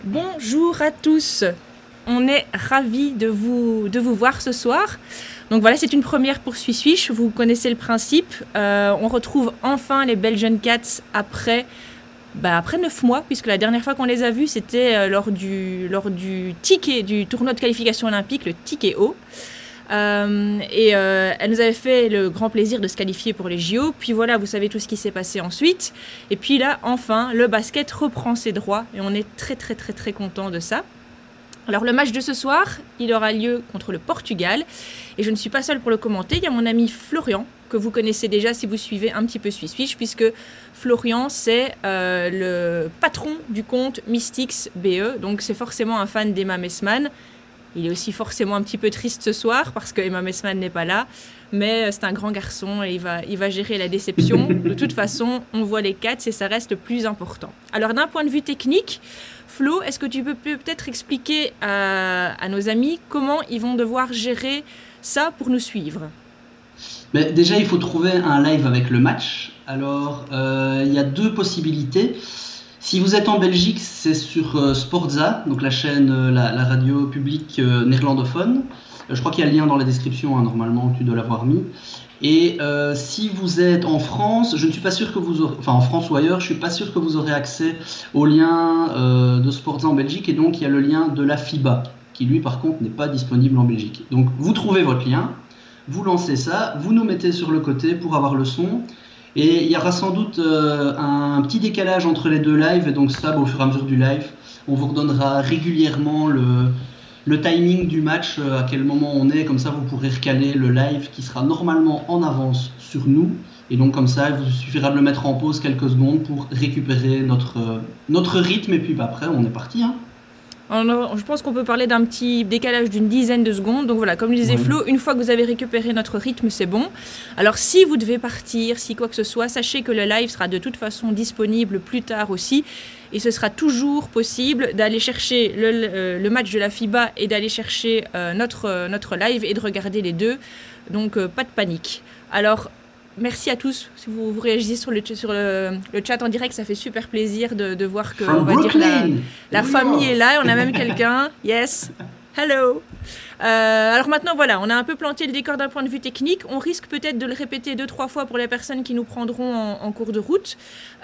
Bonjour à tous, on est ravis de vous voir ce soir. Donc voilà, c'est une première pour Swiss, vous connaissez le principe. On retrouve enfin les Belgian Cats après 9 mois, puisque la dernière fois qu'on les a vus, c'était lors du ticket du tournoi de qualification olympique, le ticket haut. Elle nous avait fait le grand plaisir de se qualifier pour les JO. Puis voilà, vous savez tout ce qui s'est passé ensuite. Et puis là, enfin, le basket reprend ses droits et on est très très très très content de ça. Alors le match de ce soir, il aura lieu contre le Portugal. Et je ne suis pas seule pour le commenter, il y a mon ami Florian, que vous connaissez déjà si vous suivez un petit peu Swiss, puisque Florian, c'est le patron du compte Mystics BE. Donc c'est forcément un fan d'Emma Messmann. Il est aussi forcément un petit peu triste ce soir parce que Emma Messmann n'est pas là. Mais c'est un grand garçon et il va gérer la déception. De toute façon, on voit les Cats et ça reste le plus important. Alors d'un point de vue technique, Flo, est-ce que tu peux peut-être expliquer à nos amis comment ils vont devoir gérer ça pour nous suivre? Mais déjà, il faut trouver un live avec le match. Alors, il y a deux possibilités. Si vous êtes en Belgique, c'est sur Sportza, donc la chaîne, la radio publique néerlandophone. Je crois qu'il y a le lien dans la description, hein, normalement, tu dois l'avoir mis. Et si vous êtes en France, je ne suis pas sûr que vous aurez, enfin en France ou ailleurs, je suis pas sûr que vous aurez accès au lien de Sportza en Belgique. Et donc, il y a le lien de la FIBA, qui lui, par contre, n'est pas disponible en Belgique. Donc, vous trouvez votre lien, vous lancez ça, vous nous mettez sur le côté pour avoir le son. Et il y aura sans doute un petit décalage entre les deux lives, et donc ça, au fur et à mesure du live, on vous redonnera régulièrement le timing du match, à quel moment on est, comme ça vous pourrez recaler le live qui sera normalement en avance sur nous, et donc comme ça, il vous suffira de le mettre en pause quelques secondes pour récupérer notre rythme, et puis après, on est parti, hein. Alors, je pense qu'on peut parler d'un petit décalage d'une dizaine de secondes. Donc voilà, comme le disait Flo, une fois que vous avez récupéré notre rythme, c'est bon. Alors si vous devez partir, si quoi que ce soit, sachez que le live sera de toute façon disponible plus tard aussi. Et ce sera toujours possible d'aller chercher le match de la FIBA et d'aller chercher notre live et de regarder les deux. Donc pas de panique. Alors merci à tous si vous réagissez sur le chat en direct, ça fait super plaisir de voir que on va dire la famille est là et on a même quelqu'un. Yes, hello. Alors maintenant voilà, on a un peu planté le décor d'un point de vue technique. On risque peut-être de le répéter 2-3 fois pour les personnes qui nous prendront en cours de route.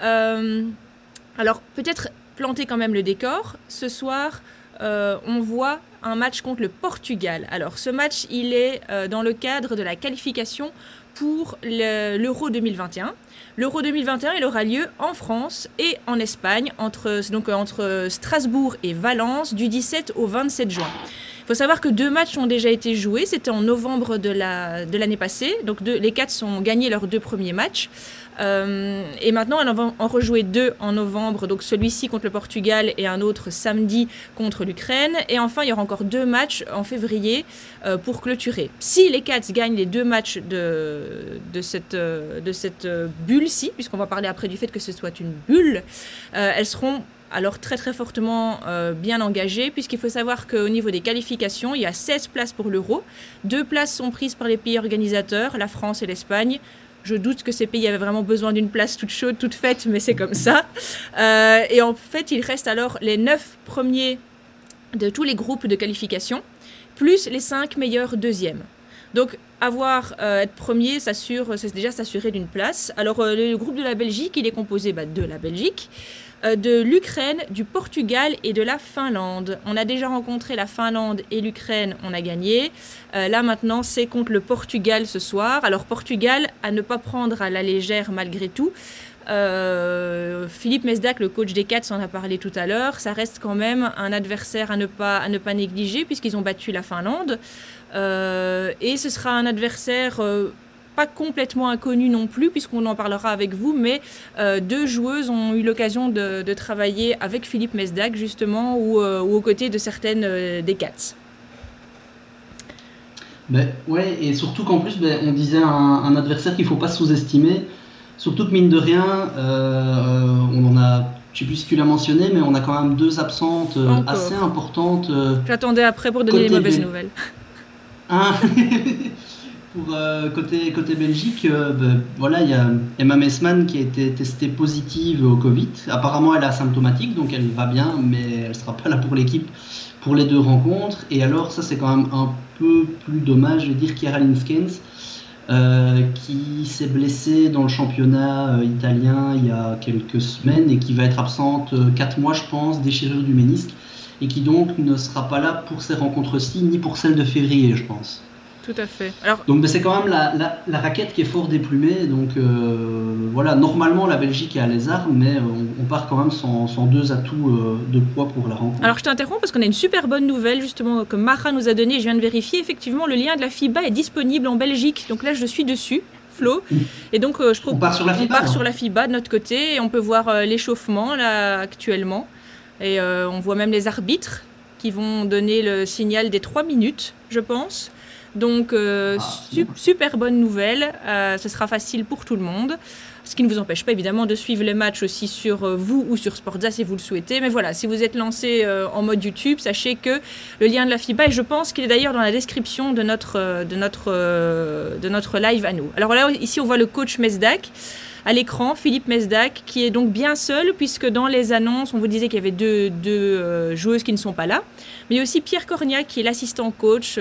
Alors peut-être planter quand même le décor. Ce soir, on voit un match contre le Portugal. Alors ce match, il est dans le cadre de la qualification pour l'Euro 2021. L'Euro 2021, il aura lieu en France et en Espagne, entre Strasbourg et Valence, du 17 au 27 juin. Il faut savoir que 2 matchs ont déjà été joués, c'était en novembre de l'année passée, donc les Cats ont gagné leurs 2 premiers matchs. Et maintenant, on va en rejouer 2 en novembre, donc celui-ci contre le Portugal et un autre samedi contre l'Ukraine. Et enfin, il y aura encore 2 matchs en février pour clôturer. Si les Cats gagnent les 2 matchs de cette bulle-ci, puisqu'on va parler après du fait que ce soit une bulle, elles seront alors très très fortement bien engagées, puisqu'il faut savoir qu'au niveau des qualifications, il y a 16 places pour l'Euro. 2 places sont prises par les pays organisateurs, la France et l'Espagne. Je doute que ces pays avaient vraiment besoin d'une place toute chaude, toute faite, mais c'est comme ça. Et en fait, il reste alors les 9 premiers de tous les groupes de qualification, plus les 5 meilleurs deuxièmes. Donc, être premier, c'est déjà s'assurer d'une place. Alors, le groupe de la Belgique, il est composé de la Belgique, de l'Ukraine, du Portugal et de la Finlande. On a déjà rencontré la Finlande et l'Ukraine, on a gagné. Là maintenant, c'est contre le Portugal ce soir. Alors Portugal, à ne pas prendre à la légère malgré tout. Philippe Mesdac, le coach des Cats, en a parlé tout à l'heure. Ça reste quand même un adversaire à ne pas négliger puisqu'ils ont battu la Finlande. Et ce sera un adversaire pas complètement inconnu non plus, puisqu'on en parlera avec vous, mais 2 joueuses ont eu l'occasion de travailler avec Philippe Mesdac, justement, ou aux côtés de certaines des Cats. Ouais, et surtout qu'en plus, on disait un adversaire qu'il ne faut pas sous-estimer, surtout que mine de rien, on en a, je ne sais plus si tu l'as mentionné, mais on a quand même 2 absentes assez importantes. J'attendais après pour donner les mauvaises nouvelles. Hein. Pour côté Belgique, voilà, il y a Emma Messman qui a été testée positive au Covid. Apparemment, elle est asymptomatique, donc elle va bien, mais elle sera pas là pour l'équipe pour les deux rencontres. Et alors, ça, c'est quand même un peu plus dommage, je veux dire, Chiara Linskens, qui s'est blessée dans le championnat italien il y a quelques semaines et qui va être absente 4 mois, je pense, déchirure du ménisque, et qui donc ne sera pas là pour ces rencontres-ci, ni pour celles de février, je pense. Tout à fait. Alors, Donc c'est quand même la raquette qui est fort déplumée. Donc voilà, normalement la Belgique est à les armes, mais on part quand même sans deux atouts de poids pour la rencontre. alors je t'interromps parce qu'on a une super bonne nouvelle justement que Mara nous a donnée. Je viens de vérifier. Effectivement, le lien de la FIBA est disponible en Belgique. Donc là, je suis dessus, Flo. Et donc On part sur la FIBA. On part sur la FIBA de notre côté et on peut voir l'échauffement là actuellement. Et on voit même les arbitres qui vont donner le signal des 3 minutes, je pense. Donc, super bonne nouvelle, ce sera facile pour tout le monde, ce qui ne vous empêche pas évidemment de suivre les matchs aussi sur vous ou sur Sportza si vous le souhaitez. Mais voilà, si vous êtes lancé en mode YouTube, sachez que le lien de la FIBA, et je pense qu'il est d'ailleurs dans la description de notre live à nous. Alors là, ici on voit le coach Mesdac à l'écran, Philippe Mesdac, qui est donc bien seul, puisque dans les annonces, on vous disait qu'il y avait deux joueuses qui ne sont pas là. Mais il y a aussi Pierre Corniac, qui est l'assistant coach,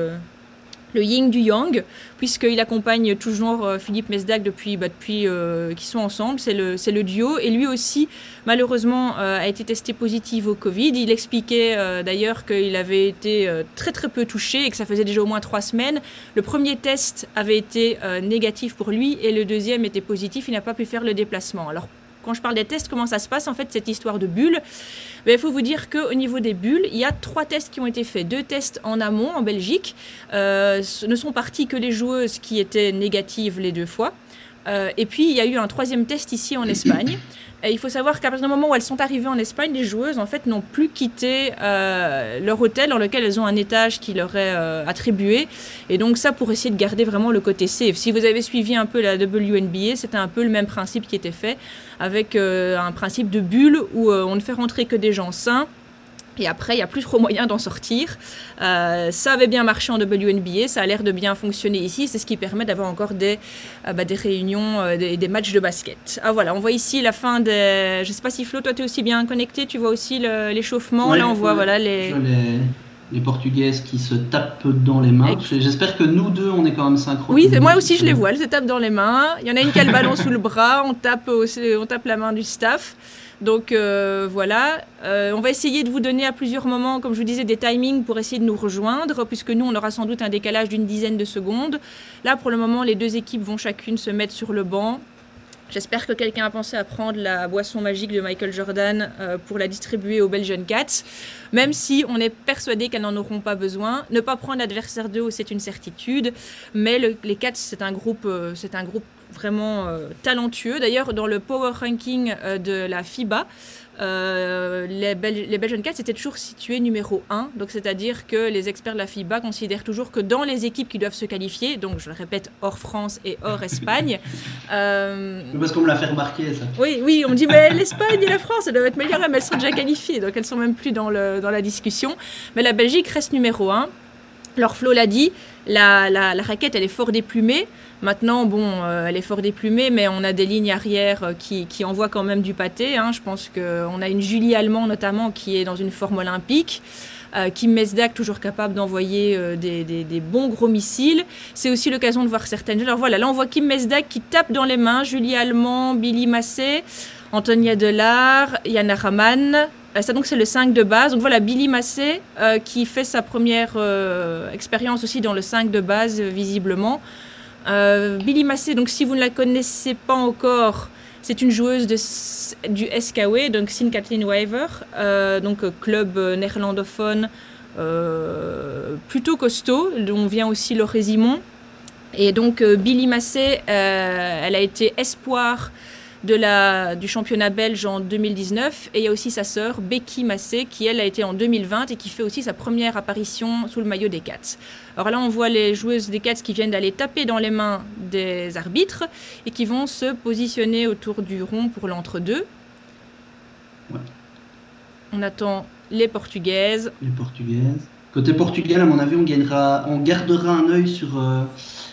le yin du yang, puisqu'il accompagne toujours Philippe Mesdac depuis qu'ils sont ensemble, c'est le duo. Et lui aussi, malheureusement, a été testé positif au Covid. Il expliquait d'ailleurs qu'il avait été très très peu touché et que ça faisait déjà au moins 3 semaines. Le premier test avait été négatif pour lui et le deuxième était positif. Il n'a pas pu faire le déplacement. Alors, quand je parle des tests, comment ça se passe en fait, cette histoire de bulles? Il faut vous dire qu'au niveau des bulles, il y a 3 tests qui ont été faits. 2 tests en amont, en Belgique. Ce ne sont partis que les joueuses qui étaient négatives les 2 fois. Et puis, il y a eu un 3e test ici en Espagne. Et il faut savoir qu'à partir du moment où elles sont arrivées en Espagne, les joueuses en fait n'ont plus quitté leur hôtel dans lequel elles ont un étage qui leur est attribué. Et donc ça, pour essayer de garder vraiment le côté safe. Si vous avez suivi un peu la WNBA, c'était un peu le même principe qui était fait, avec un principe de bulle où on ne fait rentrer que des gens sains. Et après, il n'y a plus trop moyen d'en sortir. Ça avait bien marché en WNBA, ça a l'air de bien fonctionner ici. C'est ce qui permet d'avoir encore des réunions, des matchs de basket. Ah voilà, on voit ici la fin des... Je ne sais pas si Flo, toi tu es aussi bien connecté, tu vois aussi l'échauffement. Ouais, là on voit voilà, les Portugaises qui se tapent dans les mains. J'espère que nous deux, on est quand même synchro. Oui, moi aussi je les vois, elles se tapent dans les mains. Il y en a une qui a le ballon sous le bras, on tape la main du staff. Donc voilà, on va essayer de vous donner à plusieurs moments, comme je vous disais, des timings pour essayer de nous rejoindre, puisque nous, on aura sans doute un décalage d'une dizaine de secondes. Là, pour le moment, les 2 équipes vont chacune se mettre sur le banc. J'espère que quelqu'un a pensé à prendre la boisson magique de Michael Jordan pour la distribuer aux Belgian Cats, même si on est persuadé qu'elles n'en auront pas besoin. Ne pas prendre l'adversaire de haut, c'est une certitude, mais les Cats, c'est un groupe vraiment talentueux. D'ailleurs, dans le Power Ranking de la FIBA, les Belgian Cats étaient toujours situés numéro 1. Donc, c'est-à-dire que les experts de la FIBA considèrent toujours que dans les équipes qui doivent se qualifier, donc je le répète, hors France et hors Espagne... Parce qu'on me l'a fait remarquer, ça. Oui, on me dit, mais l'Espagne et la France, elles doivent être meilleures, mais elles sont déjà qualifiées, donc elles sont même plus dans la discussion. Mais la Belgique reste numéro 1. Alors Flo l'a dit, la raquette, elle est fort déplumée. Maintenant, bon, elle est fort déplumée, mais on a des lignes arrière qui envoient quand même du pâté. Hein. Je pense qu'on a une Julie Allemand, notamment, qui est dans une forme olympique. Kim Mesdac, toujours capable d'envoyer des bons gros missiles. C'est aussi l'occasion de voir certaines... Alors voilà, là, on voit Kim Mesdac qui tape dans les mains. Julie Allemand, Billy Massé, Antonia Delard, Yana Raman... Ça, donc, c'est le 5 de base. Donc, voilà, Billy Massé qui fait sa première expérience aussi dans le 5 de base, visiblement. Billy Massé, donc, si vous ne la connaissez pas encore, c'est une joueuse du SKW, donc Sint-Kathleen Waver, donc club néerlandophone plutôt costaud, dont vient aussi Laure Simon. Et donc, Billy Massé, elle a été espoir du championnat belge en 2019, et il y a aussi sa sœur Becky Massé qui elle a été en 2020 et qui fait aussi sa première apparition sous le maillot des Cats. Alors là on voit les joueuses des Cats qui viennent d'aller taper dans les mains des arbitres et qui vont se positionner autour du rond pour l'entre-deux. Ouais. On attend les Portugaises. Côté Portugal, à mon avis, on gardera un œil sur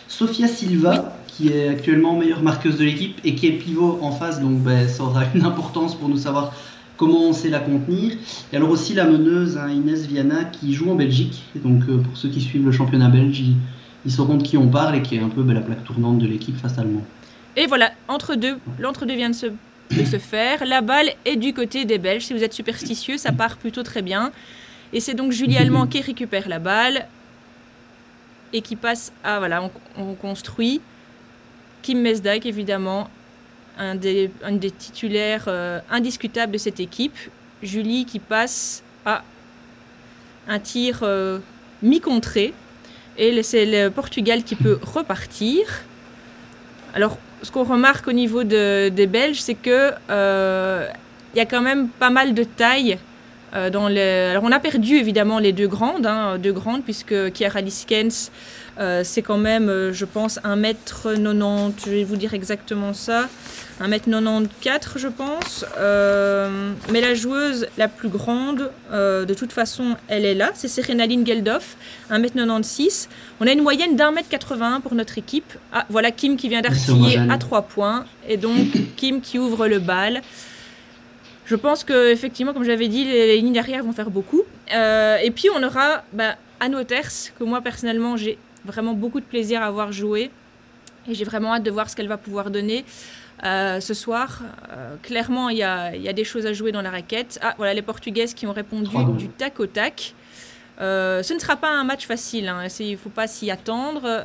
Sofia Silva, qui est actuellement meilleure marqueuse de l'équipe et qui est pivot en face, donc ça aura une importance pour nous savoir comment on sait la contenir. Et alors aussi la meneuse, Inès Viana, qui joue en Belgique. Et donc pour ceux qui suivent le championnat belge, ils sauront de qui on parle et qui est un peu la plaque tournante de l'équipe face allemand. Et voilà, l'entre-deux vient de se faire. La balle est du côté des Belges. Si vous êtes superstitieux, ça part plutôt très bien. Et c'est donc Julie Allemand qui récupère la balle et qui passe à... Voilà, on construit. Kim Mesdag, évidemment, un des titulaires indiscutables de cette équipe. Julie qui passe à un tir mi-contré. Et c'est le Portugal qui peut repartir. Alors, ce qu'on remarque au niveau des Belges, c'est que y a quand même pas mal de taille. Alors, on a perdu évidemment les deux grandes, puisque Chiara Liskens, c'est quand même, je pense, 1m90, je vais vous dire exactement ça, 1m94, je pense. Mais la joueuse la plus grande, de toute façon, elle est là, c'est Serenaline Geldof, 1m96. On a une moyenne d'1m81 pour notre équipe. Ah, voilà Kim qui vient d'artiller à 3 points, et donc Kim qui ouvre le bal. Je pense qu'effectivement, comme j'avais dit, les lignes arrière vont faire beaucoup. Et puis, on aura Anne Wouters, que moi, personnellement, j'ai vraiment beaucoup de plaisir à voir jouer. Et j'ai vraiment hâte de voir ce qu'elle va pouvoir donner ce soir. Clairement, il y a des choses à jouer dans la raquette. Ah, voilà, les Portugaises qui ont répondu du tac au tac. Ce ne sera pas un match facile. Il ne faut pas s'y attendre.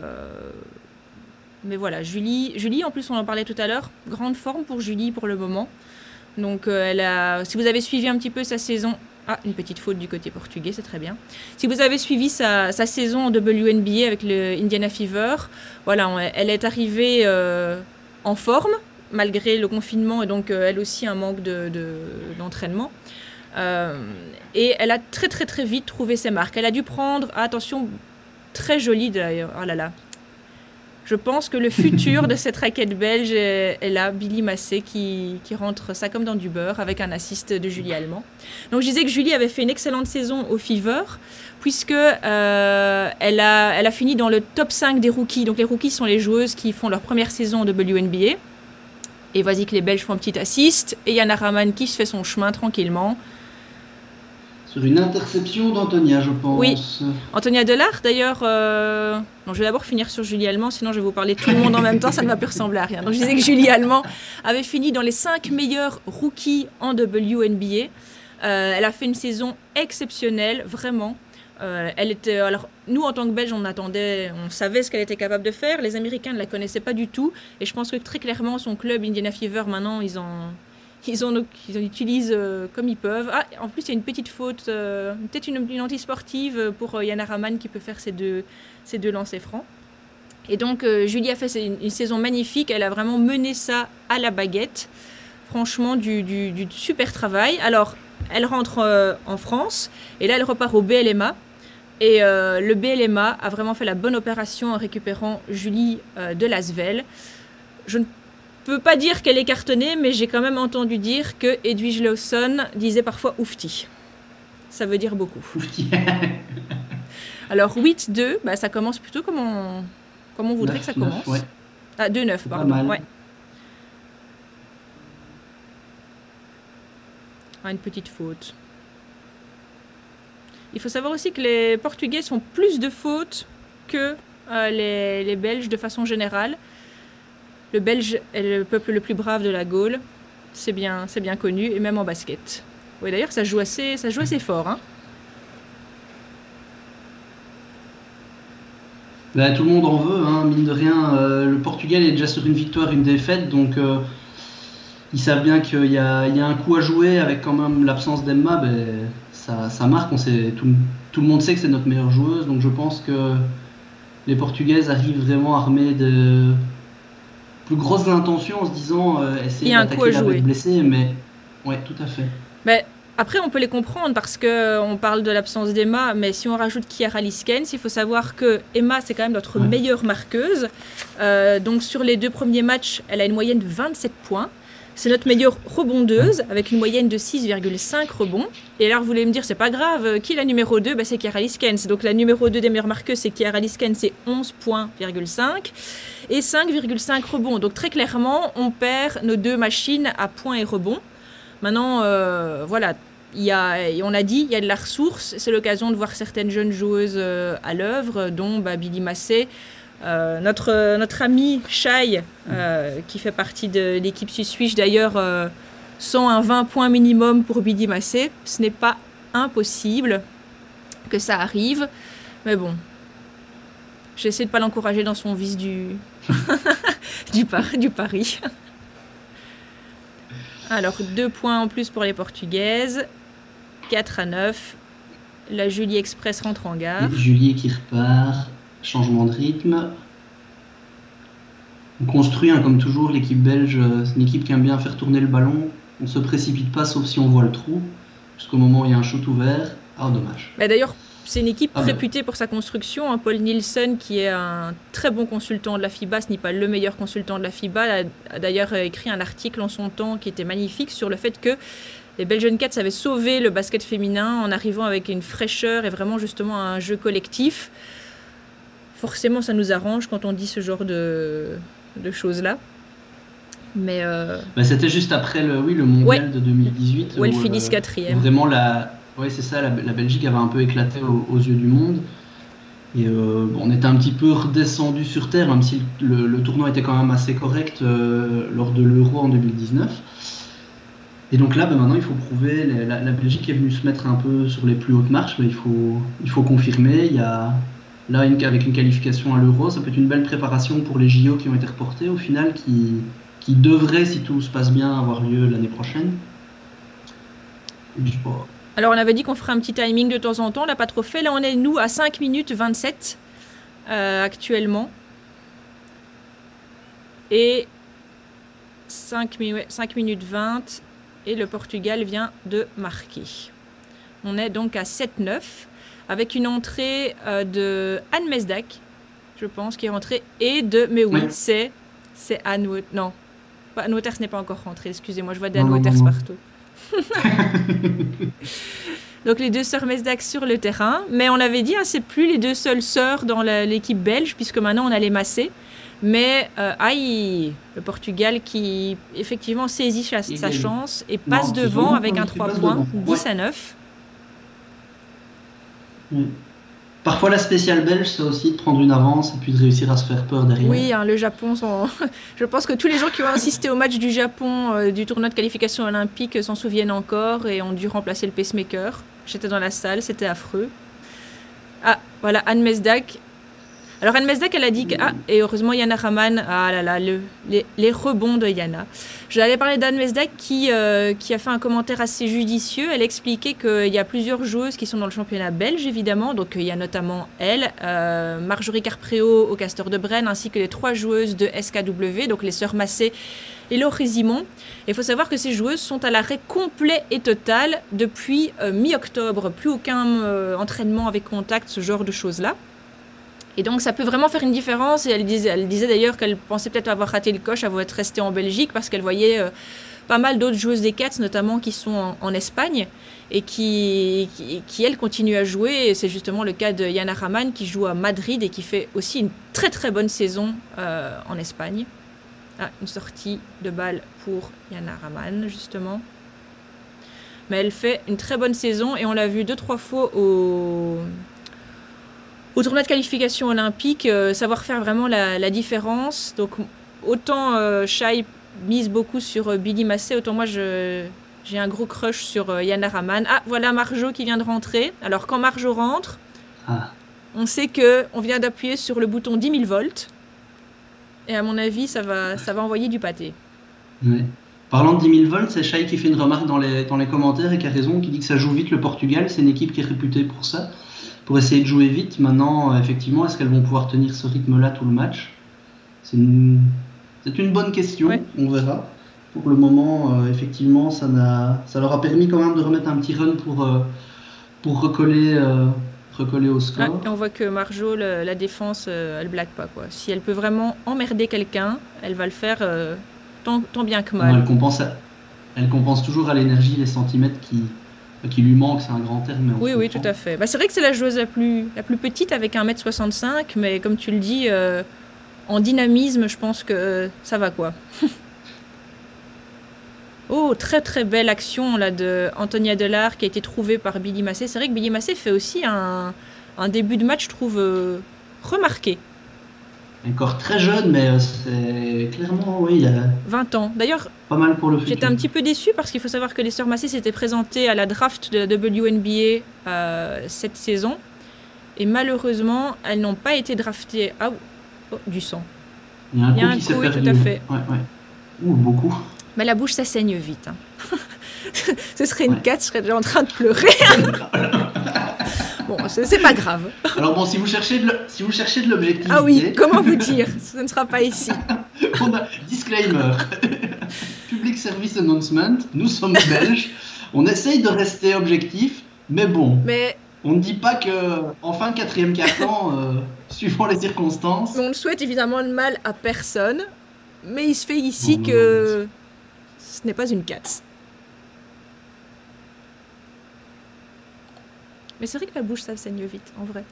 Mais voilà, Julie, en plus, on en parlait tout à l'heure. Grande forme pour Julie pour le moment. Donc, si vous avez suivi un petit peu sa saison... Ah, une petite faute du côté portugais, c'est très bien. Si vous avez suivi sa saison en WNBA avec le Indiana Fever, voilà, elle est arrivée en forme, malgré le confinement, et donc elle aussi un manque d'entraînement. Et elle a très très très vite trouvé ses marques. Elle a dû prendre, attention, très jolie d'ailleurs, oh là là. Je pense que le futur de cette raquette belge est là, Billy Massé qui rentre ça comme dans du beurre avec un assist de Julie Allemand. Donc je disais que Julie avait fait une excellente saison au Fever puisque elle a fini dans le top 5 des rookies. Donc les rookies sont les joueuses qui font leur première saison en WNBA. Et vas-y que les Belges font un petit assist et Yana Raman qui se fait son chemin tranquillement. Sur une interception d'Antonia, je pense. Oui, Antonia Delart, d'ailleurs. Non, je vais d'abord finir sur Julie Allemand, sinon je vais vous parler de tout le monde en même temps, ça ne va plus ressembler à rien. Donc je disais que Julie Allemand avait fini dans les 5 meilleurs rookies en WNBA. Elle a fait une saison exceptionnelle, vraiment. Alors, nous, en tant que Belges, on savait ce qu'elle était capable de faire. Les Américains ne la connaissaient pas du tout. Et je pense que très clairement, son club Indiana Fever, maintenant, ils utilisent comme ils peuvent. Ah, en plus, il y a une petite faute, peut-être une anti-sportive pour Yana Raman qui peut faire ces deux lancers francs. Et donc, Julie a fait une saison magnifique. Elle a vraiment mené ça à la baguette. Franchement, du super travail. Alors, elle rentre en France et là, elle repart au BLMA. Et le BLMA a vraiment fait la bonne opération en récupérant Julie de l'Asvel. Je ne peux pas dire qu'elle est cartonnée, mais j'ai quand même entendu dire que Edwige Lawson disait parfois oufti. Ça veut dire beaucoup. Oufti. Alors 8-2, ça commence plutôt comme on voudrait que ça commence. 9, ouais. Ah, 2-9, pardon. Ouais. Ah, une petite faute. Il faut savoir aussi que les Portugais font plus de fautes que les Belges de façon générale. Le Belge est le peuple le plus brave de la Gaule, c'est bien connu, et même en basket. Oui, d'ailleurs, ça joue assez fort. Hein. Tout le monde en veut, mine de rien. Le Portugal est déjà sur une victoire, une défaite, donc ils savent bien qu'il y a un coup à jouer avec quand même l'absence d'Emma. Ça marque, tout le monde sait que c'est notre meilleure joueuse, donc je pense que les Portugaises arrivent vraiment armées de plus grosses intentions en se disant essayer d'attaquer la bête blessée, mais ouais, tout à fait. Mais après, on peut les comprendre parce qu'on parle de l'absence d'Emma, mais si on rajoute Chiara Liskens, il faut savoir que Emma, c'est quand même notre meilleure marqueuse. Donc sur les 2 premiers matchs, elle a une moyenne de 27 points. C'est notre meilleure rebondeuse avec une moyenne de 6,5 rebonds. Et alors vous voulez me dire, c'est pas grave, qui est la numéro 2 ? C'est Chiara Liskens. Donc la numéro 2 des meilleures marqueuses, c'est Chiara Liskens, c'est 11,5 points et 5,5 rebonds. Donc très clairement, on perd nos 2 machines à points et rebonds. Maintenant, voilà, on l'a dit, il y a de la ressource. C'est l'occasion de voir certaines jeunes joueuses à l'œuvre, dont Billy Massé. Notre ami Shai, qui fait partie de l'équipe Switch d'ailleurs, sent un 20 points minimum pour Billy Massé. Ce n'est pas impossible que ça arrive, mais bon, j'essaie de ne pas l'encourager dans son vice du pari. Alors 2 points en plus pour les Portugaises, 4-9. La Julie Express rentre en gare. Julie qui repart. Changement de rythme. On construit, comme toujours, l'équipe belge, c'est une équipe qui aime bien faire tourner le ballon. On ne se précipite pas, sauf si on voit le trou. Jusqu'au moment où il y a un shoot ouvert. Ah, dommage. D'ailleurs, c'est une équipe réputée pour sa construction. Paul Nielsen, qui est un très bon consultant de la FIBA, ce n'est pas le meilleur consultant de la FIBA, a d'ailleurs écrit un article en son temps qui était magnifique sur le fait que les Belgian Cats avaient sauvé le basket féminin en arrivant avec une fraîcheur et vraiment justement un jeu collectif. Forcément, ça nous arrange quand on dit ce genre de choses-là. Mais c'était juste après le mondial de 2018. Où elle finisse 4e. Vraiment, c'est ça, la Belgique avait un peu éclaté aux yeux du monde. Et on était un petit peu redescendu sur terre, même si le tournoi était quand même assez correct lors de l'Euro en 2019. Et donc là, maintenant, il faut prouver. La Belgique est venue se mettre un peu sur les plus hautes marches, mais il faut confirmer. Il y a... Là, avec une qualification à l'Euro, ça peut être une belle préparation pour les JO qui ont été reportés au final, qui devraient, si tout se passe bien, avoir lieu l'année prochaine. Alors, on avait dit qu'on ferait un petit timing de temps en temps, on l'a pas trop fait. Là, on est, nous, à 5 minutes 27 actuellement. Et 5 minutes 20, et le Portugal vient de marquer. On est donc à 7-9. Avec une entrée de Anne Mesdac, je pense, qui est rentrée, et de... Mais oui, c'est Anne... Non, Anne Waters n'est pas encore rentrée, excusez-moi, je vois d'Anne Waters partout. Donc les 2 sœurs Mesdac sur le terrain. Mais on l'avait dit, c'est plus les 2 seules sœurs dans l'équipe belge, puisque maintenant on a les Massé. Mais le Portugal qui, effectivement, saisit sa chance et passe devant avec un 3 points, 10-9. Parfois la spéciale belge c'est aussi de prendre une avance et puis de réussir à se faire peur derrière. Oui, le Japon je pense que tous les gens qui ont assisté au match du Japon du tournoi de qualification olympique s'en souviennent encore et ont dû remplacer le pacemaker. J'étais dans la salle, c'était affreux. Ah, voilà, Anne Mesdac. Alors Anne Mesdac, elle a dit que... Ah, et heureusement Yana Raman, ah là là, les rebonds de Yana. J'allais parler d'Anne Mesdac qui a fait un commentaire assez judicieux. Elle expliquait qu'il y a plusieurs joueuses qui sont dans le championnat belge, évidemment. Donc il y a notamment elle, Marjorie Carpréau au Castor de Brenne, ainsi que les 3 joueuses de SKW, donc les sœurs Massé et Laure Résimon. Il faut savoir que ces joueuses sont à l'arrêt complet et total depuis mi-octobre. Plus aucun entraînement avec contact, ce genre de choses-là. Et donc, ça peut vraiment faire une différence. Et elle disait d'ailleurs qu'elle pensait peut-être avoir raté le coche, avoir être restée en Belgique, parce qu'elle voyait pas mal d'autres joueuses des Cats, notamment qui sont en Espagne, et qui elles, continuent à jouer. Et c'est justement le cas de Yana Raman, qui joue à Madrid et qui fait aussi une très très bonne saison en Espagne. Ah, une sortie de balle pour Yana Raman, justement. Mais elle fait une très bonne saison, et on l'a vu 2-3 fois au tournoi de qualification olympique, savoir faire vraiment la différence. Donc autant Shai mise beaucoup sur Billy Massé, autant moi j'ai un gros crush sur Yana Raman. Ah, voilà Marjo qui vient de rentrer. Alors quand Marjo rentre, on sait qu'on vient d'appuyer sur le bouton 10 000 volts. Et à mon avis, ça va envoyer du pâté. Ouais. Parlant de 10 000 volts, c'est Shai qui fait une remarque dans les commentaires et qui a raison, qui dit que ça joue vite le Portugal. C'est une équipe qui est réputée pour ça, pour essayer de jouer vite. Maintenant, effectivement, est-ce qu'elles vont pouvoir tenir ce rythme-là tout le match ? C'est une bonne question, ouais. On verra. Pour le moment, effectivement, ça leur a permis quand même de remettre un petit run pour recoller au score. Ah, et on voit que Marjo, la défense, elle blague pas, quoi. Si elle peut vraiment emmerder quelqu'un, elle va le faire tant bien que Non, mal. elle compense toujours à l'énergie les centimètres qui lui manquent, c'est un grand terme, mais on Oui, se oui, tout comprend. à fait. Bah, c'est vrai que c'est la joueuse la plus petite avec 1,65 m, mais comme tu le dis, en dynamisme, je pense que ça va quoi. Oh, très très belle action là de Antonia Delard qui a été trouvée par Billy Massé. C'est vrai que Billy Massé fait aussi un début de match, je trouve, remarqué. Encore très jeune, mais c'est clairement, oui, il y a 20 ans. D'ailleurs, pas mal pour le j'étais futur. un petit peu déçue parce qu'il faut savoir que les sœurs Massé s'étaient présentées à la draft de la WNBA cette saison. Et malheureusement, elles n'ont pas été draftées. Ah, oh, du sang. Il y a un Il y a coup un qui s'est coup, oui, tout perdu. à fait. Ouais, ouais. Ouh, beaucoup. Mais la bouche, ça saigne vite, hein. Ce serait une Ouais. 4, je serais déjà en train de pleurer. Bon, c'est pas grave. Alors bon, si vous cherchez de l'objectivité, Ah oui, comment vous dire? Ce ne sera pas ici. on a disclaimer. Public service announcement, nous sommes belges, on essaye de rester objectif, mais bon, Mais on ne dit pas que en fin de quatrième quart-temps, suivant les circonstances. on ne souhaite évidemment le mal à personne. Mais il se fait Non, ici non, que ce n'est pas une 4. Mais c'est vrai que la bouche, ça saigne vite, en vrai.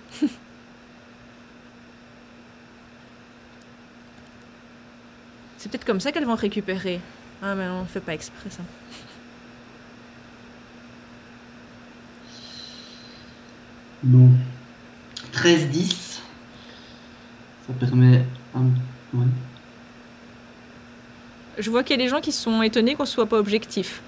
C'est peut-être comme ça qu'elles vont récupérer. Ah, mais on ne fait pas exprès, ça. Bon, 13-10, ça permet un... Ouais. Je vois qu'il y a des gens qui sont étonnés qu'on ne soit pas objectif.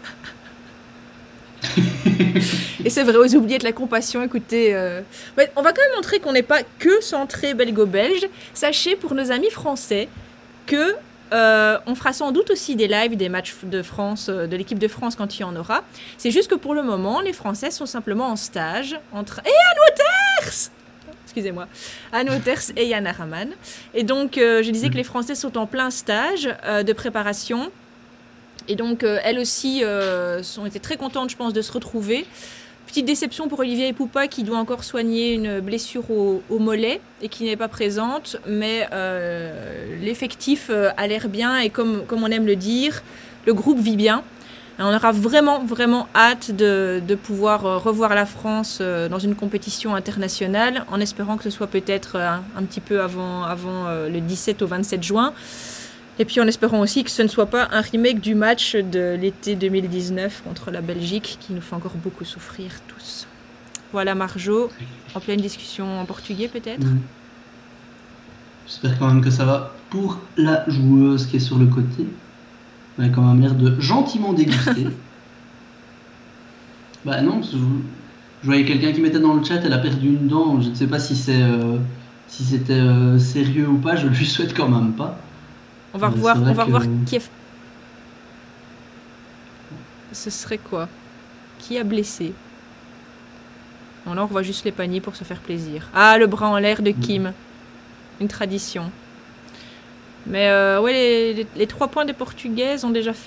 Et c'est vrai, aux oubliés de la compassion, écoutez... Ouais, on va quand même montrer qu'on n'est pas que centré belgo-belge. Sachez, pour nos amis français, que on fera sans doute aussi des lives des matchs de France, de l'équipe de France quand il y en aura. C'est juste que pour le moment, les Français sont simplement en stage entre... Et Anne Wouters! Excusez-moi. Anne Wouters et Yann Araman. Et donc, je disais que les Français sont en plein stage de préparation. Et donc, elles aussi ont été très contentes, je pense, de se retrouver. Petite déception pour Olivier Poupa qui doit encore soigner une blessure au mollet et qui n'est pas présente. Mais l'effectif a l'air bien et comme on aime le dire, le groupe vit bien. Et on aura vraiment, vraiment hâte de pouvoir revoir la France dans une compétition internationale en espérant que ce soit peut-être un petit peu avant le 17 au 27 juin. Et puis en espérant aussi que ce ne soit pas un remake du match de l'été 2019 contre la Belgique qui nous fait encore beaucoup souffrir tous. Voilà Marjo, en pleine discussion en portugais peut-être. J'espère quand même que ça va pour la joueuse qui est sur le côté. Elle a quand même l'air de gentiment déguster. Bah non, je voyais quelqu'un qui mettait dans le chat, elle a perdu une dent. Je ne sais pas si c'était sérieux ou pas, je lui souhaite quand même pas. On va revoir qui est... Ce serait quoi? Qui a blessé? Non, là on revoit juste les paniers pour se faire plaisir. Ah, le bras en l'air de Kim. Une tradition. Mais ouais, les 3 points des Portugaises ont déjà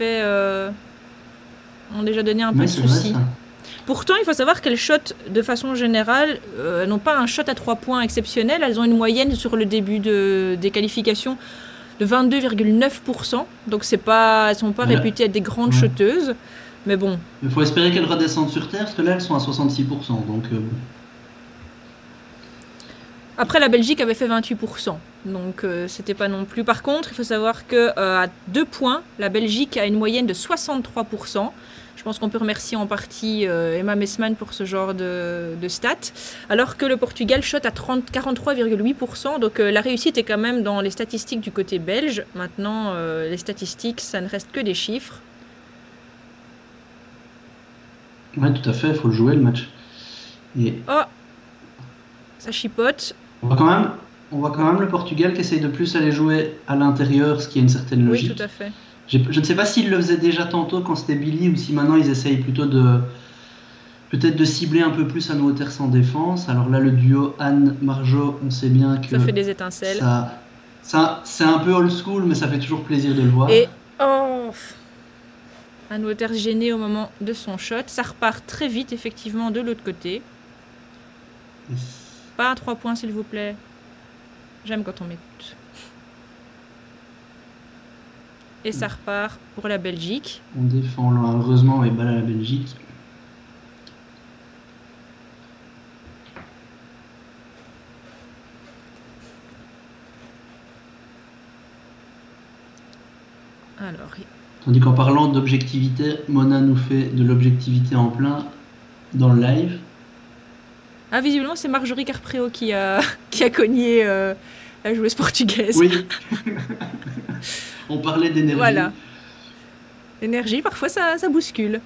donné un peu de soucis. Pourtant, il faut savoir qu'elles shotent de façon générale, n'ont pas un shot à 3 points exceptionnel. Elles ont une moyenne sur le début des qualifications de 22,9%. Donc elles ne sont pas réputées être des grandes shoteuses. Mais bon. Il faut espérer qu'elles redescendent sur Terre, parce que là, elles sont à 66%. Donc, Après, la Belgique avait fait 28%. Donc, c'était pas non plus. Par contre, il faut savoir qu'à 2 points, la Belgique a une moyenne de 63%. Je pense qu'on peut remercier en partie Emma Messman pour ce genre de stats. Alors que le Portugal shot à 43,8%. Donc, la réussite est quand même dans les statistiques du côté belge. Maintenant, les statistiques, ça ne reste que des chiffres. Ouais, tout à fait, il faut le jouer le match. Et... Oh, ça chipote. On voit quand même le Portugal qui essaye de plus aller jouer à l'intérieur, ce qui a une certaine logique. Oui, tout à fait. Je ne sais pas s'ils le faisaient déjà tantôt quand c'était Billy ou si maintenant ils essayent plutôt peut-être de cibler un peu plus Anne Wouters en défense. Alors là, le duo Anne-Marjo, on sait bien que ça fait des étincelles. Ça, c'est un peu old school, mais ça fait toujours plaisir de le voir. Et oh, Anne Wouters gênée au moment de son shot. Ça repart très vite, effectivement, de l'autre côté. Pas à 3 points, s'il vous plaît. J'aime quand on m'écoute. Et ça repart pour la Belgique. On défend loin. Heureusement, et balle à la Belgique. Alors, tandis qu'en parlant d'objectivité, Mona nous fait de l'objectivité en plein dans le live. Ah, visiblement, c'est Marjorie Carpreo qui a cogné la joueuse portugaise. Oui. On parlait d'énergie. Voilà. L'énergie, parfois, ça bouscule.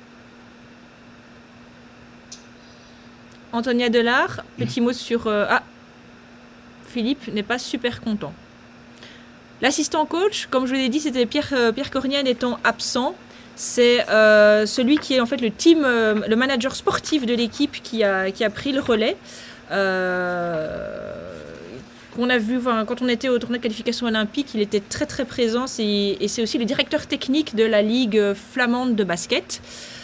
Antonia Delard, petit mot sur... Philippe n'est pas super content. L'assistant coach, comme je vous l'ai dit, c'était Pierre Cornian étant absent. C'est celui qui est en fait le manager sportif de l'équipe qui a pris le relais. Qu'on a vu quand on était au tournoi de qualification olympique, il était très très présent. Et c'est aussi le directeur technique de la Ligue flamande de basket.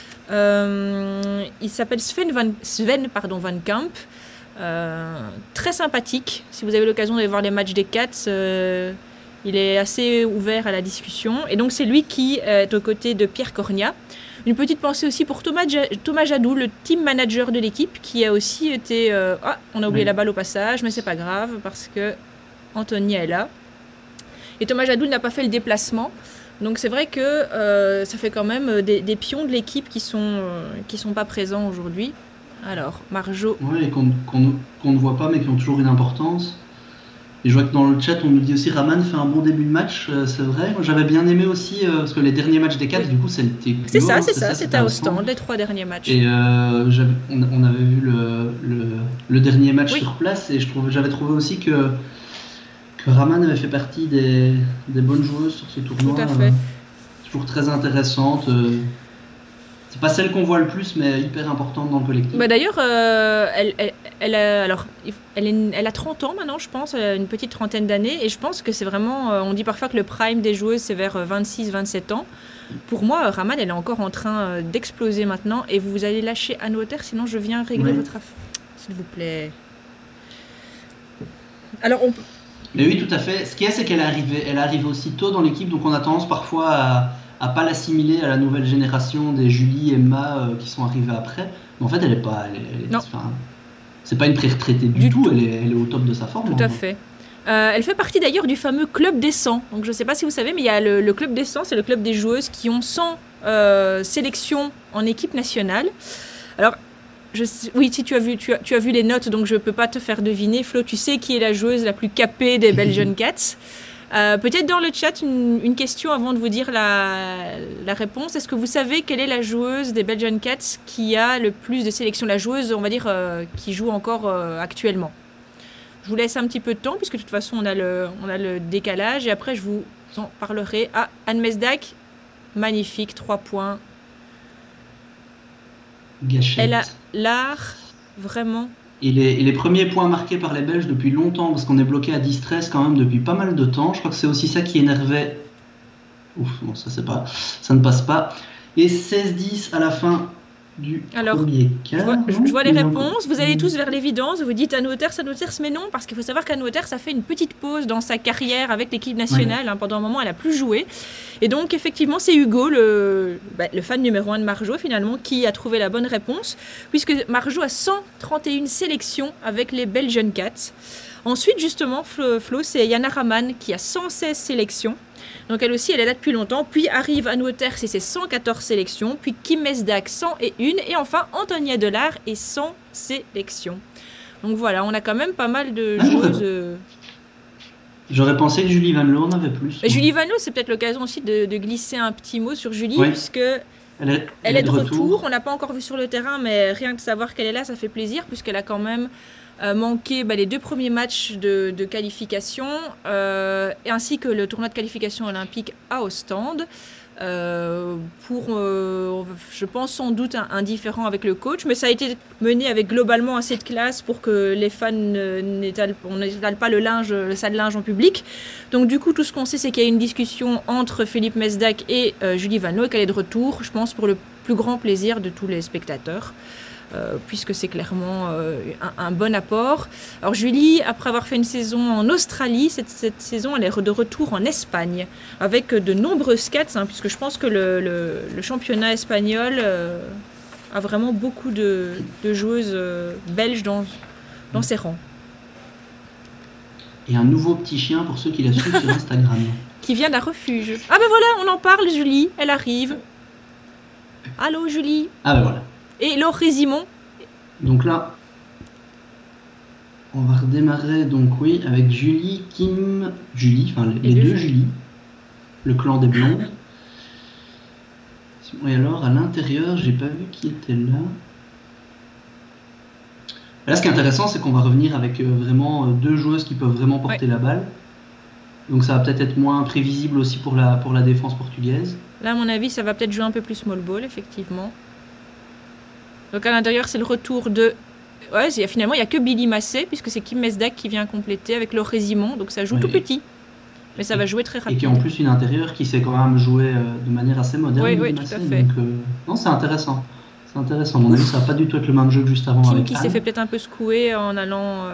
Il s'appelle Sven Van Kamp. Très sympathique. Si vous avez l'occasion d'aller voir les matchs des Cats, il est assez ouvert à la discussion. Et donc c'est lui qui est aux côtés de Pierre Cornia. Une petite pensée aussi pour Thomas Jadou, le team manager de l'équipe, qui a aussi été... on a oublié la balle au passage, mais c'est pas grave parce que Antonia est là. Et Thomas Jadou n'a pas fait le déplacement. Donc c'est vrai que ça fait quand même des pions de l'équipe qui sont pas présents aujourd'hui. Alors, Marjo... Oui, et qu'on ne voit pas, mais qui ont toujours une importance. Et je vois que dans le chat, on nous dit aussi Raman fait un bon début de match, c'est vrai. Moi, j'avais bien aimé aussi, parce que les derniers matchs des 4, du coup, c'était... C'est ça, c'était à Ostende, les 3 derniers matchs. Et on avait vu le dernier match sur place, et j'avais trouvé aussi que Raman avait fait partie des bonnes joueuses sur ce tournoi. Tout à fait. Toujours très intéressante. C'est pas celle qu'on voit le plus, mais hyper importante dans le collectif. Bah d'ailleurs, elle a 30 ans maintenant, je pense, elle a une petite trentaine d'années, et je pense que c'est vraiment, on dit parfois que le prime des joueuses, c'est vers 26-27 ans. Pour moi, Raman, elle est encore en train d'exploser maintenant, et vous allez lâcher Anne Wauters, sinon je viens régler votre affaire, s'il vous plaît. Alors, Mais oui, tout à fait. Ce qu'il y a, c'est qu'elle est arrivée aussi tôt dans l'équipe, donc on a tendance parfois à pas l'assimiler à la nouvelle génération des Julie, Emma qui sont arrivées après. Mais en fait, elle est pas... c'est pas une pré-retraitée du tout. Elle est au top de sa forme. Tout à fait. Elle fait partie d'ailleurs du fameux club des 100. Donc je sais pas si vous savez, mais il y a le club des 100, c'est le club des joueuses qui ont 100 sélections en équipe nationale. Alors, oui, si tu as vu les notes, donc je peux pas te faire deviner. Flo, tu sais qui est la joueuse la plus capée des Belgian Cats. Peut-être dans le chat, une question avant de vous dire la réponse. Est-ce que vous savez quelle est la joueuse des Belgian Cats qui a le plus de sélections? La joueuse, on va dire, qui joue encore actuellement. Je vous laisse un petit peu de temps, puisque de toute façon, on a le décalage. Et après, je vous en parlerai. Ah, Anne Mesdac, magnifique, 3 points. Gâchette. Elle a l'art, vraiment... Et les premiers points marqués par les Belges depuis longtemps, parce qu'on est bloqué à 10-13 quand même depuis pas mal de temps. Je crois que c'est aussi ça qui énervait. Ouf, bon, ça ne passe pas. Et 16-10 à la fin du premier quart. Je vois les réponses. Vous allez tous vers l'évidence. Vous dites Anne Wauters, mais non, parce qu'il faut savoir qu'Anne Wauters a fait une petite pause dans sa carrière avec l'équipe nationale. Pendant un moment, elle n'a plus joué. Et donc, effectivement, c'est Hugo, le fan numéro 1 de Marjo, finalement, qui a trouvé la bonne réponse, puisque Marjo a 131 sélections avec les Belgian Cats. Ensuite, justement, Flo, c'est Yana Raman qui a 116 sélections. Donc elle aussi, elle est là depuis longtemps. Puis arrive Anne Wauters et ses 114 sélections. Puis Kim Mesdac, 101. Et enfin, Antonia Delard et 100 sélections. Donc voilà, on a quand même pas mal de joueuses... J'aurais pensé que Julie Van Loo en avait plus. Julie Van Loo, c'est peut-être l'occasion aussi de glisser un petit mot sur Julie, puisque elle est de retour. On ne l'a pas encore vue sur le terrain, mais rien que de savoir qu'elle est là, ça fait plaisir, puisqu'elle a quand même manqué les 2 premiers matchs de qualification, ainsi que le tournoi de qualification olympique à Ostende. Pour, je pense sans doute un différend avec le coach, mais ça a été mené avec globalement assez de classe pour que les fans n'étalent pas le sale linge en public. Donc du coup, tout ce qu'on sait, c'est qu'il y a une discussion entre Philippe Mesdac et Julie Van Loo, et qu'elle est de retour, je pense, pour le plus grand plaisir de tous les spectateurs. puisque c'est clairement un bon apport. Alors Julie, après avoir fait une saison en Australie, cette saison elle est de retour en Espagne, avec de nombreuses quêtes, puisque je pense que le championnat espagnol a vraiment beaucoup de joueuses belges dans ses rangs. Et un nouveau petit chien pour ceux qui la suivent sur Instagram. Qui vient d'un refuge. Ah ben voilà, on en parle, Julie, elle arrive. Allô Julie. Ah ben voilà. Et Laure Résimon. Donc là, on va redémarrer donc oui avec Julie, Kim, Julie, enfin les deux Julie, le clan des blondes. Et alors à l'intérieur, j'ai pas vu qui était là. Là, ce qui est intéressant, c'est qu'on va revenir avec vraiment deux joueuses qui peuvent vraiment porter la balle. Donc ça va peut-être être moins prévisible aussi pour la défense portugaise. Là, à mon avis, ça va peut-être jouer un peu plus small ball, effectivement. Donc à l'intérieur, c'est le retour de... Ouais, finalement, il n'y a que Billy Massé, puisque c'est Kim Mesdag qui vient compléter avec Laure Résimon. Donc ça joue tout petit. Mais ça va jouer très rapide. Et qui est en plus une intérieure qui sait quand même jouer de manière assez moderne. Oui, tout à fait. Donc, non, c'est intéressant. C'est intéressant. À mon avis, ça va pas du tout être le même jeu que juste avant. Kim avec qui Anne. s'est fait peut-être un peu secouer en allant...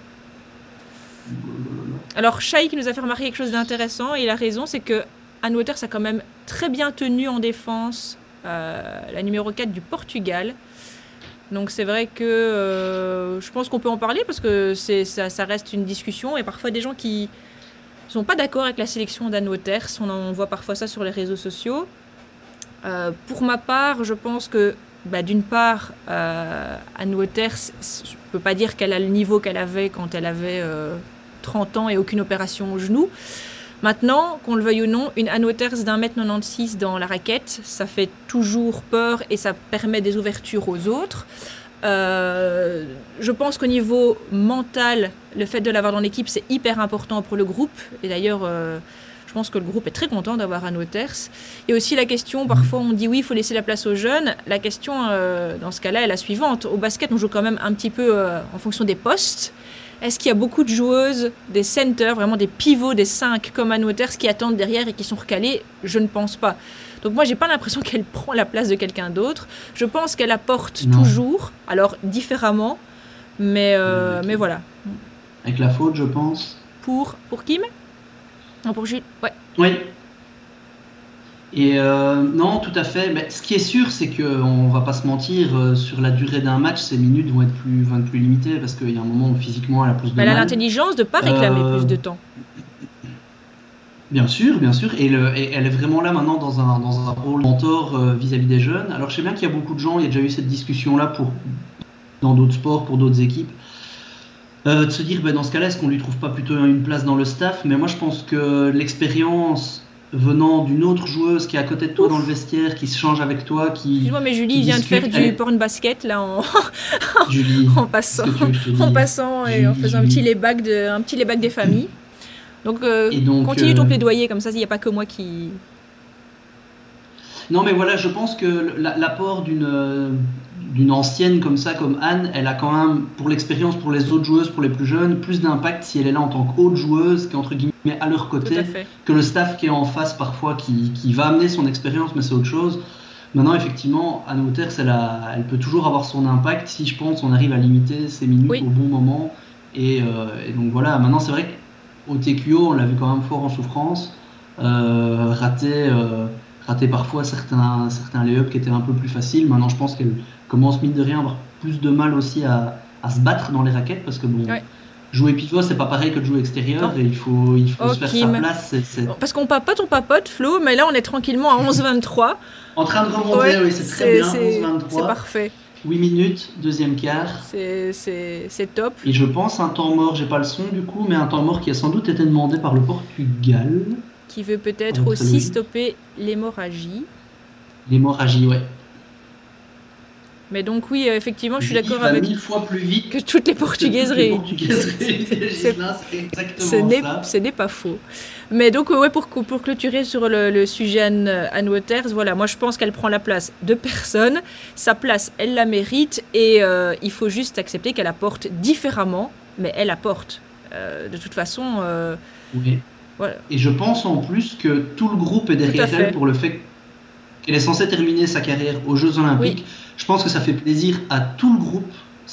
Alors, Shai qui nous a fait remarquer quelque chose d'intéressant, et il a raison, c'est que Anne Wouters a quand même très bien tenu en défense la numéro 4 du Portugal. Donc c'est vrai que je pense qu'on peut en parler parce que ça reste une discussion, et parfois des gens qui ne sont pas d'accord avec la sélection d'Anne Wouters, on voit parfois ça sur les réseaux sociaux. Pour ma part, je pense que d'une part, Anne Wouters, je ne peux pas dire qu'elle a le niveau qu'elle avait quand elle avait 30 ans et aucune opération au genou. Maintenant, qu'on le veuille ou non, une Anne Wouters d'1m96 dans la raquette, ça fait toujours peur et ça permet des ouvertures aux autres. Je pense qu'au niveau mental, le fait de l'avoir dans l'équipe, c'est hyper important pour le groupe. Et d'ailleurs, je pense que le groupe est très content d'avoir Anne Wouters. Et aussi la question, parfois on dit oui, il faut laisser la place aux jeunes. La question, dans ce cas-là, est la suivante. Au basket, on joue quand même un petit peu en fonction des postes. Est-ce qu'il y a beaucoup de joueuses, des centers, vraiment des pivots, des 5 comme Anne Wouters qui attendent derrière et qui sont recalées? Je ne pense pas. Donc moi, j'ai pas l'impression qu'elle prend la place de quelqu'un d'autre. Je pense qu'elle apporte toujours, alors différemment, mais voilà. Avec la faute, je pense. Pour Kim? Non, pour Jules. Ouais. Oui. Et non, tout à fait. Mais ce qui est sûr, c'est qu'on va pas se mentir, sur la durée d'un match, ces minutes vont être plus limitées parce qu'il y a un moment où physiquement elle a plus de mal. Elle a l'intelligence de ne pas réclamer plus de temps. Bien sûr. Et elle est vraiment là maintenant dans un rôle mentor vis-à-vis des jeunes. Alors je sais bien qu'il y a beaucoup de gens, il y a déjà eu cette discussion-là dans d'autres sports, pour d'autres équipes. De se dire, dans ce cas-là, est-ce qu'on lui trouve pas plutôt une place dans le staff? Mais moi je pense que l'expérience venant d'une autre joueuse qui est à côté de toi dans le vestiaire, qui se change avec toi, qui... Excuse-moi, mais Julie vient de faire du porn basket, là, Julie, en passant et en faisant un petit layback des familles. Donc, continue ton plaidoyer, comme ça, il n'y a pas que moi qui... Non, mais voilà, je pense que l'apport d'une ancienne comme ça, comme Anne, elle a quand même, pour l'expérience, pour les autres joueuses, pour les plus jeunes, plus d'impact si elle est là en tant qu'autre joueuse, qui est entre guillemets à leur côté, que le staff qui est en face parfois, qui va amener son expérience, mais c'est autre chose. Maintenant, effectivement, Anne Wouters, elle peut toujours avoir son impact si, je pense, on arrive à limiter ses minutes au bon moment. Et donc voilà, maintenant c'est vrai qu'au TQO, on l'a vu quand même fort en souffrance, raté parfois certains lay-ups qui étaient un peu plus faciles. Maintenant, je pense qu'elle commence mine de rien à avoir plus de mal aussi à se battre dans les raquettes, parce que jouer pivot, c'est pas pareil que de jouer extérieur, et il faut se faire sa place. Parce qu'on papote, Flo, mais là on est tranquillement à 11-23. En train de remonter, oui, c'est très bien, 11-23. C'est parfait. 8 minutes, deuxième quart. C'est top. Et je pense un temps mort, j'ai pas le son du coup, mais un temps mort qui a sans doute été demandé par le Portugal. Qui veut peut-être aussi stopper l'hémorragie. L'hémorragie, ouais. Mais donc oui, effectivement, je suis d'accord avec... 1000 fois plus vite que toutes les Portugaises réunies. Ce n'est pas faux. Mais donc, pour clôturer sur le sujet Anne Wouters, voilà, moi je pense qu'elle prend la place de personne. Sa place, elle la mérite, et il faut juste accepter qu'elle apporte différemment, mais elle apporte. De toute façon... oui. Voilà. Et je pense en plus que tout le groupe est derrière elle pour le fait qu'elle est censée terminer sa carrière aux Jeux Oui, Olympiques. Je pense que ça fait plaisir à tout le groupe,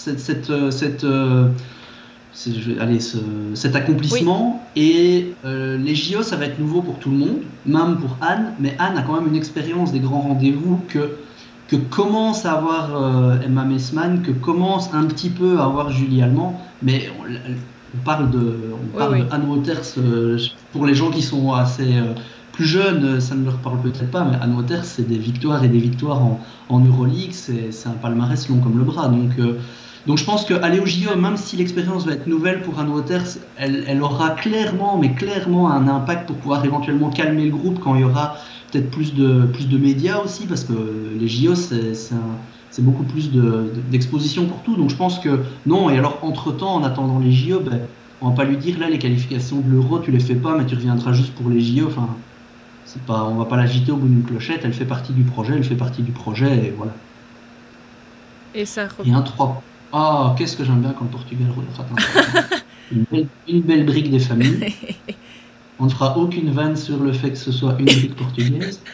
allez, cet oui, accomplissement. Et les JO, ça va être nouveau pour tout le monde, même pour Anne. Mais Anne a quand même une expérience des grands rendez-vous que commence à avoir Emma Messmann, que commence un petit peu à avoir Julie Allemand. Mais on oui, parle de oui. Anne Waters, pour les gens qui sont assez plus jeunes, ça ne leur parle peut-être pas, mais Anne Waters, c'est des victoires et des victoires en Euroleague, c'est un palmarès long comme le bras. Donc je pense qu'aller au JO, même si l'expérience va être nouvelle pour Anne Waters, elle aura clairement, mais clairement un impact pour pouvoir éventuellement calmer le groupe quand il y aura peut-être plus de médias aussi, parce que les JO, c'est beaucoup plus d'exposition pour tout. Donc je pense que non. Et alors, entre-temps, en attendant les JO, ben, on va pas lui dire là, les qualifications de l'Euro, tu les fais pas, mais tu reviendras juste pour les JO. Enfin, c'est pas, on va pas l'agiter au bout d'une clochette. Elle fait partie du projet, elle fait partie du projet, et voilà. Et ça Et un 3. Ah, qu'est-ce que j'aime bien quand le Portugal rate un 3 points. Une belle brique des familles. On ne fera aucune vanne sur le fait que ce soit une brique portugaise.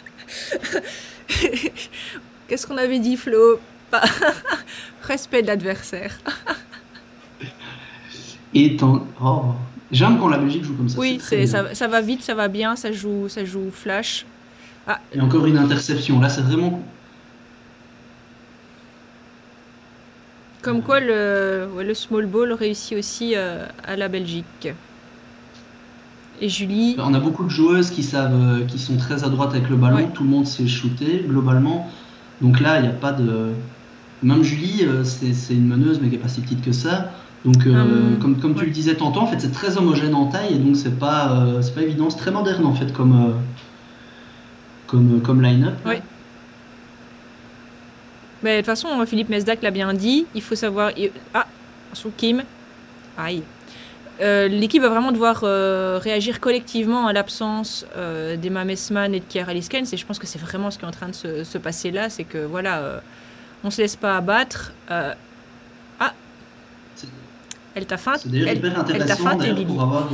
Qu'est-ce qu'on avait dit, Flo? Pas... Respect de l'adversaire. Oh, j'aime quand la Belgique joue comme ça, c'est Oui, très bien. ça va vite, ça va bien, ça joue flash. Ah, Et encore une interception. Là, c'est vraiment. comme quoi ouais, le small ball réussit aussi à la Belgique. Et Julie, On a beaucoup de joueuses qui savent, qui sont très adroites avec le ouais, ballon. Tout le monde sait shooter globalement. Donc là, il n'y a pas de. Même Julie, c'est une meneuse, mais qui n'est pas si petite que ça. Donc, comme tu ouais. le disais tantôt, en fait, c'est très homogène en taille et donc c'est pas évident. C'est très moderne en fait comme line-up Ouais. là. Mais de toute façon, Philippe Mesdac l'a bien dit, il faut savoir... Ah, son Kim. Aïe. L'équipe va vraiment devoir réagir collectivement à l'absence d'Emma Messmann et de Kiara Liskens. Et je pense que c'est vraiment ce qui est en train de se passer là. C'est que voilà, on se laisse pas abattre. Ah, C'est elle t'a feinte. c'est d'ailleurs hyper Elle t'a intéressant feinté, d'ailleurs Lily. pour avoir.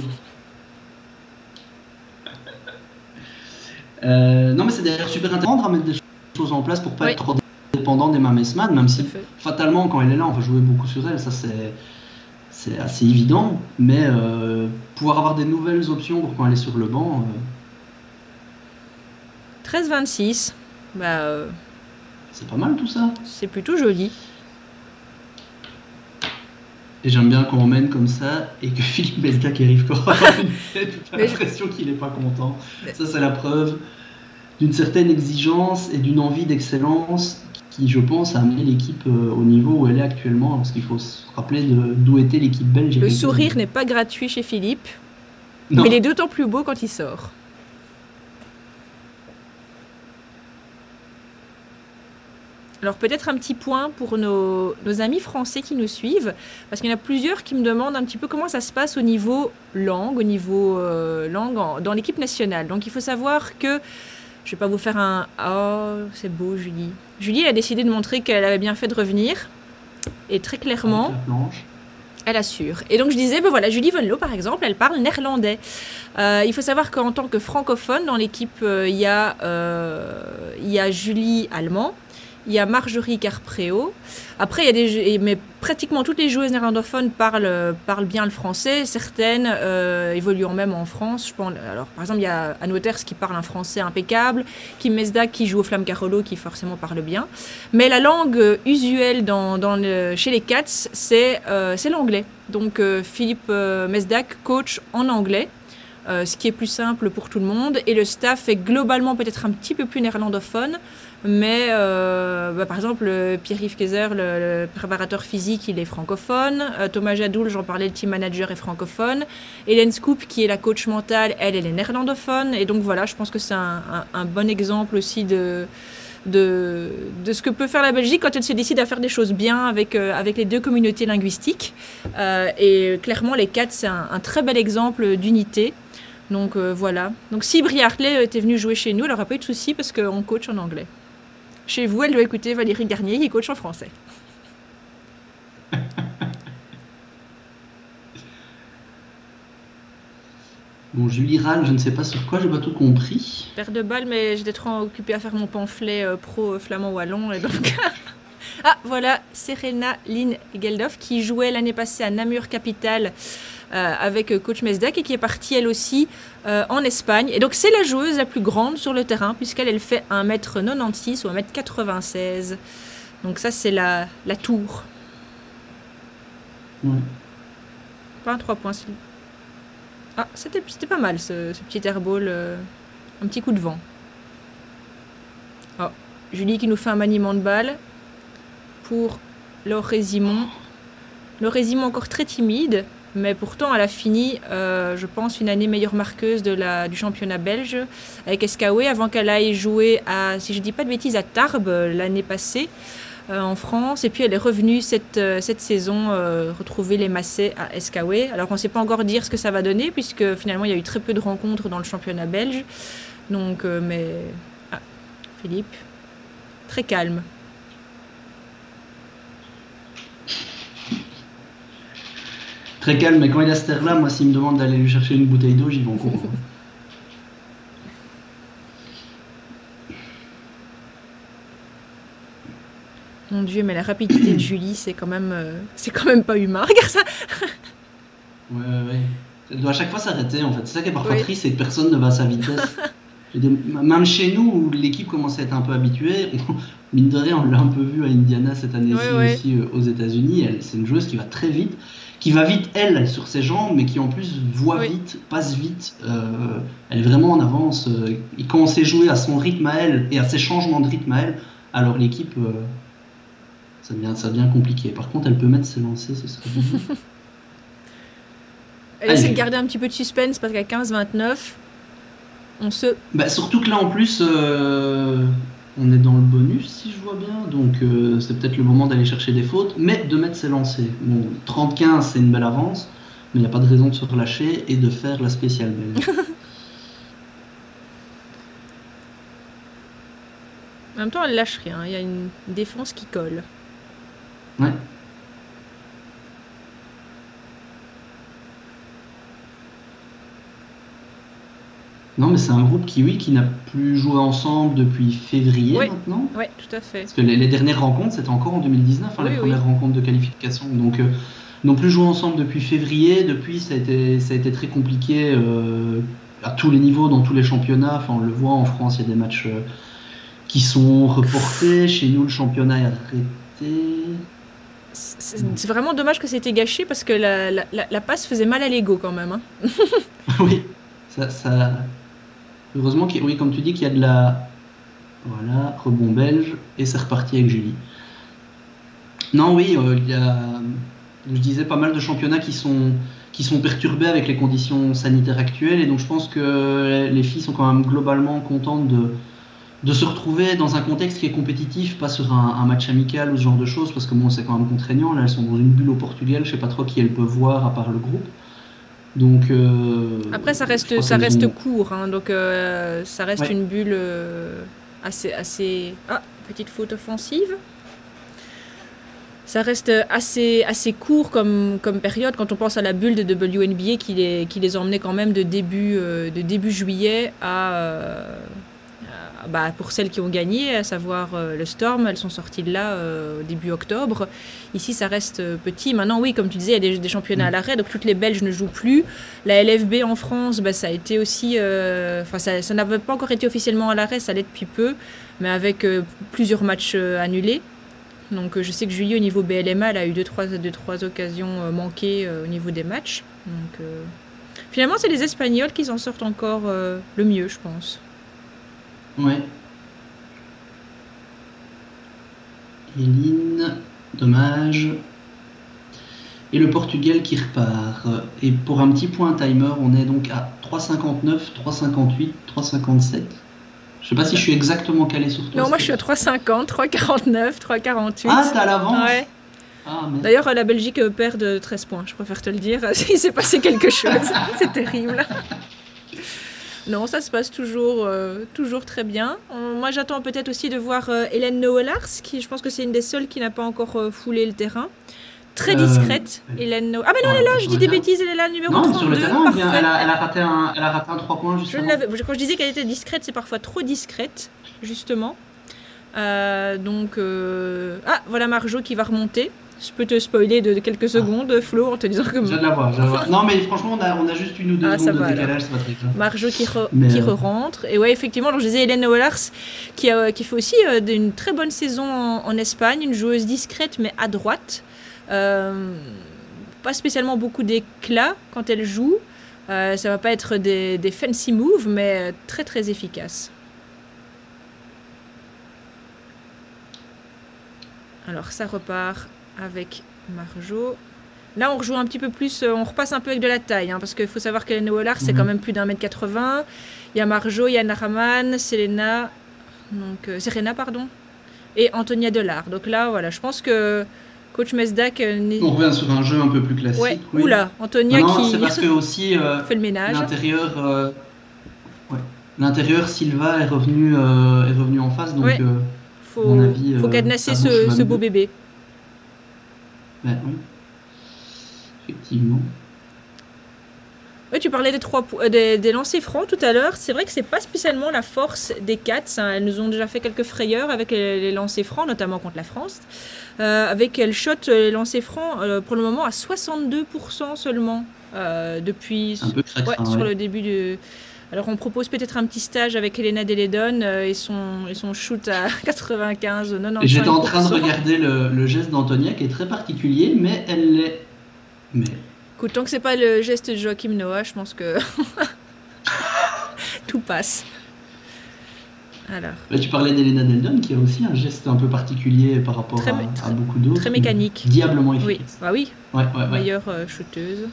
Non, mais c'est d'ailleurs super intéressant de mettre des choses en place pour pas Oui, être trop dépendant d'Emma Messmann, même tout à si fait. fatalement quand elle est là, on va jouer beaucoup sur elle. Ça c'est assez évident, mais pouvoir avoir des nouvelles options pour quand elle est sur le banc, 13-26. Bah, c'est pas mal tout ça. c'est plutôt joli. Et j'aime bien qu'on mène comme ça et que Philippe Mesca qui arrive encore à avoir une tête, t'as Mais l'impression qu'il est pas content. Ça, c'est la preuve d'une certaine exigence et d'une envie d'excellence qui, je pense, a amené l'équipe au niveau où elle est actuellement. Parce qu'il faut se rappeler d'où était l'équipe belge il y le a quelques sourire années. n'est pas gratuit chez Philippe, mais il est Non, d'autant plus beau quand il sort. Alors peut-être un petit point pour nos amis français qui nous suivent, parce qu'il y en a plusieurs qui me demandent un petit peu comment ça se passe au niveau langue, dans l'équipe nationale. Donc il faut savoir que, je vais pas vous faire un... Oh, c'est beau Julie. Julie elle a décidé de montrer qu'elle avait bien fait de revenir, et très avec clairement, la planche. elle assure. Et donc je disais, ben voilà, Julie Vonlo par exemple, elle parle néerlandais. Il faut savoir qu'en tant que francophone, dans l'équipe, il y a Julie Allemand, il y a Marjorie Carpréau. Après, il y a mais pratiquement toutes les joueuses néerlandophones parlent bien le français. Certaines évoluant même en France. Je pense, alors, par exemple, il y a Anne Waters qui parle un français impeccable, Kim Mesdag qui joue au Flamme Carolo qui forcément parle bien. Mais la langue usuelle chez les Cats, c'est l'anglais. Donc Philippe Mesdag coach en anglais. Ce qui est plus simple pour tout le monde. Et le staff est globalement peut-être un petit peu plus néerlandophone, mais par exemple, Pierre-Yves Kayser, le préparateur physique, il est francophone. Thomas Jadoul, j'en parlais, le team manager est francophone. Hélène Scoop, qui est la coach mentale, elle est néerlandophone. Et donc voilà, je pense que c'est un bon exemple aussi de ce que peut faire la Belgique quand elle se décide à faire des choses bien avec les deux communautés linguistiques. Et clairement, les Cats, c'est un très bel exemple d'unité. Donc voilà. Donc si Brie Hartley était venue jouer chez nous, elle n'aurait pas eu de souci parce qu'on coach en anglais. Chez vous, elle doit écouter Valérie Garnier qui coach en français. Bon, Julie râle, je ne sais pas sur quoi, j'ai pas tout compris. Paire de balles, mais j'étais trop occupée à faire mon pamphlet pro flamand wallon et donc. Ah, voilà, Serena Lynn Geldof qui jouait l'année passée à Namur Capital avec coach Mesdac et qui est partie elle aussi en Espagne. Et donc c'est la joueuse la plus grande sur le terrain puisqu'elle fait 1m96 ou 1m96. Donc ça c'est la tour. Ouais. Pas un 3 points. Ah, c'était pas mal ce petit airball. Un petit coup de vent. Oh, Julie qui nous fait un maniement de balle. Pour Laure Résimon. Laure Résimon encore très timide, mais pourtant elle a fini, je pense, une année meilleure marqueuse du championnat belge avec Escaoué avant qu'elle aille jouer à, si je dis pas de bêtises, à Tarbes l'année passée en France. Et puis elle est revenue cette saison retrouver les Massets à Escaoué. Alors on ne sait pas encore dire ce que ça va donner puisque finalement il y a eu très peu de rencontres dans le championnat belge. Donc, mais Philippe, très calme. Très calme, mais quand il a cette air-là, moi, s'il me demande d'aller lui chercher une bouteille d'eau, j'y vais en courant. Mon Dieu, mais la rapidité de Julie, c'est quand même pas humain. Regarde ça. Ouais. Elle doit à chaque fois s'arrêter, en fait. C'est ça qui est parfois triste, c'est que personne ne va à sa vitesse. Même chez nous, où l'équipe commence à être un peu habituée, mine de rien, on l'a un peu vu à Indiana cette année-ci aussi aux États-Unis. C'est une joueuse qui va très vite. Qui va vite, elle, sur ses jambes, mais qui en plus voit vite, passe vite. Elle est vraiment en avance. Et quand on sait jouer à son rythme à elle et à ses changements de rythme à elle, alors l'équipe, ça devient compliqué. Par contre, elle peut mettre ses lancers, ce serait bien. Elle essaie de garder un petit peu de suspense parce qu'à 15-29, on se... Bah, surtout que là, en plus, on est dans le bonus, si je vois bien. Donc, c'est peut-être le moment d'aller chercher des fautes, mais de mettre ses lancers. Bon, 30-15, c'est une belle avance, mais il n'y a pas de raison de se relâcher et de faire la spéciale belge. En même temps, elle lâche rien. Il y a une défense qui colle. Ouais. Non, mais c'est un groupe qui n'a plus joué ensemble depuis février maintenant. Oui, tout à fait. Parce que les dernières rencontres, c'était encore en 2019, les premières rencontres de qualification. Donc, n'ont plus joué ensemble depuis février. Depuis, ça a été très compliqué à tous les niveaux, dans tous les championnats. Enfin, on le voit, en France, il y a des matchs qui sont reportés. Chez nous, le championnat est arrêté. C'est vraiment dommage que c'était gâché parce que la passe faisait mal à l'ego quand même. Hein. Oui, ça... Heureusement, oui, comme tu dis, qu'il y a de la... Voilà, rebond belge, et c'est reparti avec Julie. Non, oui, il y a, je disais, pas mal de championnats qui sont perturbés avec les conditions sanitaires actuelles, et donc je pense que les filles sont quand même globalement contentes de se retrouver dans un contexte qui est compétitif, pas sur un match amical ou ce genre de choses, parce que bon, c'est quand même contraignant. Là, elles sont dans une bulle au Portugal, je sais pas trop qui elles peuvent voir à part le groupe. Donc, après, ça reste court, hein, donc ça reste une bulle assez... Ah, petite faute offensive. Ça reste assez court comme période quand on pense à la bulle de WNBA qui les emmenait quand même de début juillet à... pour celles qui ont gagné, à savoir le Storm, elles sont sorties de là début octobre. Ici, ça reste petit. Maintenant, oui, comme tu disais, il y a des championnats à l'arrêt, donc toutes les Belges ne jouent plus. La LFB en France, ça a été aussi... ça n'avait pas encore été officiellement à l'arrêt, ça l'est depuis peu, mais avec plusieurs matchs annulés. Donc, je sais que Julie, au niveau BLMA, elle a eu deux, trois occasions manquées au niveau des matchs. Donc, finalement, c'est les Espagnols qui s'en sortent encore le mieux, je pense. Ouais. Eline, dommage. Et le Portugal qui repart. Et pour un petit point timer, on est donc à 3,59, 3,58, 3,57. Je sais pas si je suis exactement calé sur toi. Non, moi je suis à 3,50, 3,49, 3,48. Ah, t'as l'avance. Ouais. D'ailleurs, la Belgique perd de 13 points, je préfère te le dire. Il s'est passé quelque chose. C'est terrible. Non, ça se passe toujours très bien. Moi, j'attends peut-être aussi de voir Hélène Noëllars, qui je pense que c'est une des seules qui n'a pas encore foulé le terrain. très discrète. Hélène... Ah mais non, elle est là, je dis des bêtises, elle est là, le numéro 32. Non, sur le terrain, elle a raté un 3 points juste avant. Quand je disais qu'elle était discrète, c'est parfois trop discrète, justement. Ah, voilà Marjo qui va remonter. Je peux te spoiler de quelques secondes, Flo, en te disant que... Je viens de la voir. Non, mais franchement, on a juste 1 ou 2 secondes de décalage, c'est pas très grave. Marjo qui re-rentre. Et ouais, effectivement, alors je disais Hélène Oehlers, qui fait aussi une très bonne saison en Espagne, une joueuse discrète, mais à droite. Pas spécialement beaucoup d'éclat quand elle joue. Ça va pas être des fancy moves, mais très très efficace. Alors ça repart avec Marjo. Là, on rejoue un petit peu plus, on repasse un peu avec de la taille, hein, parce qu'il faut savoir qu'Hélène Oehlers, c'est quand même plus d'1m80. Il y a Marjo, il y a Naraman, Serena, et Antonia Delard. Donc là, voilà, je pense que coach Mesdac... on revient sur un jeu un peu plus classique. Ouais. Oui. Oula, Antonia qui c'est parce que aussi, fait le ménage. L'intérieur, Silva est revenu en face, donc faut cadenasser ce beau bébé. Ben, oui. Effectivement. Oui, tu parlais des lancers francs tout à l'heure. C'est vrai que c'est pas spécialement la force des Cats. Hein. Elles nous ont déjà fait quelques frayeurs avec les lancers francs, notamment contre la France. Avec elles shot les lancers francs pour le moment à 62% seulement depuis sur le début du. Alors on propose peut-être un petit stage avec Elena Deledon et son shoot à 95, 95%. Et j'étais en train de regarder le geste d'Antonia qui est très particulier, mais elle l'est. Écoute, tant que c'est pas le geste de Joachim Noah, je pense que tout passe. Alors. Là, tu parlais d'Elena Deledon qui a aussi un geste un peu particulier par rapport à beaucoup d'autres. Très mécanique. Diablement efficace. Oui, Ouais. Meilleure shooteuse.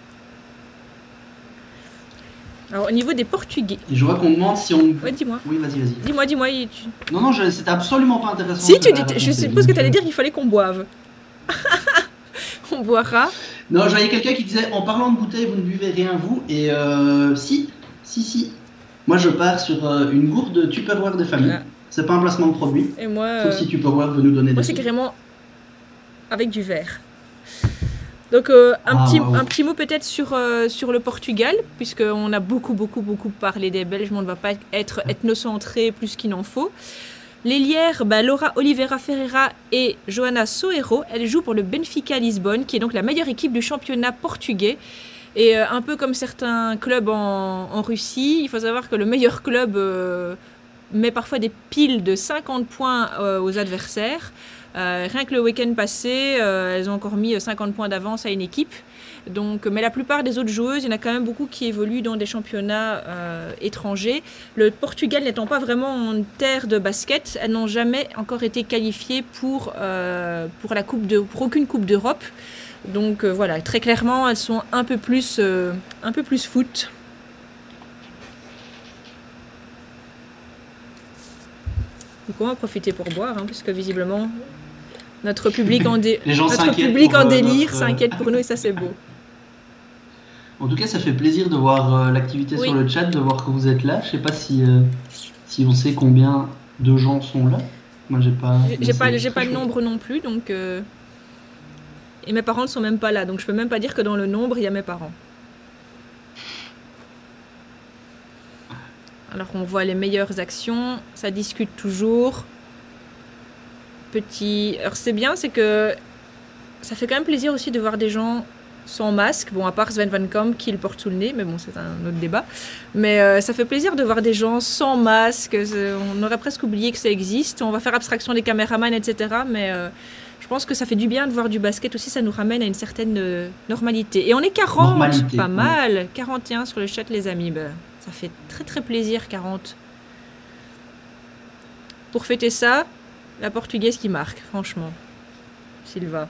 Alors, au niveau des Portugais. Et je vois qu'on demande si on. Ouais, dis-moi. Oui, vas-y. Dis-moi. Non, c'était absolument pas intéressant. Si, je suppose que tu allais dire qu'il fallait qu'on boive. On boira. Non, je voyais quelqu'un qui disait en parlant de bouteille, vous ne buvez rien, vous. Et si. Moi, je pars sur une gourde Tupperware de famille. Voilà. C'est pas un placement de produit. Et moi. Sauf si Tupperware veut nous donner des. Moi, c'est carrément avec du verre. Donc un petit mot peut-être sur le Portugal, puisqu'on a beaucoup parlé des Belges, mais on ne va pas être ethnocentré plus qu'il n'en faut. L'ailière, Laura Oliveira Ferreira et Joana Soeiro, elles jouent pour le Benfica Lisbonne, qui est donc la meilleure équipe du championnat portugais. Et un peu comme certains clubs en Russie, il faut savoir que le meilleur club met parfois des piles de 50 points aux adversaires. Rien que le week-end passé, elles ont encore mis 50 points d'avance à une équipe. Donc, mais la plupart des autres joueuses, il y en a quand même beaucoup qui évoluent dans des championnats étrangers. Le Portugal n'étant pas vraiment une terre de basket, elles n'ont jamais encore été qualifiées pour aucune Coupe d'Europe. Donc voilà, très clairement, elles sont un peu plus foot. Donc on va profiter pour boire, hein, puisque visiblement notre public en délire s'inquiète pour nous et ça c'est beau. En tout cas, ça fait plaisir de voir l'activité sur le chat, de voir que vous êtes là. Je sais pas si on sait combien de gens sont là. Moi, j'ai pas le nombre non plus, donc et mes parents ne sont même pas là, donc je peux même pas dire que dans le nombre il y a mes parents. Alors on voit les meilleures actions, ça discute toujours. Alors c'est bien, c'est que ça fait quand même plaisir aussi de voir des gens sans masque. Bon, à part Sven Van Kamp qui le porte sous le nez, mais bon, c'est un autre débat. Mais ça fait plaisir de voir des gens sans masque. On aurait presque oublié que ça existe. On va faire abstraction des caméramans, etc. Mais je pense que ça fait du bien de voir du basket aussi. Ça nous ramène à une certaine normalité. Et on est 40, pas mal. 41 sur le chat, les amis. Ça fait très très plaisir, 40. Pour fêter ça, la Portugaise qui marque, franchement. Silva.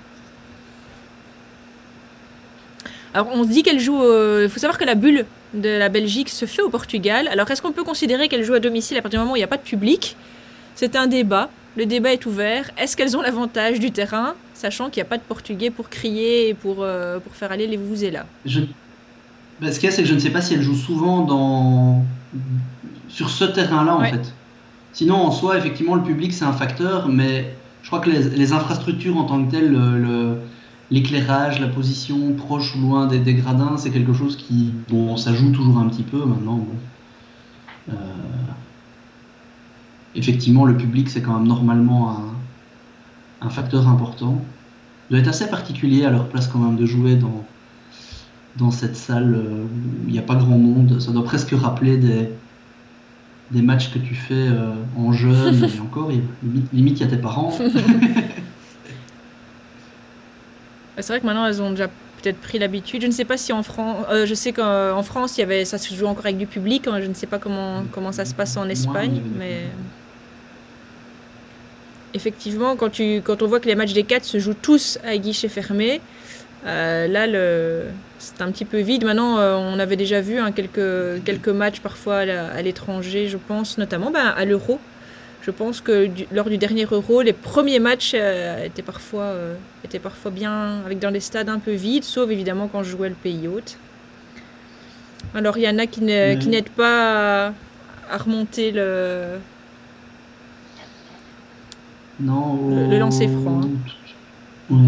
Alors on se dit qu'elle joue... Il faut savoir que la bulle de la Belgique se fait au Portugal. Alors est-ce qu'on peut considérer qu'elle joue à domicile à partir du moment où il n'y a pas de public? C'est un débat. Le débat est ouvert. Est-ce qu'elles ont l'avantage du terrain, sachant qu'il n'y a pas de Portugais pour crier et pour faire aller les vuvuzela? Ce qu'il y a, c'est que je ne sais pas si elle joue souvent sur ce terrain-là, en fait. Sinon, en soi, effectivement, le public, c'est un facteur, mais je crois que les infrastructures en tant que telles, l'éclairage, la position proche ou loin des gradins, c'est quelque chose qui, bon, ça joue toujours un petit peu maintenant. Bon. Euh, Effectivement, le public, c'est quand même normalement un facteur important. Il doit être assez particulier à leur place quand même de jouer dans cette salle où il n'y a pas grand monde. Ça doit presque rappeler des matchs que tu fais en jeune, et encore, limite, il y a tes parents. C'est vrai que maintenant, elles ont déjà peut-être pris l'habitude. Je ne sais pas si en France... je sais qu'en France, ça se joue encore avec du public. Je ne sais pas comment ça se passe en Espagne, mais... Effectivement, quand on voit que les matchs des Cats se jouent tous à guichet fermé, là, c'est un petit peu vide. Maintenant, on avait déjà vu quelques matchs parfois à l'étranger, je pense, notamment à l'Euro. Je pense que lors du dernier Euro, les premiers matchs étaient parfois bien, avec dans des stades un peu vides, sauf évidemment quand je jouais le pays hôte. Alors, il y en a qui n'aident pas à remonter le lancer franc. Hein. Ouais.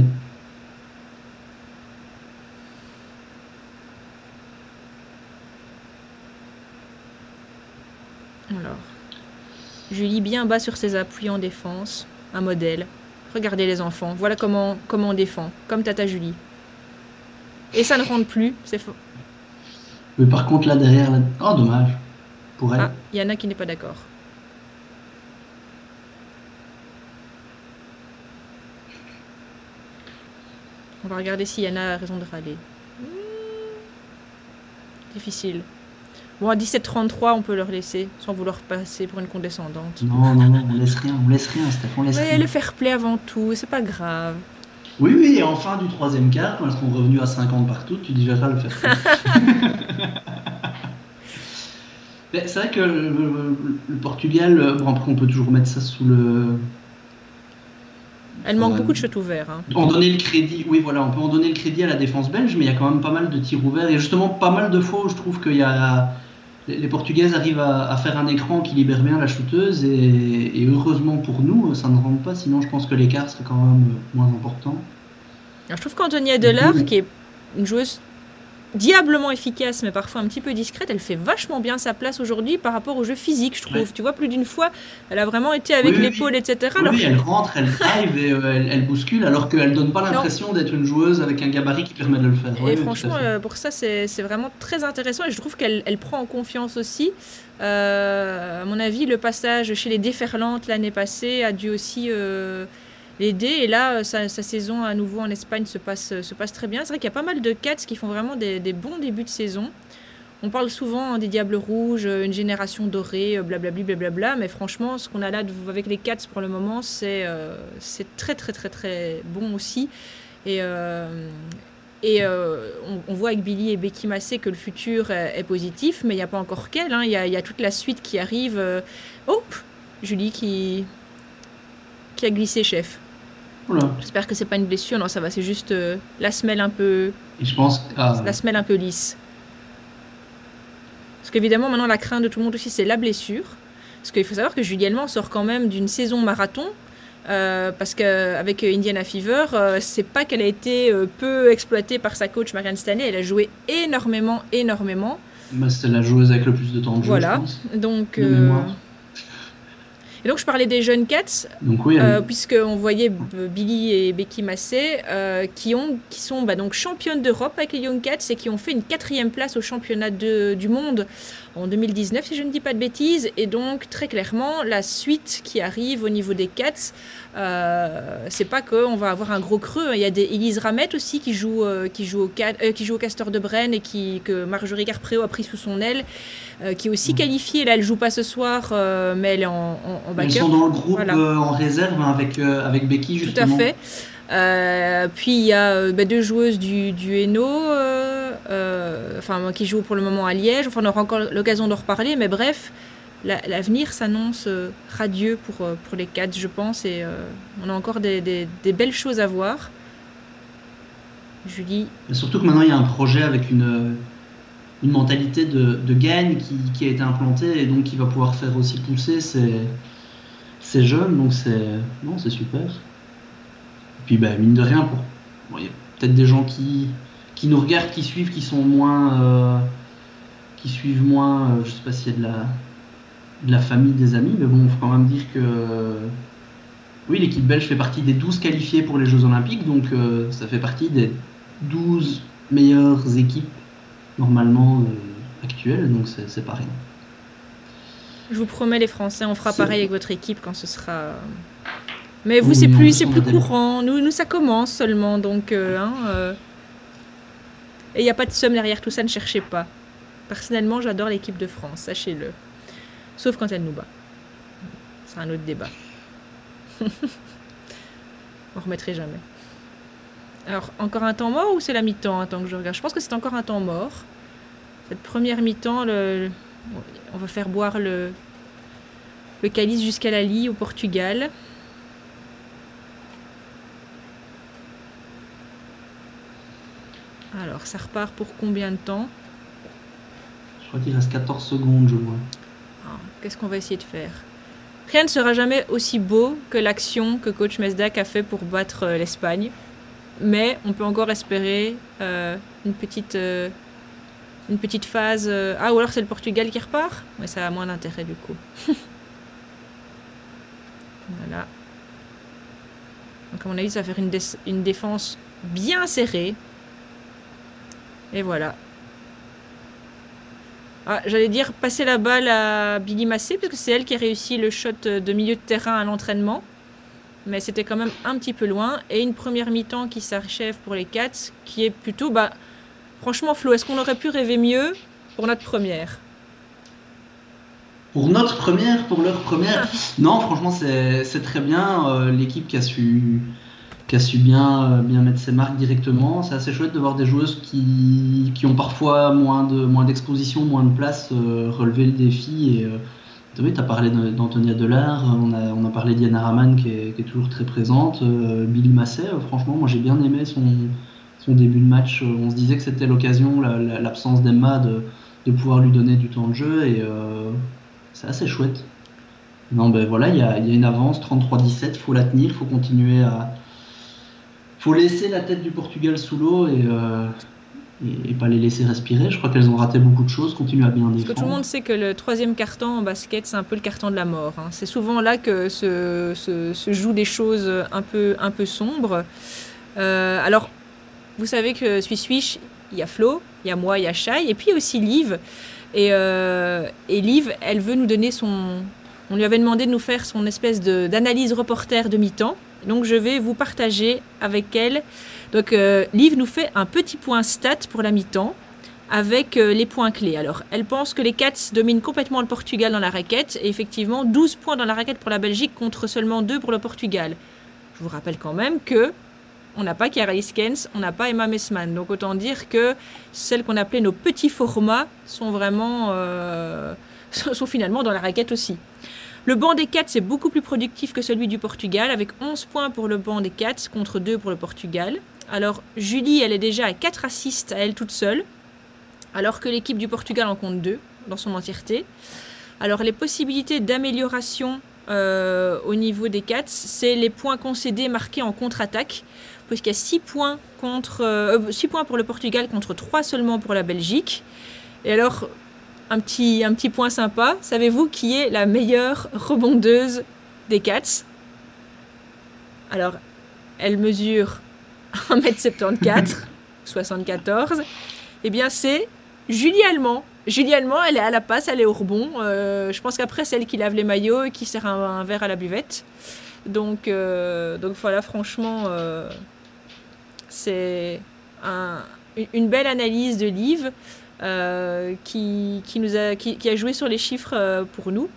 Alors, Julie bien bas sur ses appuis en défense, un modèle. Regardez les enfants, voilà comment on défend, comme Tata Julie. Et ça ne rentre plus, c'est faux. Mais par contre là derrière, oh dommage, pour elle. Ah, il y en a qui n'est pas d'accord. On va regarder si Yana a raison de râler. Difficile. Bon, à 17-33, on peut leur laisser, sans vouloir passer pour une condescendante. Non, on laisse rien, Steph, on laisse rien. Le fair play avant tout, c'est pas grave. Oui, et en fin du troisième quart, quand elles seront revenues à 50 partout, tu verras le fair play. C'est vrai que le Portugal, bon après on peut toujours mettre ça sous le... Elle manque beaucoup de shots ouverts. Hein. On peut en donner le crédit à la défense belge, mais il y a quand même pas mal de tirs ouverts. Et justement, pas mal de fois où je trouve que les Portugaises arrivent à faire un écran qui libère bien la shooteuse. Et heureusement pour nous, ça ne rentre pas. Sinon, je pense que l'écart serait quand même moins important. Alors, je trouve qu'Antonia Delard, qui est une joueuse diablement efficace, mais parfois un petit peu discrète, elle fait vachement bien sa place aujourd'hui par rapport au jeu physique, je trouve. Ouais. Tu vois, plus d'une fois, elle a vraiment été avec l'épaule, etc. Oui, elle rentre, elle drive et elle bouscule, alors qu'elle donne pas l'impression d'être une joueuse avec un gabarit qui permet de le faire. Et franchement, pour ça, c'est vraiment très intéressant et je trouve qu'elle prend en confiance aussi. À mon avis, le passage chez les Déferlantes l'année passée a dû aussi... l'aider, et là sa saison à nouveau en Espagne se passe très bien. C'est vrai qu'il y a pas mal de Cats qui font vraiment des bons débuts de saison. On parle souvent des Diables Rouges, une génération dorée, blablabla, mais franchement ce qu'on a là avec les Cats pour le moment c'est très très très très bon aussi, et on voit avec Billy et Becky Massé que le futur est positif, mais il n'y a pas encore qu'elle, hein. Il y a toute la suite qui arrive. Oh, Julie qui a glissé, chef. Oula. J'espère que c'est pas une blessure, non ça va, c'est juste la semelle un peu... Et je pense... La semelle un peu lisse. Parce qu'évidemment maintenant la crainte de tout le monde aussi c'est la blessure. Parce qu'il faut savoir que Julie Elman sort quand même d'une saison marathon. Parce qu'avec Indiana Fever, c'est pas qu'elle a été peu exploitée par sa coach Marianne Stanley, elle a joué énormément. Bah, c'était la joueuse avec le plus de temps de jeu, voilà. Je pense. Donc... Et donc je parlais des jeunes Cats, puisqu'on voyait Billy et Becky Massé qui sont donc championnes d'Europe avec les Young Cats et qui ont fait une 4e place au championnat du monde en 2019 si je ne dis pas de bêtises. Et donc très clairement la suite qui arrive au niveau des Cats, c'est pas qu'on va avoir un gros creux. Il y a des Elise Ramette aussi qui joue au Castor de Brenne et que Marjorie Carpréau a pris sous son aile. Qui est aussi qualifiée. Là, elle joue pas ce soir, mais elle est en backup. Ils sont dans le groupe en réserve avec Becky, justement. Tout à fait. Puis, il y a 2 joueuses du Hainaut, qui jouent pour le moment à Liège. Enfin, on aura encore l'occasion d'en reparler, mais bref, l'avenir s'annonce radieux pour les Cats, je pense, et on a encore des belles choses à voir. Julie. Mais surtout que maintenant, il y a un projet avec une mentalité de gagne qui a été implantée et donc qui va pouvoir faire aussi pousser ces jeunes, donc c'est super. Et puis mine de rien, peut-être des gens qui nous regardent, qui suivent, qui sont moins, qui suivent moins, je sais pas s'il y a de la famille, des amis, mais bon, il faut quand même dire que oui, l'équipe belge fait partie des 12 qualifiés pour les Jeux Olympiques, donc ça fait partie des 12 meilleures équipes normalement actuelles, donc c'est pas rien. Je vous promets, les Français, on fera pareil avec votre équipe quand ce sera. Mais vous, Oui, c'est on plus va courant. Nous, ça commence seulement, donc. Et il n'y a pas de somme derrière tout ça, ne cherchez pas. Personnellement, j'adore l'équipe de France, sachez-le. Sauf quand elle nous bat. C'est un autre débat. On remettrait jamais. Alors, encore un temps mort ou c'est la mi-temps, hein, tant que je regarde? Je pense que c'est encore un temps mort. Cette première mi-temps, on va faire boire le calice jusqu'à la lie au Portugal. Alors, ça repart pour combien de temps? Je crois qu'il reste 14 secondes, je vois. Qu'est-ce qu'on va essayer de faire? Rien ne sera jamais aussi beau que l'action que coach Mesdac a fait pour battre l'Espagne. Mais on peut encore espérer une petite phase... Ah, ou alors c'est le Portugal qui repart? Mais ça a moins d'intérêt du coup. Voilà. Donc à mon avis, ça va faire une défense bien serrée. Et voilà. Ah, j'allais dire passer la balle à Billy Massé, parce que c'est elle qui a réussi le shot de milieu de terrain à l'entraînement. Mais c'était quand même un petit peu loin. Et une première mi-temps qui s'achève pour les Cats, qui est plutôt... franchement, Flo, est-ce qu'on aurait pu rêver mieux pour notre première? Pour notre première, pour leur première? Non, franchement, c'est très bien. L'équipe qui a su bien mettre ses marques directement. C'est assez chouette de voir des joueuses qui ont parfois moins d'exposition, moins de place, relever le défi. Et oui, tu as parlé d'Antonia Delard, on a parlé d'Yann Raman qui est toujours très présente. Billy Massé, franchement, moi j'ai bien aimé son début de match. On se disait que c'était l'occasion, l'absence d'Emma, de pouvoir lui donner du temps de jeu. Et c'est assez chouette. Non, ben voilà, il y a une avance, 33-17, faut la tenir, faut continuer faut laisser la tête du Portugal sous l'eau et pas les laisser respirer. Je crois qu'elles ont raté beaucoup de choses, continuent à bien défendre. Parce que tout le monde sait que le troisième carton en basket, c'est un peu le carton de la mort. Hein. C'est souvent là que se jouent des choses un peu sombres. Alors, vous savez que Swish, il y a Flo, il y a moi, il y a Shai, et puis aussi Liv. Et Liv, elle veut nous donner on lui avait demandé de nous faire son espèce d'analyse reporter de mi-temps. Donc je vais vous partager avec elle. Donc Liv nous fait un petit point stat pour la mi-temps avec les points clés. Alors elle pense que les Cats dominent complètement le Portugal dans la raquette. Et effectivement 12 points dans la raquette pour la Belgique contre seulement 2 pour le Portugal. Je vous rappelle quand même que on n'a pas Chiara Iskens, on n'a pas Emma Messman. Donc autant dire que celles qu'on appelait nos petits formats sont vraiment... sont finalement dans la raquette aussi. Le banc des Cats est beaucoup plus productif que celui du Portugal, avec 11 points pour le banc des Cats contre 2 pour le Portugal. Alors Julie, elle est déjà à 4 assists à elle toute seule, alors que l'équipe du Portugal en compte 2 dans son entièreté. Alors les possibilités d'amélioration au niveau des Cats, c'est les points concédés marqués en contre-attaque, puisqu'il y a 6 points pour le Portugal contre 3 seulement pour la Belgique. Et alors... Un petit point sympa, savez-vous qui est la meilleure rebondeuse des Cats? Alors, elle mesure 1m74, 74. Eh bien, c'est Julie Allemand. Julie Allemand, elle est à la passe, elle est au rebond. Je pense qu'après, c'est elle qui lave les maillots et qui sert un verre à la buvette. Donc voilà, franchement, c'est une belle analyse de Liv. Qui a joué sur les chiffres pour nous.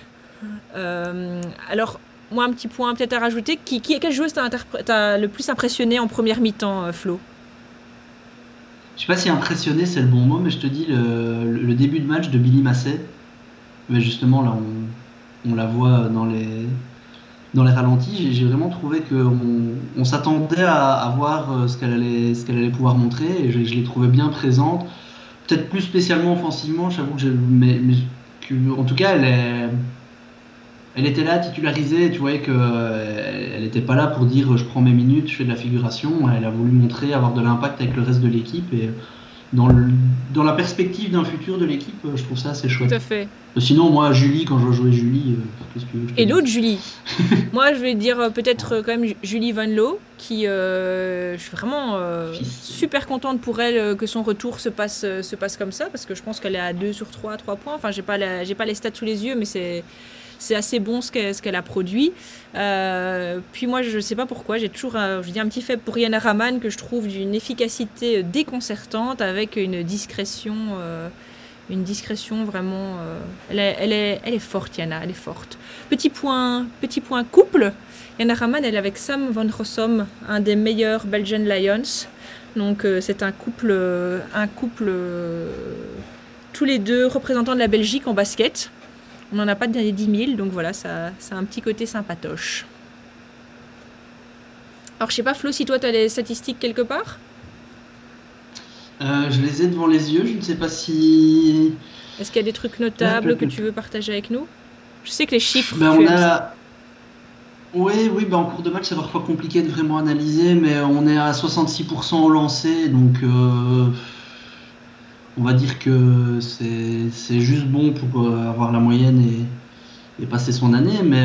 Alors, moi, un petit point peut-être à rajouter. Quelle joueuse t'as le plus impressionné en première mi-temps, Flo? Je sais pas si impressionné c'est le bon mot, mais je te dis le début de match de Billy Massé. Mais justement, là, on la voit dans les ralentis. J'ai vraiment trouvé qu'on s'attendait à voir ce qu'elle allait pouvoir montrer. Et je l'ai trouvée bien présente. Peut-être plus spécialement offensivement, j'avoue que en tout cas, elle était là, titularisée, tu voyais qu'elle n'était pas là pour dire je prends mes minutes, je fais de la figuration. Elle a voulu montrer, avoir de l'impact avec le reste de l'équipe. Et dans la perspective d'un futur de l'équipe, je trouve ça assez chouette. Tout à fait. Sinon, moi, Julie, quand je jouais Julie, qu'est-ce que tu veux que je te Et dise l'autre Julie. Moi, je vais dire peut-être quand même Julie Van Loo, qui je suis vraiment Fils. super contente pour elle que son retour se passe comme ça, parce que je pense qu'elle est à 2 sur 3 points. Enfin, j'ai pas les stats sous les yeux, mais c'est assez bon ce qu'elle a produit. Puis moi, je sais pas pourquoi, j'ai toujours je dis un petit faible pour Yana Raman, que je trouve d'une efficacité déconcertante, avec une discrétion vraiment. Elle est forte, Yana, elle est forte. Petit point couple. Yana Raman, elle est avec Sam van Rossum, un des meilleurs Belgian Lions. Donc c'est un couple tous les deux représentants de la Belgique en basket. On n'en a pas des 10 000, donc voilà, ça a un petit côté sympatoche. Alors je sais pas, Flo, si toi tu as les statistiques quelque part? Je les ai devant les yeux, je ne sais pas si... Est-ce qu'il y a des trucs notables que tu veux partager avec nous? Je sais que les chiffres, Ben, tu on aimes ça. a... Oui, ben, en cours de match, c'est parfois compliqué de vraiment analyser, mais on est à 66% au lancer, donc on va dire que c'est juste bon pour avoir la moyenne et passer son année, mais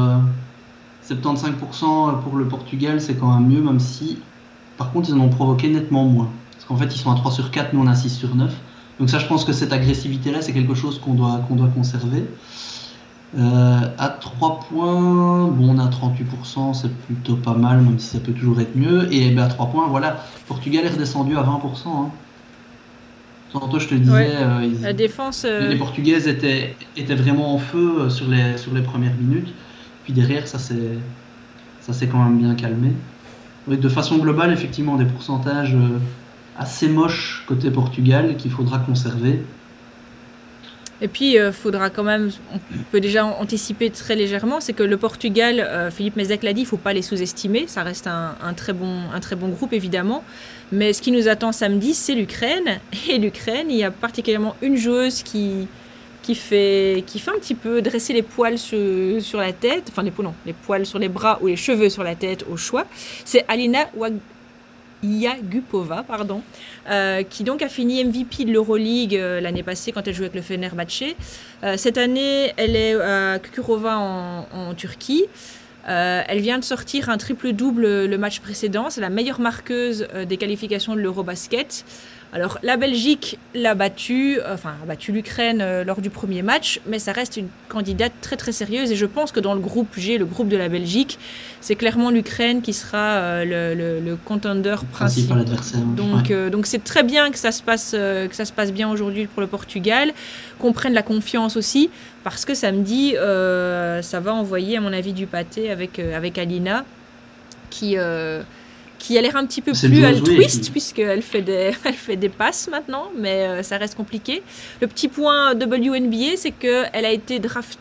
75% pour le Portugal, c'est quand même mieux, même si, par contre, ils en ont provoqué nettement moins. Parce qu'en fait, ils sont à 3 sur 4, nous on a 6 sur 9. Donc ça, je pense que cette agressivité-là, c'est quelque chose qu'on doit conserver. À 3 points, bon, on a 38%, c'est plutôt pas mal, même si ça peut toujours être mieux. Et ben, à 3 points, voilà, Portugal est redescendu à 20%. Hein. Tantôt, je te disais, Ouais, la défense, les Portugaises étaient vraiment en feu sur les premières minutes. Puis derrière, ça s'est quand même bien calmé. Oui, de façon globale, effectivement, des pourcentages assez moches côté Portugal qu'il faudra conserver. et puis faudra quand même, on peut déjà anticiper très légèrement, c'est que le Portugal, Philippe Mézec l'a dit, il ne faut pas les sous-estimer, ça reste un très bon groupe évidemment, mais ce qui nous attend samedi, c'est l'Ukraine, et l'Ukraine, il y a particulièrement une joueuse qui fait un petit peu dresser les poils sur la tête, enfin les poils sur les bras ou les cheveux sur la tête au choix, c'est Alina Yagupova, qui donc a fini MVP de l'Euroleague l'année passée quand elle jouait avec le Fenerbahçe. Cette année, elle est à Kukurova en Turquie. Elle vient de sortir un triple-double le match précédent. C'est la meilleure marqueuse des qualifications de l'Eurobasket. Alors, la Belgique a battu l'Ukraine lors du premier match, mais ça reste une candidate très très sérieuse. Et je pense que dans le groupe G, le groupe de la Belgique, c'est clairement l'Ukraine qui sera le contender principal. Adversaire. Donc c'est très bien que ça se passe bien aujourd'hui pour le Portugal, qu'on prenne la confiance aussi, parce que samedi, ça va envoyer, à mon avis, du pâté avec Alina, qui a l'air un petit peu plus altruiste, puisqu'elle fait des passes maintenant, mais ça reste compliqué. Le petit point WNBA, c'est qu'elle a été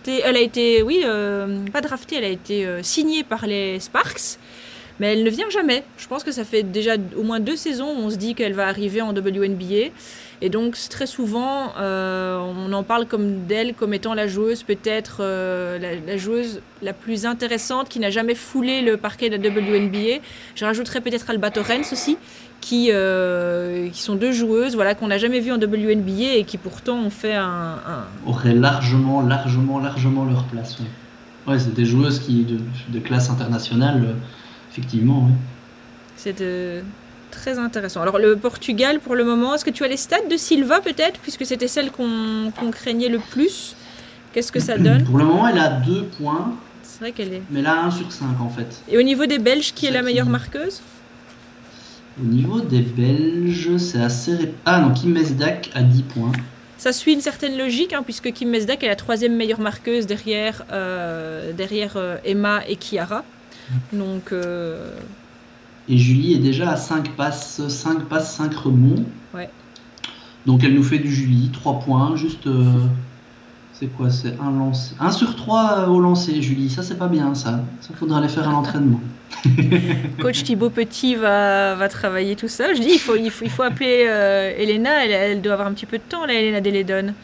signée par les Sparks, mais elle ne vient jamais. Je pense que ça fait déjà au moins 2 saisons où on se dit qu'elle va arriver en WNBA. Et donc, très souvent, on en parle d'elle comme étant la joueuse, peut-être la joueuse la plus intéressante qui n'a jamais foulé le parquet de la WNBA. Je rajouterais peut-être Alba Torrens aussi, qui sont 2 joueuses qu'on n'a jamais vues en WNBA et qui pourtant ont fait auraient largement leur place. Ouais, c'est des joueuses de classe internationale, effectivement. Ouais. C'est très intéressant. Alors le Portugal, pour le moment, est-ce que tu as les stats de Silva peut-être, puisque c'était celle qu'on craignait le plus? Qu'est-ce que ça donne? Pour le moment, elle a 2 points. C'est vrai qu'elle est... Mais elle a 1 sur 5 en fait. Et au niveau des Belges, qui est la meilleure marqueuse? Au niveau des Belges, c'est assez... Ah non, Kim Mesdak a 10 points. Ça suit une certaine logique, puisque Kim Mesdak est la 3e meilleure marqueuse derrière Emma et Chiara. Donc... Et Julie est déjà à 5 passes, 5 rebonds. Ouais. Donc elle nous fait du Julie, 3 points, juste... c'est quoi? C'est un lancer. 1 sur 3 au lancer, Julie. Ça, c'est pas bien, ça. Ça, faudra aller faire à l'entraînement. Coach Thibaut Petit va travailler tout ça. Je dis, il faut appeler Elena. Elle doit avoir un petit peu de temps, là, Elena Deledon.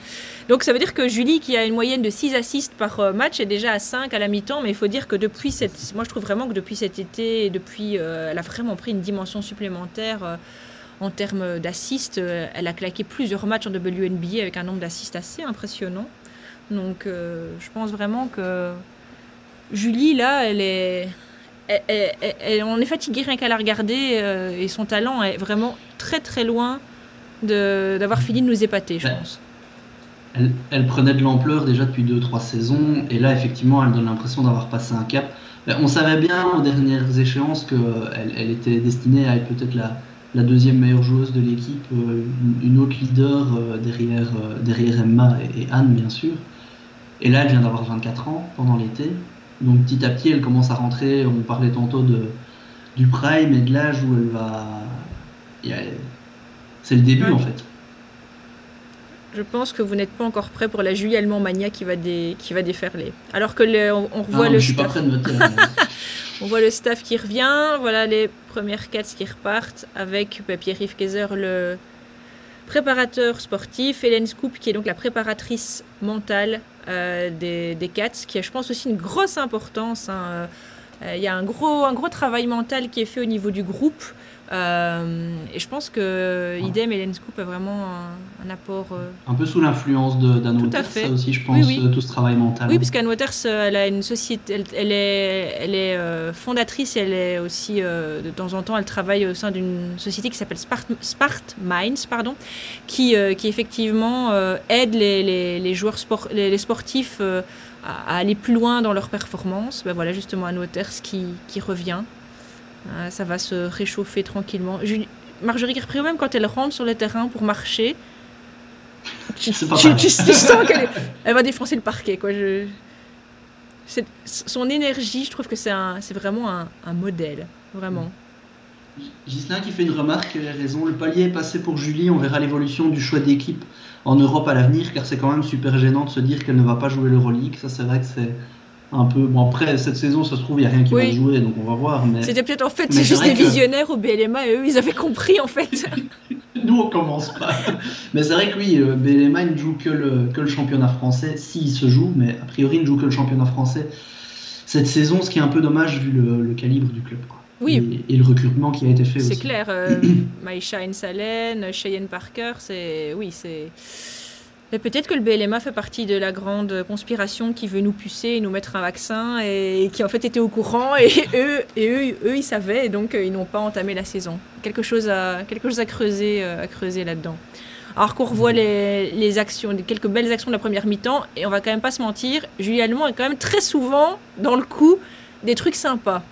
Donc ça veut dire que Julie, qui a une moyenne de 6 assists par match, est déjà à 5 à la mi-temps, mais il faut dire que moi je trouve vraiment que depuis cet été, elle a vraiment pris une dimension supplémentaire en termes d'assists. Elle a claqué plusieurs matchs en WNBA avec un nombre d'assists assez impressionnant. Donc je pense vraiment que Julie, là, on est fatigué rien qu'à la regarder et son talent est vraiment très très loin d'avoir fini de nous épater, je pense. Elle prenait de l'ampleur déjà depuis 2-3 saisons et là effectivement elle donne l'impression d'avoir passé un cap. On savait bien aux dernières échéances qu'elle était destinée à être peut-être la deuxième meilleure joueuse de l'équipe, une autre leader derrière Emma et Anne bien sûr. Et là, elle vient d'avoir 24 ans pendant l'été. Donc petit à petit, elle commence à rentrer. On parlait tantôt du prime et de l'âge où elle va... C'est le début en fait. Je pense que vous n'êtes pas encore prêt pour la Julie Allemand Mania qui va déferler. Alors que on revoit le staff. On voit le staff qui revient. Voilà les premières Cats qui repartent avec Pierre-Yves Kayser, le préparateur sportif, Hélène Scoop qui est donc la préparatrice mentale des Cats, qui a je pense aussi une grosse importance. Il y a un gros travail mental qui est fait au niveau du groupe. Et je pense que idem, Hélène Scoop a vraiment un apport. Un peu sous l'influence d'Anne Waters, ça aussi, je pense, oui. Tout ce travail mental. Oui, parce qu'Anne Waters, elle a une société, elle est fondatrice et elle est aussi, de temps en temps, elle travaille au sein d'une société qui s'appelle Smart Minds, qui effectivement aide les joueurs les sportifs à aller plus loin dans leur performance. Ben voilà, justement, Anne Waters qui revient. Ça va se réchauffer tranquillement. Marjorie Kerprio, même quand elle rentre sur le terrain pour marcher, tu sens qu'elle va défoncer le parquet, quoi. Son énergie, je trouve que c'est vraiment un modèle, vraiment. Ghislain qui fait une remarque, il a raison, le palier est passé pour Julie, on verra l'évolution du choix d'équipe en Europe à l'avenir, car c'est quand même super gênant de se dire qu'elle ne va pas jouer l'Euroleague. Ça, c'est vrai que c'est un peu... Bon, après, cette saison, ça se trouve, il n'y a rien qui va jouer, donc on va voir. Mais... C'était peut-être, en fait, c'est juste des visionnaires au BLMA, et eux, ils avaient compris, en fait. Nous, on commence pas. Mais c'est vrai que oui, BLMA, il ne joue que le championnat français, s'il se joue, mais a priori, il ne joue que le championnat français cette saison, ce qui est un peu dommage, vu le calibre du club, quoi. Oui. Et le recrutement qui a été fait aussi. C'est clair. Maïcha Ensalen, Cheyenne Parker, c'est... Mais peut-être que le BLMA fait partie de la grande conspiration qui veut nous pucer et nous mettre un vaccin et qui en fait était au courant et eux ils savaient et donc ils n'ont pas entamé la saison. Quelque chose à creuser là-dedans. Alors qu'on revoit les actions, quelques belles actions de la première mi-temps et on va quand même pas se mentir, Julie Allemand est quand même très souvent dans le coup des trucs sympas.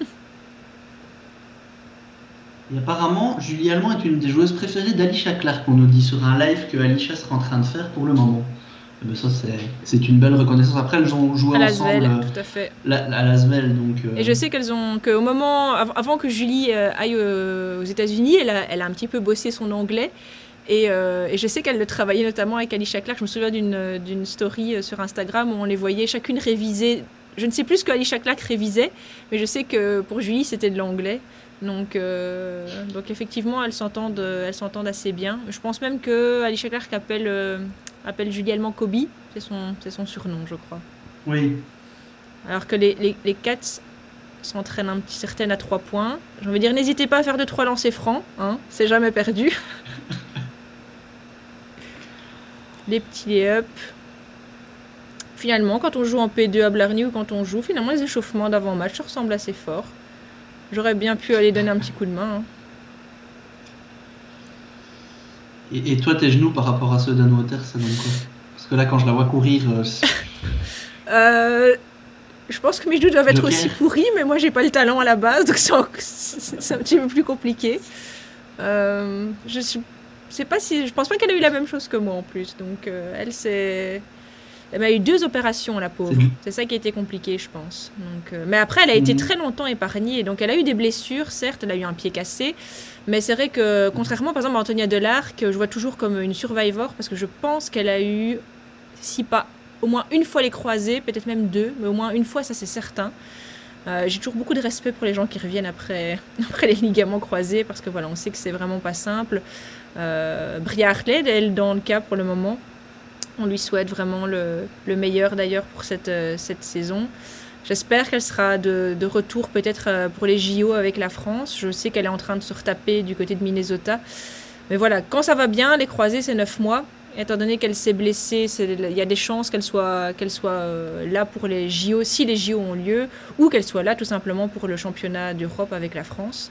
Et apparemment, Julie Allemand est une des joueuses préférées d'Alisha Clark. On nous dit sur un live que Alisha sera en train de faire pour le moment. Et ben ça, c'est une belle reconnaissance. Après, elles ont joué ensemble tout à fait. À Lasvel. Donc, Et je sais qu'au moment, avant que Julie aille aux États-Unis, elle a un petit peu bossé son anglais. Et je sais qu'elle le travaillait notamment avec Alisha Clark. Je me souviens d'une story sur Instagram où on les voyait chacune réviser. Je ne sais plus ce que Alisha Clark révisait, mais je sais que pour Julie, c'était de l'anglais. Donc effectivement, elles s'entendent assez bien. Je pense même que Alisha Clark appelle Julie Allemand Kobe. C'est son surnom, je crois. Oui. Alors que les Cats s'entraînent certaines à 3 points. J'ai envie de dire, n'hésitez pas à faire 2-3 lancers francs. Hein, c'est jamais perdu. Les petits lay-up. Finalement, quand on joue en P2 à Blarney ou quand on joue, finalement, les échauffements d'avant-match, ça ressemble assez fort. J'aurais bien pu aller donner un petit coup de main. Hein. Et toi, tes genoux par rapport à ceux d'Anne Waters, ça donne quoi? Parce que là, quand je la vois courir... je pense que mes genoux doivent être aussi pourris, mais moi, j'ai pas le talent à la base, donc c'est un petit peu plus compliqué. Je pense pas qu'elle a eu la même chose que moi, en plus. Donc, elle a eu 2 opérations, la pauvre. C'est ça qui a été compliqué, je pense. Donc, mais après, elle a été très longtemps épargnée. Donc, elle a eu des blessures, certes. Elle a eu un pied cassé. Mais c'est vrai que, contrairement, par exemple, à Antonia Delarc, je vois toujours comme une survivor parce que je pense qu'elle a eu, si pas au moins une fois les croisés, peut-être même 2, mais au moins une fois, ça c'est certain. J'ai toujours beaucoup de respect pour les gens qui reviennent après les ligaments croisés parce que voilà, on sait que c'est vraiment pas simple. Bria Hartley, elle, dans le cas pour le moment. On lui souhaite vraiment le meilleur d'ailleurs pour cette saison. J'espère qu'elle sera de retour peut-être pour les JO avec la France. Je sais qu'elle est en train de se retaper du côté de Minnesota. Mais voilà, quand ça va bien, les croisés, c'est 9 mois. Étant donné qu'elle s'est blessée, il y a des chances qu'elle soit là pour les JO, si les JO ont lieu, ou qu'elle soit là tout simplement pour le championnat d'Europe avec la France.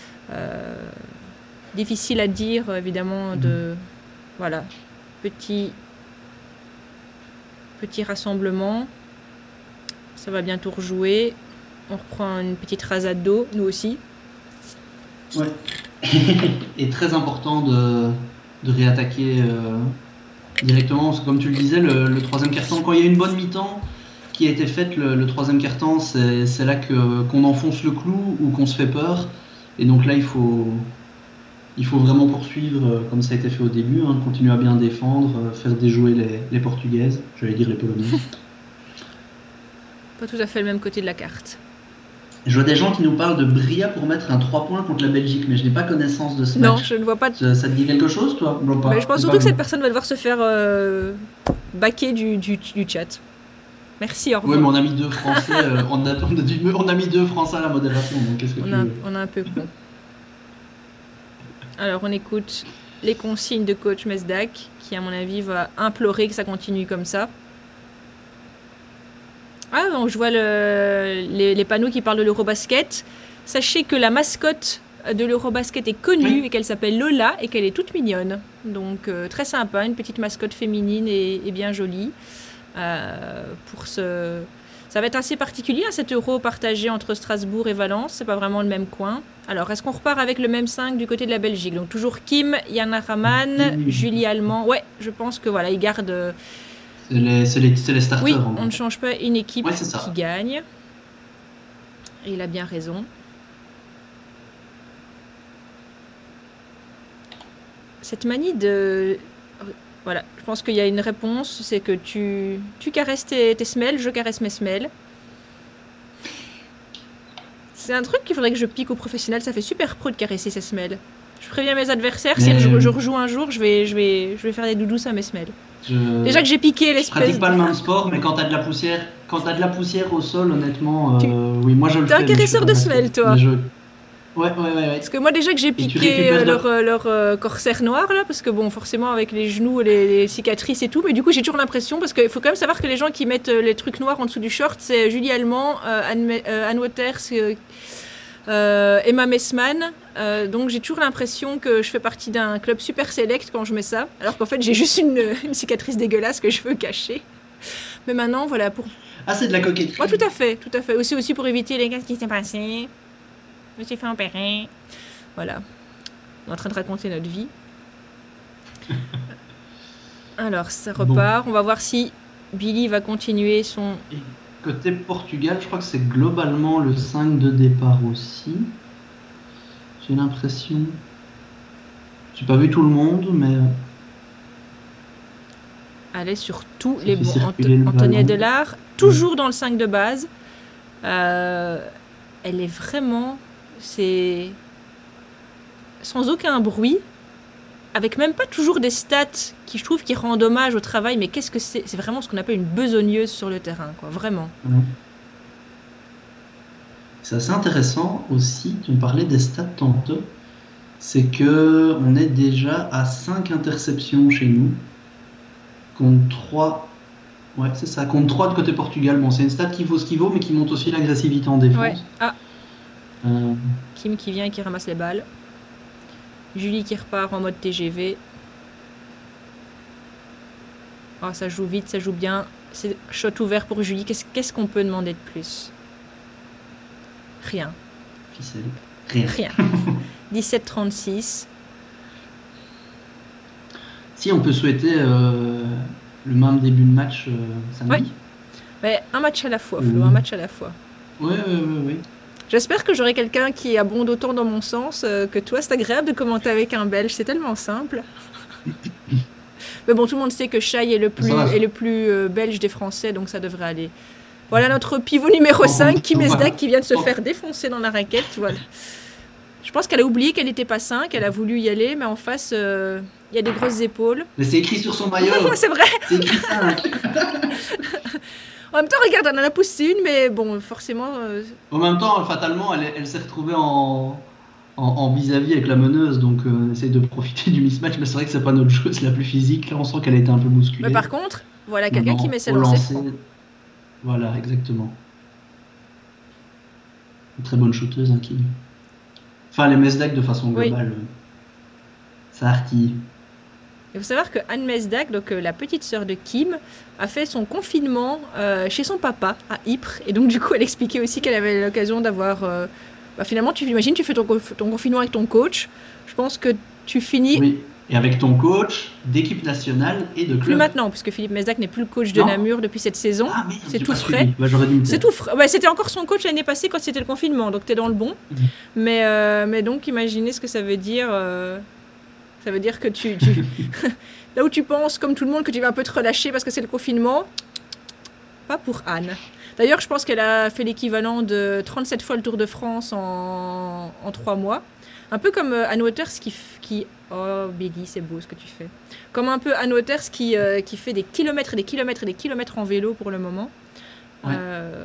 Difficile à dire, évidemment, voilà, petit rassemblement. Ça va bientôt rejouer. On reprend une petite rasade d'eau, nous aussi. Ouais. Et très important de réattaquer directement, parce que comme tu le disais, le troisième quart-temps, quand il y a une bonne mi-temps qui a été faite, le troisième quart-temps, c'est là qu'on enfonce le clou ou qu'on se fait peur. Et donc là, il faut vraiment poursuivre comme ça a été fait au début, hein, continuer à bien défendre, faire déjouer les Portugaises, j'allais dire les Polonaises. Pas tout à fait le même côté de la carte. Je vois des gens qui nous parlent de Bria pour mettre un 3 points contre la Belgique, mais je n'ai pas connaissance de ce match. Non, je ne vois pas. Ça te dit quelque chose, toi? Mais je pense surtout que cette personne va devoir se faire baquer du chat. Merci, au revoir. Oui, mais on a mis 2 Français, on a mis 2 Français à la modération, donc qu'est-ce que tu veux? On a un peu con. Alors, on écoute les consignes de coach Mesdac, qui, à mon avis, va implorer que ça continue comme ça. Ah, donc je vois les panneaux qui parlent de l'Eurobasket. Sachez que la mascotte de l'Eurobasket est connue et qu'elle s'appelle Lola et qu'elle est toute mignonne. Donc, très sympa, une petite mascotte féminine et bien jolie. Ça va être assez particulier, hein, cet Euro partagé entre Strasbourg et Valence. C'est pas vraiment le même coin. Alors, est-ce qu'on repart avec le même 5 du côté de la Belgique? Donc, toujours Kim, Yana Raman, Julie Allemand. Ouais, je pense que voilà, ils gardent... C'est les starters. Oui, on ne change pas une équipe qui gagne. Et il a bien raison. Cette manie de... Voilà, je pense qu'il y a une réponse, c'est que tu caresses tes semelles, je caresse mes semelles. C'est un truc qu'il faudrait que je pique au professionnel, ça fait super pro de caresser ses semelles. Je préviens mes adversaires, si je rejoue un jour, je vais faire des doudous à mes semelles. Déjà que j'ai piqué l'espèce. Je pratique pas le même sport, mais quand t'as de la poussière au sol, honnêtement, oui, moi je le fais. T'es un caresseur de semelles, toi. Ouais. Parce que moi déjà que j'ai piqué leur corsaire noir là, parce que bon, forcément avec les genoux, les cicatrices et tout, mais du coup j'ai toujours l'impression, parce qu'il faut quand même savoir que les gens qui mettent les trucs noirs en dessous du short, c'est Julie Allemand, Anne Waters, Emma Messman, donc j'ai toujours l'impression que je fais partie d'un club super select quand je mets ça, alors qu'en fait j'ai juste une cicatrice dégueulasse que je veux cacher. Mais maintenant voilà pour... Ah, c'est de la coquetterie. Oh, tout à fait. Aussi pour éviter les gars qui s'est passé. Je me suis fait opérer. Voilà. On est en train de raconter notre vie. Alors, ça repart. Bon. On va voir si Billy va continuer son... Et côté Portugal, je crois que c'est globalement le 5 de départ aussi. J'ai l'impression... J'ai pas vu tout le monde, mais... Elle est sur tous les bons. Antonia Delard, toujours dans le 5 de base. Elle est vraiment... C'est sans aucun bruit, avec même pas toujours des stats qui, je trouve, qui rendent hommage au travail, mais qu'est-ce que c'est? C'est vraiment ce qu'on appelle une besogneuse sur le terrain, quoi, vraiment. C'est assez intéressant aussi, tu me parlais des stats tantôt, c'est que on est déjà à 5 interceptions chez nous, contre 3... Ouais, c'est ça, contre 3 de côté Portugal. Bon, c'est une stat qui vaut ce qu'il vaut, mais qui monte aussi l'agressivité en défense. Ouais. Ah. Kim qui vient et qui ramasse les balles. Julie qui repart en mode TGV. Oh, ça joue vite, ça joue bien. C'est shot ouvert pour Julie. Qu'est-ce qu'on peut demander de plus? Rien. Rien. 17-36. Si on peut souhaiter le même début de match samedi. Ouais. Mais un match à la fois, Flo, un match à la fois. Oui. J'espère que j'aurai quelqu'un qui abonde autant dans mon sens que toi. C'est agréable de commenter avec un Belge, c'est tellement simple. Mais bon, tout le monde sait que Shai est le plus belge des Français, donc ça devrait aller. Voilà notre pivot numéro 5, Kim Esdak, qui vient de se faire défoncer dans la raquette. Voilà. Je pense qu'elle a oublié qu'elle n'était pas 5, elle a voulu y aller, mais en face, il y a des grosses épaules. Mais c'est écrit sur son maillot. C'est vrai. C'est écrit 5. En même temps, regarde, elle en a poussé une, mais bon, forcément... En même temps, fatalement, elle s'est retrouvée en vis-à-vis avec la meneuse, donc on essaye de profiter du mismatch, mais c'est vrai que c'est pas notre joueuse la plus physique. Là, on sent qu'elle a été un peu bousculée. Mais par contre, voilà quelqu'un qui met ses lancers francs. Voilà, exactement. Une très bonne shooteuse, hein, qui... Enfin, les Mesdac de façon globale, ça artille. Il faut savoir que Anne Mesdac, donc la petite sœur de Kim, a fait son confinement chez son papa à Ypres. Et donc, du coup, elle expliquait aussi qu'elle avait l'occasion d'avoir... finalement, tu imagines, tu fais ton confinement avec ton coach. Je pense que tu finis... Oui, et avec ton coach d'équipe nationale et de club. Plus maintenant, puisque Philippe Mesdac n'est plus le coach de Namur depuis cette saison. Ah, mais c'est tout frais. Bah, j'aurais dû me c'est tout frais. C'était encore son coach l'année passée quand c'était le confinement, donc tu es dans le bon. Mais donc, imaginez ce que ça veut dire... Ça veut dire que tu là où tu penses, comme tout le monde, que tu vas un peu te relâcher parce que c'est le confinement, pas pour Anne. D'ailleurs, je pense qu'elle a fait l'équivalent de 37 fois le Tour de France en 3 mois. Un peu comme Anne Waters qui... Oh, Billy, c'est beau ce que tu fais. Comme un peu Anne Waters qui fait des kilomètres et des kilomètres et des kilomètres en vélo pour le moment. Ouais.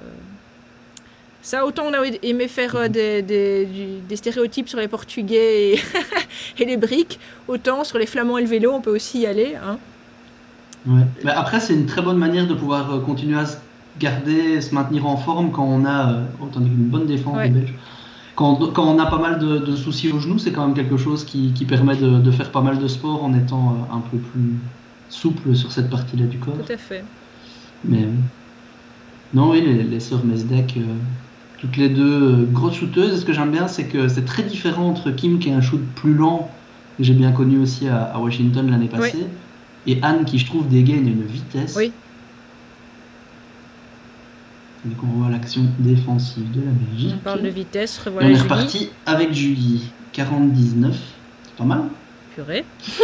Ça, autant on a aimé faire des stéréotypes sur les Portugais et les briques, autant sur les Flamands et le vélo, on peut aussi y aller. Hein. Ouais. Mais après, c'est une très bonne manière de pouvoir continuer à se maintenir en forme quand on a une bonne défense des Belges. Quand on a pas mal de soucis au genou, c'est quand même quelque chose qui permet de faire pas mal de sport en étant un peu plus souple sur cette partie-là du corps. Tout à fait. Mais non, oui, les sœurs Mesdac... toutes les deux grosses shooteuses. Et ce que j'aime bien, c'est que c'est très différent entre Kim, qui est un shoot plus lent, que j'ai bien connu aussi à Washington l'année passée, et Anne, qui je trouve dégaine une vitesse. Oui. Donc on voit l'action défensive de la Belgique. On parle de vitesse, revoilà on est Julie. reparti avec Julie. 40-19. C'est pas mal. Purée.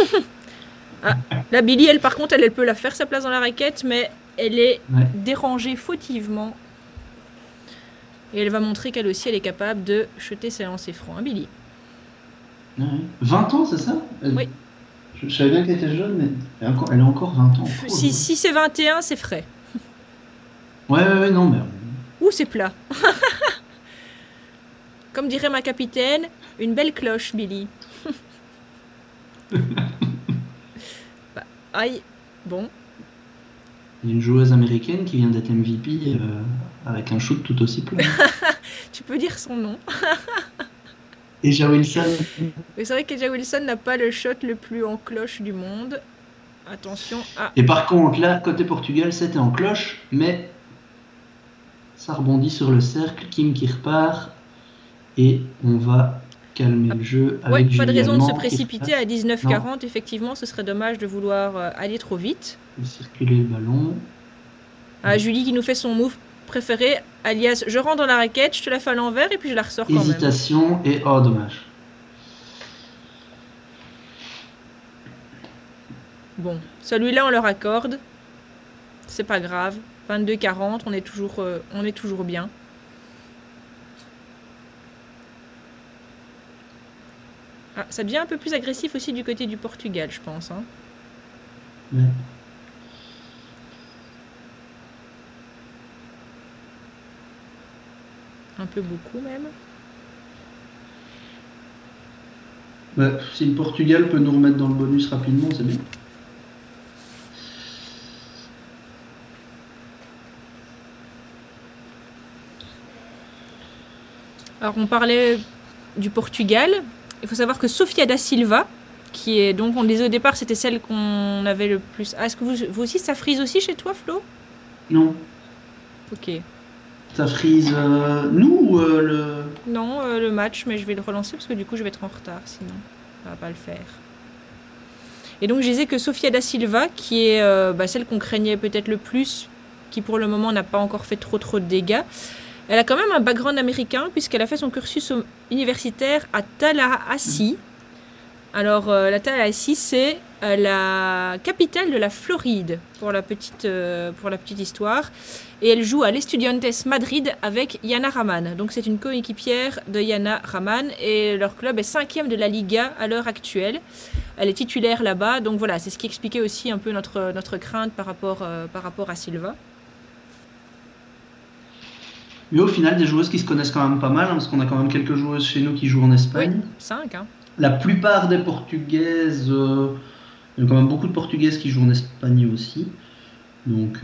La Billy, elle, par contre, elle peut la faire sa place dans la raquette, mais elle est dérangée fautivement. Et elle va montrer qu'elle aussi, elle est capable de jeter ses lancers francs. Hein, Billy. 20 ans, c'est ça? Oui. Je savais bien qu'elle était jeune, mais elle a encore 20 ans. Si c'est 21, c'est frais. Ouais, non, mais... Ouh, c'est plat. Comme dirait ma capitaine, une belle cloche, Billy. Aïe, bon. Il y a une joueuse américaine qui vient d'être MVP avec un shoot tout aussi plat. Tu peux dire son nom. Eja Wilson. Mais c'est vrai qu'Eja Wilson n'a pas le shot le plus en cloche du monde. Attention à... Et par contre, là, côté Portugal, c'était en cloche, mais ça rebondit sur le cercle. Kim qui repart. Et on va calmer le jeu avec Julie. Pas de raison Allemand de se précipiter à 19-40. Effectivement, ce serait dommage de vouloir aller trop vite. Circuler le ballon. Julie qui nous fait son move préféré, alias je rentre dans la raquette, je te la fais à l'envers et puis je la ressors quand même. Hésitation et dommage. Bon, celui-là on leur accorde. C'est pas grave. 22-40, on est toujours bien. Ça devient un peu plus agressif aussi du côté du Portugal, je pense. Hein. Ouais. Un peu beaucoup même. Ouais, si le Portugal peut nous remettre dans le bonus rapidement, c'est bien. Alors on parlait du Portugal. Il faut savoir que Sofia da Silva, qui est donc, on le disait au départ, c'était celle qu'on avait le plus... Ah, est-ce que vous aussi, ça frise aussi chez toi, Flo? Non. Ok. Ça frise nous ou le... Non, le match, mais je vais le relancer parce que du coup, je vais être en retard, sinon ça va pas le faire. Et donc, je disais que Sofia da Silva, qui est celle qu'on craignait peut-être le plus, qui pour le moment n'a pas encore fait trop de dégâts, elle a quand même un background américain puisqu'elle a fait son cursus universitaire à Tallahassee. Alors, la Tallahassee, c'est la capitale de la Floride, pour la petite histoire. Et elle joue à l'Estudiantes Madrid avec Yana Raman. Donc c'est une coéquipière de Yana Raman et leur club est 5e de la Liga à l'heure actuelle. Elle est titulaire là-bas, donc voilà, c'est ce qui expliquait aussi un peu notre crainte par rapport à Silva. Mais au final, des joueuses qui se connaissent quand même pas mal, hein, parce qu'on a quand même quelques joueuses chez nous qui jouent en Espagne. Oui, 5. Hein. La plupart des Portugaises, il y a quand même beaucoup de Portugaises qui jouent en Espagne aussi. Donc,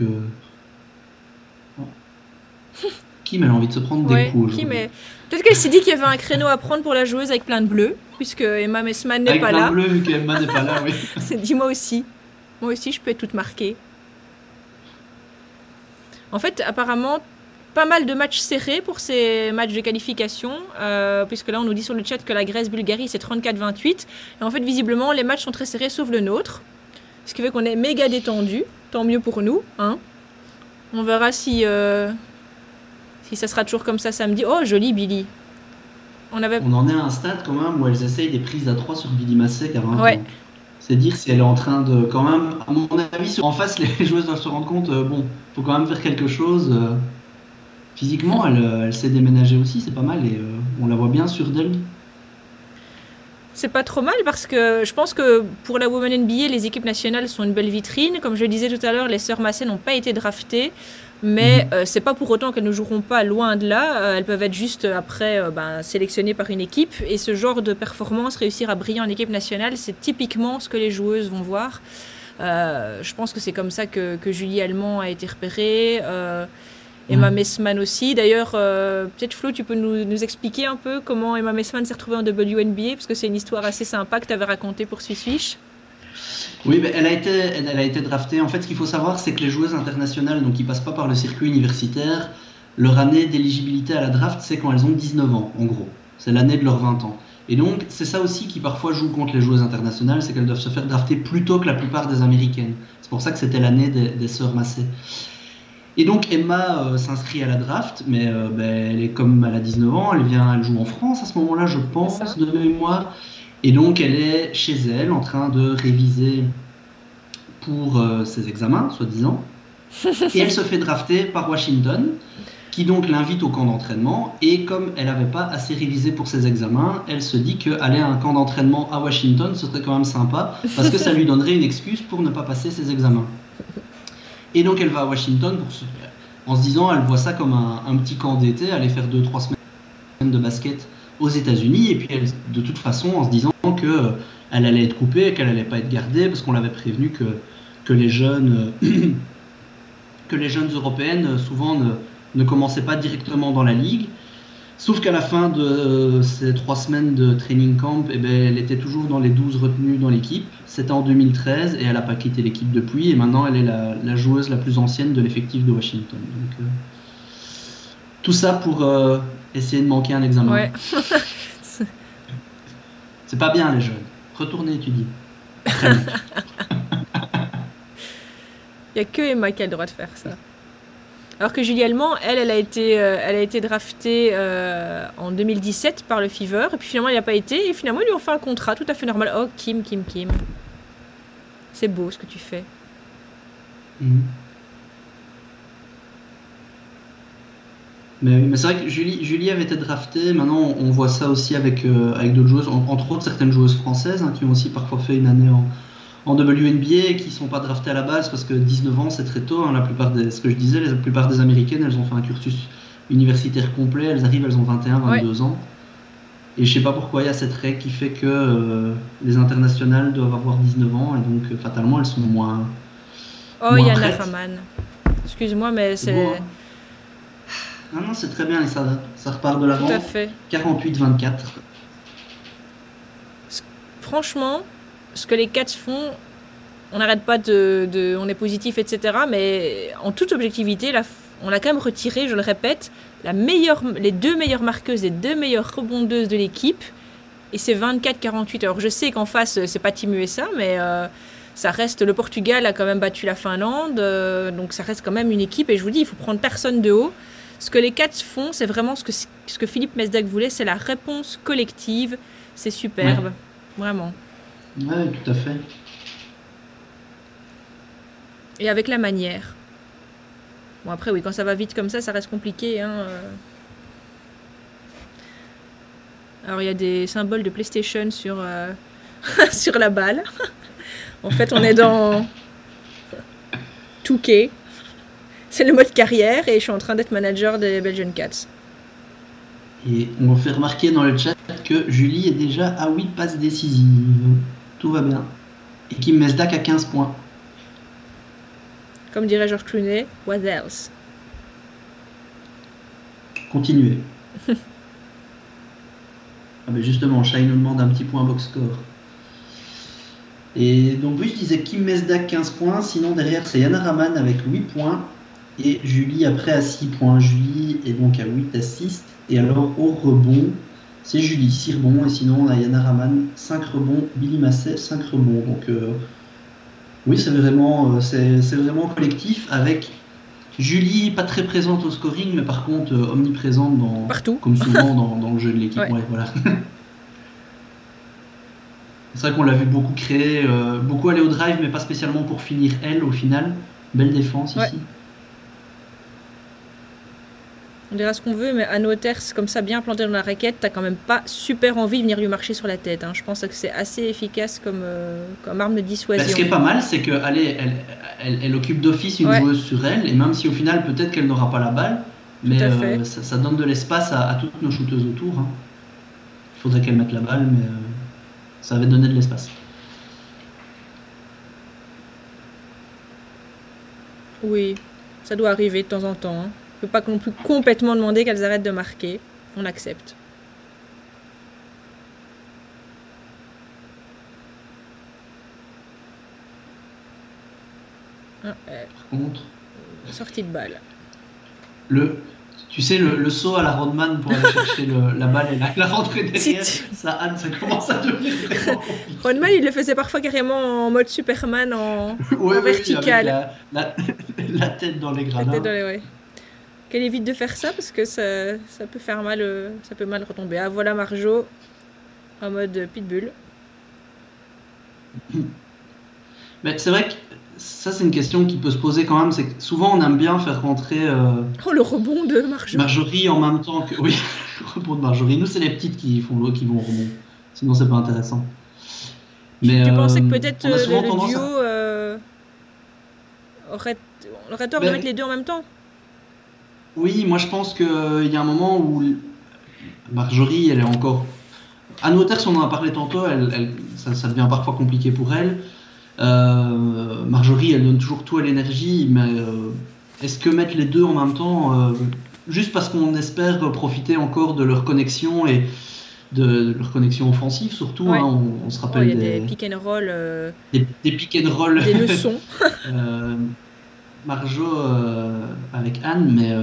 Kim, elle a envie de se prendre des coups aujourd'hui. Peut-être qu'elle s'est dit qu'il y avait un créneau à prendre pour la joueuse avec plein de bleus, puisque Emma Messman n'est pas là. Avec plein de bleus, vu qu'Emma n'est pas là, oui. Dis-moi aussi. Moi aussi, je peux être toute marquée. En fait, apparemment, pas mal de matchs serrés pour ces matchs de qualification, puisque là, on nous dit sur le chat que la Grèce-Bulgarie, c'est 34-28. Et en fait, visiblement, les matchs sont très serrés, sauf le nôtre. Ce qui fait qu'on est méga détendu. Tant mieux pour nous. Hein. On verra si ça sera toujours comme ça samedi. Oh, joli Billy. On en est à un stade quand même où elles essayent des prises à 3 sur Billy Massek à 20 ouais. ans. C'est dire si elle est en train de, quand même, à mon avis, en face, les joueuses doivent se rendre compte, bon, faut quand même faire quelque chose. Physiquement, elle s'est déménagée aussi, c'est pas mal, et on la voit bien sur d'elle. C'est pas trop mal parce que je pense que pour la Women NBA, les équipes nationales sont une belle vitrine. Comme je le disais tout à l'heure, les sœurs Massé n'ont pas été draftées, mais c'est pas pour autant qu'elles ne joueront pas, loin de là. Elles peuvent être juste après sélectionnées par une équipe. Et ce genre de performance, réussir à briller en équipe nationale, c'est typiquement ce que les joueuses vont voir. Je pense que c'est comme ça que Julie Allemand a été repérée. Emma Messman aussi. D'ailleurs, peut-être Flo, tu peux nous expliquer un peu comment Emma Messman s'est retrouvée en WNBA, parce que c'est une histoire assez sympa que tu avais racontée pour Swish. Oui, mais elle a été draftée. En fait, ce qu'il faut savoir, c'est que les joueuses internationales, donc qui passent pas par le circuit universitaire, leur année d'éligibilité à la draft, c'est quand elles ont 19 ans, en gros. C'est l'année de leurs 20 ans. Et donc, c'est ça aussi qui parfois joue contre les joueuses internationales, c'est qu'elles doivent se faire drafter plus tôt que la plupart des Américaines. C'est pour ça que c'était l'année des sœurs Massé. Et donc Emma s'inscrit à la draft, mais elle est comme elle a 19 ans, elle joue en France à ce moment-là, je pense, de mémoire. Et donc elle est chez elle en train de réviser pour ses examens, soi-disant. Et elle se fait drafter par Washington, qui donc l'invite au camp d'entraînement. Et comme elle n'avait pas assez révisé pour ses examens, elle se dit qu'aller à un camp d'entraînement à Washington, ce serait quand même sympa, parce que ça lui donnerait une excuse pour ne pas passer ses examens. Et donc elle va à Washington en se disant, elle voit ça comme un petit camp d'été, aller faire 2-3 semaines de basket aux États-Unis, et puis elle, de toute façon en se disant qu'elle allait être coupée, qu'elle allait pas être gardée, parce qu'on l'avait prévenu que les jeunes européennes souvent ne commençaient pas directement dans la ligue. Sauf qu'à la fin de ces 3 semaines de training camp, elle était toujours dans les 12 retenues dans l'équipe. C'était en 2013 et elle n'a pas quitté l'équipe depuis. Et maintenant, elle est la joueuse la plus ancienne de l'effectif de Washington. Donc, tout ça pour essayer de manquer un examen. Ouais. C'est pas bien, les jeunes. Retournez étudier. Il n'y a que Emma qui a le droit de faire ça. Alors que Julie Allemand, elle a été draftée en 2017 par le Fever, et puis finalement elle n'y a pas été, et finalement ils lui ont fait un contrat tout à fait normal. Oh, Kim. C'est beau ce que tu fais. Mais c'est vrai que Julie avait été draftée, maintenant on voit ça aussi avec d'autres joueuses, entre autres certaines joueuses françaises, qui ont aussi parfois fait une année en WNBA et qui ne sont pas draftées à la base parce que 19 ans c'est très tôt. La plupart ce que je disais, la plupart des Américaines, elles ont fait un cursus universitaire complet, elles ont 21, 22 ans. Et je ne sais pas pourquoi il y a cette règle qui fait que les internationales doivent avoir 19 ans et donc fatalement elles sont moins. Oh, Yana Raman. Excuse-moi, mais c'est. Bon, non, c'est très bien et ça repart de l'avant. Tout à fait. 48-24. Franchement, ce que les Cats font, on n'arrête pas on est positif, etc. Mais en toute objectivité, on a quand même retiré, je le répète, les 2 meilleures marqueuses et 2 meilleures rebondeuses de l'équipe. Et c'est 24-48. Alors je sais qu'en face, c'est pas Team USA, mais ça reste. Le Portugal a quand même battu la Finlande. Donc ça reste quand même une équipe. Et je vous dis, il faut prendre personne de haut. Ce que les Cats font, c'est vraiment ce que Philippe Mesdag voulait, c'est la réponse collective. C'est superbe. Vraiment. Ouais, tout à fait. et avec la manière. Bon, après, oui, quand ça va vite comme ça reste compliqué. Hein. Alors, il y a des symboles de PlayStation sur, sur la balle. En fait, on est dans 2K. C'est le mode carrière et je suis en train d'être manager des Belgian Cats. Et on fait remarquer dans le chat que Julie est déjà à 8 passes décisives. Tout va bien. Et Kim Mesdak à 15 points. Comme dirait George Clooney, what else? Continuez. Ah ben justement, Shai nous demande un petit point box score. Et donc oui, je disais Kim Mesdak 15 points, sinon derrière c'est Yana Raman avec 8 points et Julie après à 6 points. Julie est donc à 8 assists et alors au rebond, c'est Julie 6 rebonds et sinon on a Yana Raman 5 rebonds, Billy Masset 5 rebonds. Donc oui, c'est vraiment collectif avec Julie pas très présente au scoring mais par contre omniprésente dans, partout. Comme souvent dans le jeu de l'équipe. Ouais, voilà. C'est vrai qu'on l'a vu beaucoup créer, beaucoup aller au drive, mais pas spécialement pour finir elle au final. Belle défense ici. On dira ce qu'on veut, mais Anne Wauters, comme ça, bien planté dans la raquette, t'as quand même pas super envie de venir lui marcher sur la tête. Hein. Je pense que c'est assez efficace comme arme de dissuasion. Ce qui est pas mal, c'est qu'elle occupe d'office une joueuse sur elle, et même si au final, peut-être qu'elle n'aura pas la balle, mais ça donne de l'espace à toutes nos shooteuses autour. Hein. Il faudrait qu'elle mette la balle, mais ça va donner de l'espace. Oui, ça doit arriver de temps en temps. Hein. On ne peut pas non plus complètement demander qu'elles arrêtent de marquer. On accepte. Par contre, sortie de balle. Tu sais, le saut à la Rodman pour aller chercher la balle et la rentrée derrière, ça commence à devenir vraiment compliqué. Rodman, il le faisait parfois carrément en mode Superman, en vertical. Avec la tête dans les gradins. Qu'elle évite de faire ça parce que ça peut faire mal, ça peut mal retomber. Ah, voilà Marjo en mode pitbull. Mais c'est vrai que ça, c'est une question qui peut se poser quand même. C'est que souvent, on aime bien faire rentrer. Le rebond de Marjorie. Marjorie en même temps que. Oui, le rebond de Marjorie. Nous, c'est les petites qui vont au rebond. Sinon, c'est pas intéressant. Mais, tu pensais que peut-être le duo aurait tort de mettre les deux en même temps? Oui, moi je pense qu'il y a un moment où Marjorie, elle est encore. Anne Wauters, on en a parlé tantôt, ça devient parfois compliqué pour elle. Marjorie, elle donne toujours tout à l'énergie, mais est-ce que mettre les deux en même temps, juste parce qu'on espère profiter encore de leur connexion et de leur connexion offensive surtout, hein, on se rappelle il y a des pick and roll, des pick and roll, des leçons. Marjo avec Anne, mais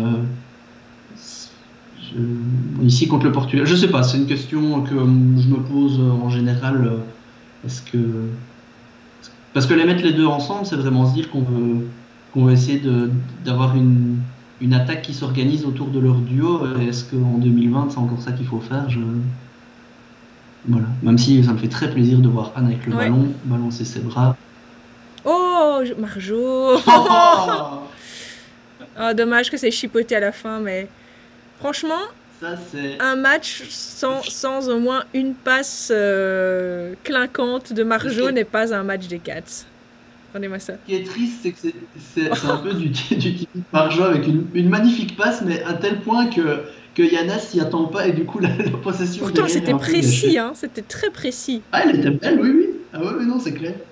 ici contre le Portugal, je sais pas, c'est une question que je me pose en général. Est-ce que parce que les mettre les deux ensemble, c'est vraiment se dire qu'on veut essayer d'avoir une attaque qui s'organise autour de leur duo. Est-ce qu'en 2020 c'est encore ça qu'il faut faire? Voilà. Même si ça me fait très plaisir de voir Anne avec le ballon balancer ses bras. Oh, Marjo. Oh, dommage que c'est chipoté à la fin, mais franchement, ça, un match sans au moins une passe clinquante de Marjo n'est pas un match des Cats. Regardez-moi ça. Ce qui est triste, c'est que c'est un peu du type Marjo avec une magnifique passe, mais à tel point que Yana s'y attend pas et du coup la possession. Pourtant, c'était précis, hein, c'était très précis. Ah, elle était belle, oui. Ah ouais, mais non, c'est clair.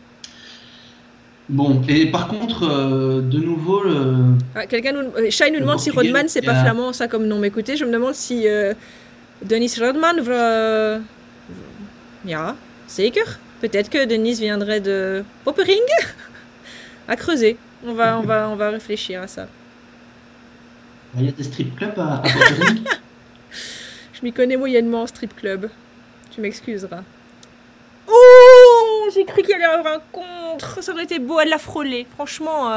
Bon, et par contre, de nouveau... Shai nous demande si Rodman, c'est pas flamand, ça comme nom. Mais écoutez, je me demande si Dennis Rodman... Ja, zeker. Peut-être que Dennis viendrait de Poppering. À creuser. On va réfléchir à ça. Il y a des strip clubs à Poppering. Je m'y connais moyennement en strip club. Tu m'excuseras. Oh, j'ai cru qu'il allait y avoir un contre. Ça aurait été beau, elle l'a frôlé. Franchement.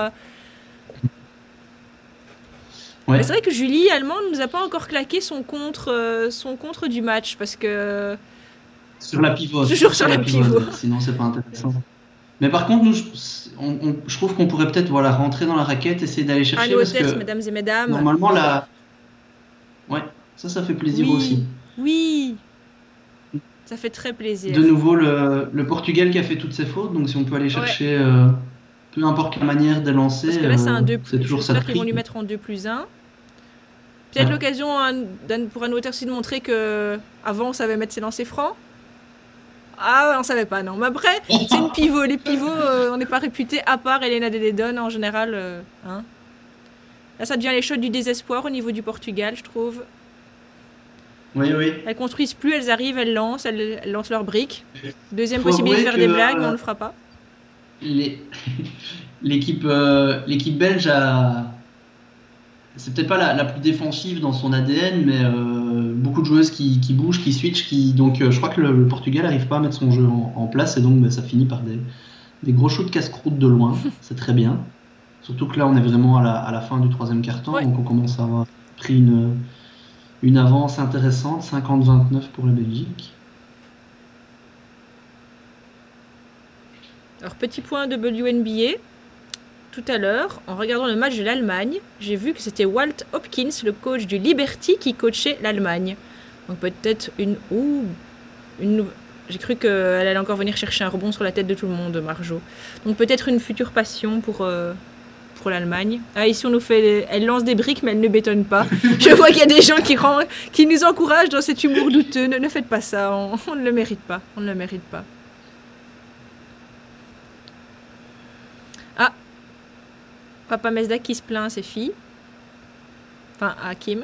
Ouais. C'est vrai que Julie Allemand ne nous a pas encore claqué son contre du match parce que. Sur la pivot. Toujours sur la pivot. Sinon, c'est pas intéressant. Mais par contre, nous, je trouve qu'on pourrait peut-être voilà, rentrer dans la raquette, essayer d'aller À chercher nos parce têtes, que mesdames et mesdames. normalement, ouais, ça fait plaisir Oui, aussi. oui, ça fait très De plaisir. nouveau, le Portugal qui a fait toutes ses fautes, donc si on peut aller Ouais, chercher, peu importe la manière de parce lancer, que là, c'est un 2 c'est plus. toujours ça de J'espère qu'ils vont prix. lui mettre en 2+1. Peut-être Ouais. l'occasion pour un auteur aussi de montrer que avant on savait mettre ses lancers francs. Ah, on savait pas, non. Mais après, c'est une pivot. Les pivots, on n'est pas réputé, à part Elena Deledon en général. Hein. Là, ça devient les shots du désespoir au niveau du Portugal, je trouve. Oui, oui. Elles construisent plus, elles arrivent, elles lancent leurs briques. Deuxième Faut possibilité de avouer faire que des blagues, mais on le fera pas. les- l'équipe belge c'est peut-être pas la plus défensive dans son ADN, mais beaucoup de joueuses qui bougent, qui switchent, donc je crois que le Portugal n'arrive pas à mettre son jeu en place et donc ça finit par des gros shots de casse-croûte de loin. C'est très bien. Surtout que là, on est vraiment à la fin du troisième quart-temps, Ouais. donc on commence à avoir pris une avance intéressante, 50-29 pour la Belgique. Alors, petit point de WNBA. Tout à l'heure, en regardant le match de l'Allemagne, j'ai vu que c'était Walt Hopkins, le coach du Liberty, qui coachait l'Allemagne. Donc peut-être j'ai cru qu'elle allait encore venir chercher un rebond sur la tête de tout le monde, Marjo. Donc peut-être une future passion pour l'Allemagne. Ah, ici, elle lance des briques, mais elle ne bétonne pas. Je vois qu'il y a des gens qui nous encouragent dans cet humour douteux. Ne faites pas ça, on ne le mérite pas. On ne le mérite pas. Ah, Papa Mesda qui se plaint à ses filles. Enfin, à Kim.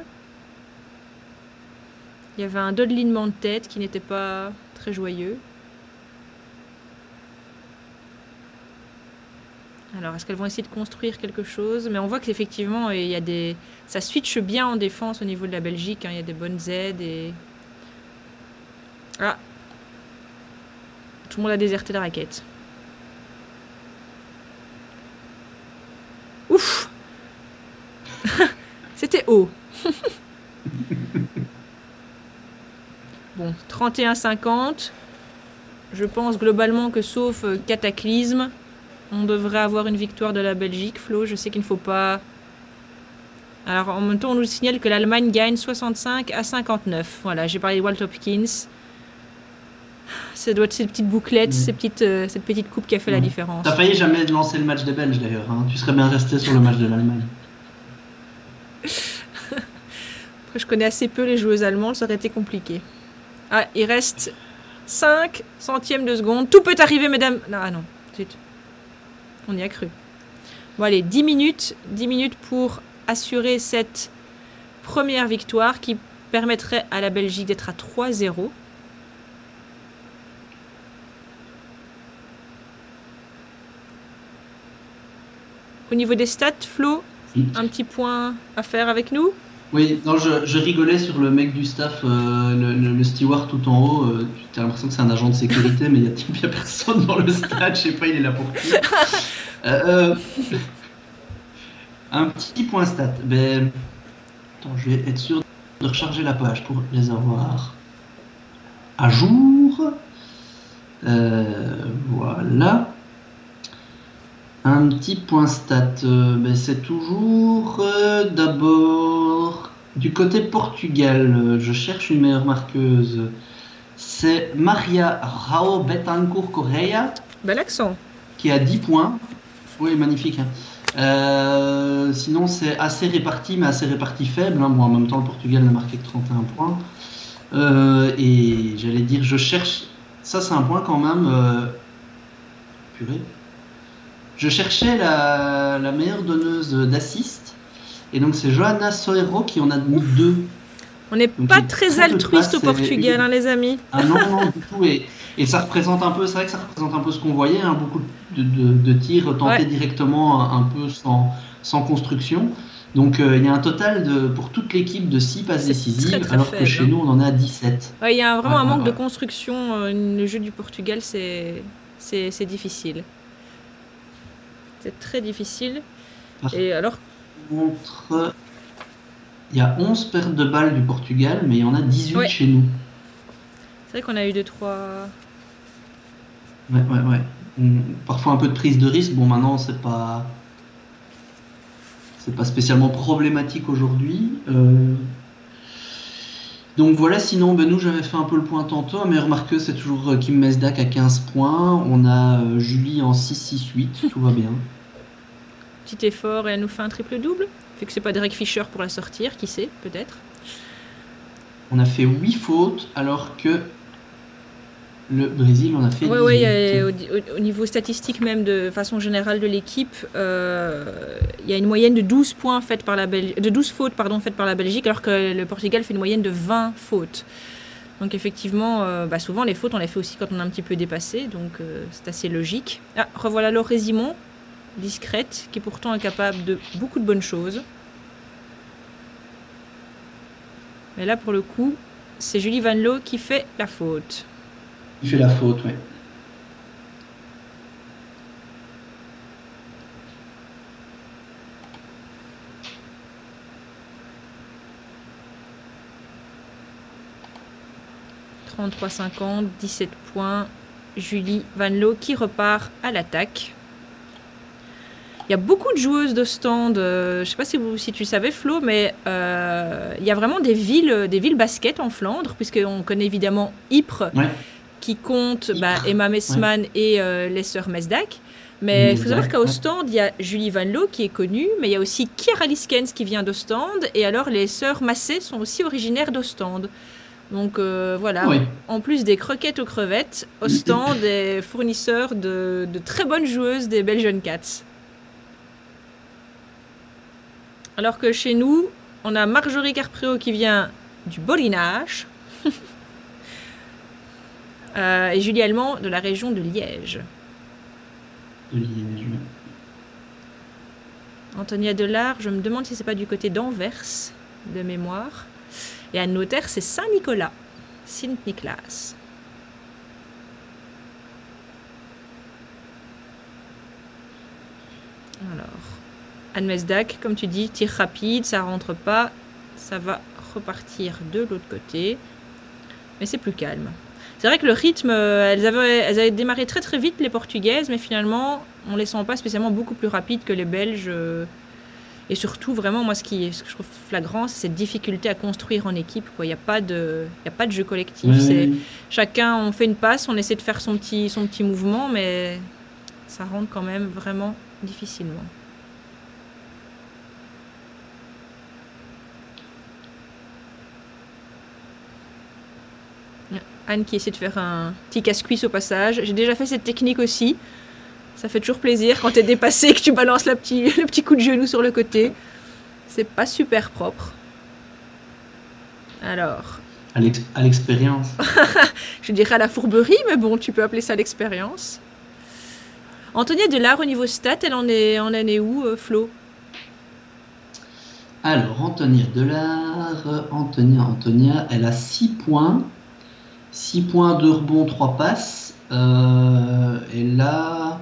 Il y avait un dodelinnement de tête qui n'était pas très joyeux. Alors, est-ce qu'elles vont essayer de construire quelque chose? Mais on voit qu'effectivement, ça switche bien en défense au niveau de la Belgique. Hein. Il y a des bonnes aides et... Ah, tout le monde a déserté la raquette. Ouf. C'était haut. Bon, 31-50. Je pense globalement que sauf cataclysme, on devrait avoir une victoire de la Belgique. Flo, je sais qu'il ne faut pas... Alors, en même temps, on nous signale que l'Allemagne gagne 65-59. Voilà, j'ai parlé de Walt Hopkins. Ça doit être cette petite bouclette, cette petite coupe qui a fait la différence. T'as failli jamais lancer le match des Belges d'ailleurs. Hein. Tu serais bien resté sur le match de l'Allemagne. Après, je connais assez peu les joueuses allemandes, ça aurait été compliqué. Ah, il reste 5 centièmes de seconde. Tout peut arriver, mesdames. Non, ah non, zut. On y a cru. Bon, allez, 10 minutes pour assurer cette première victoire qui permettrait à la Belgique d'être à 3-0. Au niveau des stats, Flo, un petit point à faire avec nous? Oui, non, je rigolais sur le mec du staff, le steward tout en haut. Tu as l'impression que c'est un agent de sécurité, mais il n'y a personne dans le stade. Je sais pas, il est là pour qui. Un petit point stat. Ben, attends, je vais être sûr de recharger la page pour les avoir à jour. Voilà. Un petit point stat, ben c'est toujours d'abord du côté Portugal. Je cherche une meilleure marqueuse. C'est Maria Rao Betancourt Correia. Bel accent. Qui a 10 points. Oui, magnifique. Hein. Sinon, c'est assez réparti, mais assez réparti faible. Hein. Bon, en même temps, le Portugal n'a marqué que 31 points. Et j'allais dire, je cherche. Ça, c'est un point quand même. Purée. Je cherchais la meilleure donneuse d'assist. Et donc, c'est Johanna Soero qui en a mis 2. On n'est pas très altruiste au Portugal, hein, les amis. Ah non, non, du tout. Et ça représente un peu, c'est vrai que ça représente un peu ce qu'on voyait, hein, beaucoup de tirs tentés directement, un peu sans construction. Donc, il y a un total pour toute l'équipe de 6 passes décisives, très alors faible, que chez nous, on en a 17. Ouais, il y a vraiment un manque de construction. Le jeu du Portugal, c'est difficile. C'est très difficile. Et alors il y a 11 pertes de balles du Portugal, mais il y en a 18 chez nous. C'est vrai qu'on a eu 2-3... Ouais, ouais, ouais. Parfois un peu de prise de risque. Bon, maintenant, c'est pas spécialement problématique aujourd'hui. Donc voilà, sinon, ben, nous, j'avais fait un peu le point tantôt, mais remarquez, c'est toujours Kim Mesdak à 15 points. On a Julie en 6-6-8, tout va bien. Petit effort et elle nous fait un triple-double. Fait que c'est pas Derek Fisher pour la sortir, qui sait, peut-être. On a fait 8 fautes, alors que le Brésil en a fait 18. Oui, au niveau statistique même, de façon générale de l'équipe, il y a une moyenne de 12 points faites par de 12 fautes faites par la Belgique, alors que le Portugal fait une moyenne de 20 fautes. Donc effectivement, souvent les fautes, on les fait aussi quand on a un petit peu dépassé, donc c'est assez logique. Ah, revoilà Laure Résimon, discrète, qui est pourtant incapable de beaucoup de bonnes choses. Mais là, pour le coup, c'est Julie Van Loo qui fait la faute. Il fait la faute, oui. « 33,50, 17 points. Julie Van Loo qui repart à l'attaque. Il y a beaucoup de joueuses de stand. Je ne sais pas si tu savais, Flo, mais il y a vraiment des villes basket en Flandre, puisqu'on connaît évidemment Ypres, Ouais. qui compte Emma Messman et les sœurs Mesdak. Mais il faut savoir qu'à Ostende, il y a Julie Van Loo qui est connue, mais il y a aussi Kiara Liskens qui vient d'Ostende, et alors les sœurs Massé sont aussi originaires d'Ostende. Donc voilà, Oui. En plus des croquettes aux crevettes, Ostende est fournisseur de très bonnes joueuses des Belgian Cats. Alors que chez nous, on a Marjorie Carpréau qui vient du Borinage et Julie Allemand de la région de Liège. De Liège. Antonia Delard, je me demande si c'est pas du côté d'Anvers, de mémoire. Et Anne Notaire, c'est Saint-Nicolas, Sint-Niklaas. Alors, Anne Mesdak, comme tu dis, tir rapide, ça rentre pas, ça va repartir de l'autre côté, mais c'est plus calme. C'est vrai que le rythme, elles avaient démarré très très vite les Portugaises, mais finalement, on les sent pas spécialement beaucoup plus rapides que les Belges. Et surtout, vraiment, moi, ce que je trouve flagrant, c'est cette difficulté à construire en équipe. Il n'y a pas de jeu collectif. Oui. Chacun, on fait une passe, on essaie de faire son petit mouvement, mais ça rentre quand même vraiment difficilement. Anne qui essaie de faire un petit casse-cuisse au passage. J'ai déjà fait cette technique aussi. Ça fait toujours plaisir quand t'es dépassé, que tu balances le petit coup de genou sur le côté. C'est pas super propre. Alors... À l'expérience. Je dirais à la fourberie, mais bon, tu peux appeler ça l'expérience. Antonia Delard, au niveau stat, elle en est où, Flo? Alors, Antonia Delard, Antonia, elle a 6 points. 6 points, 2 rebonds, 3 passes. Elle a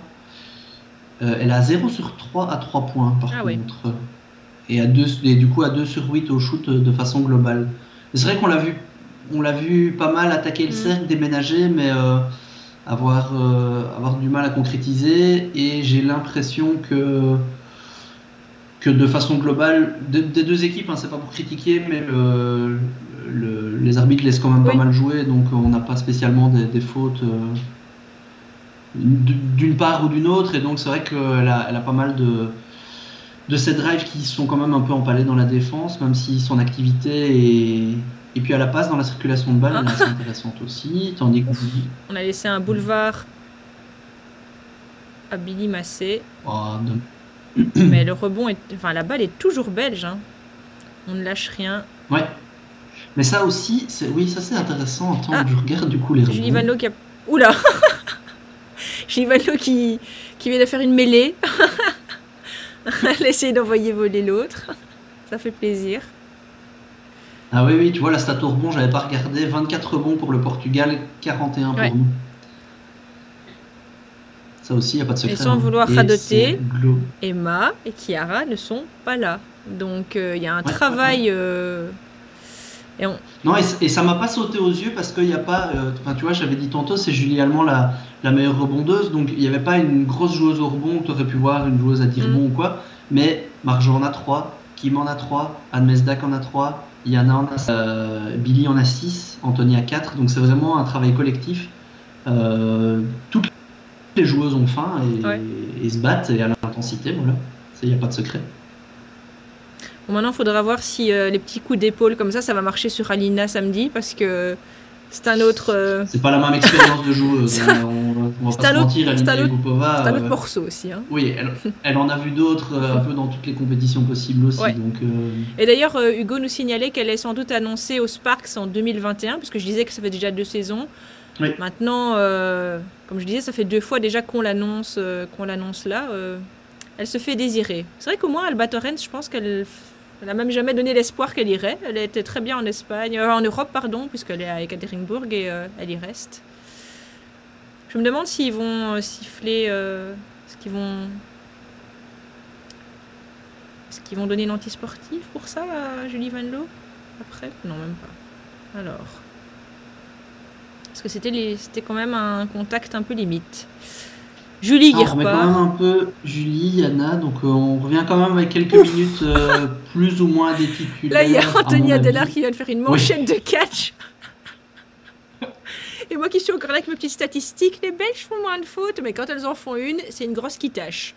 0 sur 3 à 3 points, par contre. Oui. Et du coup, à 2 sur 8 au shoot de façon globale. C'est vrai qu'on l'a vu pas mal attaquer le cercle, déménager, mais avoir du mal à concrétiser. Et j'ai l'impression que de façon globale, des deux équipes, hein, c'est pas pour critiquer, mais les arbitres laissent quand même pas mal jouer, donc on n'a pas spécialement des fautes d'une part ou d'une autre, et donc c'est vrai qu'elle a pas mal de ces drives qui sont quand même un peu empalés dans la défense, même si son activité et puis à la passe dans la circulation de balle, elle est assez intéressante aussi, tandis que on a laissé un boulevard à Billy Massé. Mais le rebond, la balle est toujours belge, hein. On ne lâche rien. Ouais. Mais ça aussi, c'est intéressant en tant que je regarde du coup les rebonds. Julie Van Loo qui a... Oula Julie Van Loo qui vient de faire une mêlée. Elle a essayé d'envoyer voler l'autre. Ça fait plaisir. Ah oui, tu vois, la stat au rebond, j'avais pas regardé. 24 rebonds pour le Portugal, 41 pour nous. Ça aussi, il n'y a pas de secret. Et sans vouloir radoter, Emma et Kiara ne sont pas là. Donc, il y a un travail Et on... Non, et ça m'a pas sauté aux yeux parce qu'il n'y a pas. Enfin, tu vois, j'avais dit tantôt, c'est Julie Allemand la meilleure rebondeuse. Donc, il n'y avait pas une grosse joueuse au rebond. Tu aurais pu voir une joueuse à 10 rebonds ou quoi. Mais Marjo en a 3, Kim en a 3, Anne Mesdak en a 3, Yana en a Billy en a 6, Anthony a 4. Donc, c'est vraiment un travail collectif. Toutes les joueuses ont faim et se battent et à l'intensité. Voilà. Il n'y a pas de secret. Bon, maintenant, il faudra voir si les petits coups d'épaule comme ça va marcher sur Alina samedi, parce que c'est un autre... C'est pas la même expérience de joueuse. On va pas se mentir, Alina Yegorova... C'est un autre morceau aussi. Hein. Oui, elle en a vu d'autres un peu dans toutes les compétitions possibles aussi. Ouais. Donc, Et d'ailleurs, Hugo nous signalait qu'elle est sans doute annoncée au Sparks en 2021, puisque je disais que ça fait déjà 2 saisons. Oui. Maintenant, comme je disais, ça fait 2 fois déjà qu'on l'annonce là. Elle se fait désirer. C'est vrai qu'au moins, Alba Torrens, je pense qu'elle n'a même jamais donné l'espoir qu'elle irait. Elle était très bien en Espagne, en Europe, pardon, puisqu'elle est à Ekaterinbourg et elle y reste. Je me demande s'ils vont siffler, est-ce qu'ils vont donner une anti-sportive pour ça à Julie Van Loo après? Non, même pas. Alors, parce que c'était quand même un contact un peu limite. Julie qui repart. On remet quand même un peu Julie, Yana, donc on revient quand même avec quelques minutes plus ou moins des titulaires. Là, il y a Anthony Adelard qui vient de faire une manchette de catch. Et moi qui suis encore là avec mes petites statistiques, les Belges font moins de fautes, mais quand elles en font une, c'est une grosse qui tâche.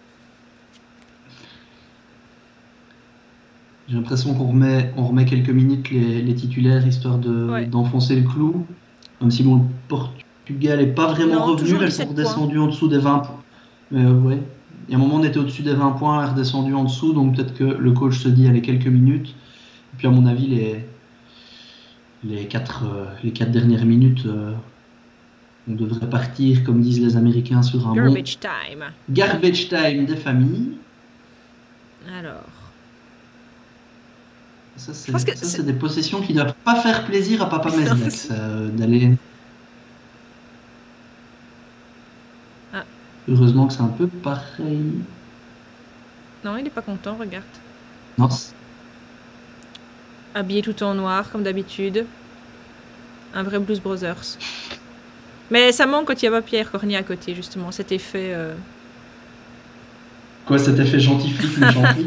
J'ai l'impression qu'on remet quelques minutes les titulaires, histoire d'enfoncer le clou. Même si bon, le Portugal n'est pas vraiment revenu, elles sont redescendues en dessous des 20 points. Mais ouais, il y a un moment on était au-dessus des 20 points, elle est redescendue en dessous, donc peut-être que le coach se dit allez, quelques minutes. Et puis à mon avis, les 4 dernières minutes, on devrait partir, comme disent les Américains, sur un garbage time. Garbage time des familles. Alors... Ça, c'est des possessions qui ne doivent pas faire plaisir à Papa Mesdak, d'aller... Ah. Heureusement que c'est un peu pareil. Non, il n'est pas content, regarde. Non. Habillé tout en noir, comme d'habitude. Un vrai Blues Brothers. Mais ça manque quand il n'y a pas Pierre Cornier à côté, justement, cet effet... Quoi, cet effet gentil flic, méchant flic?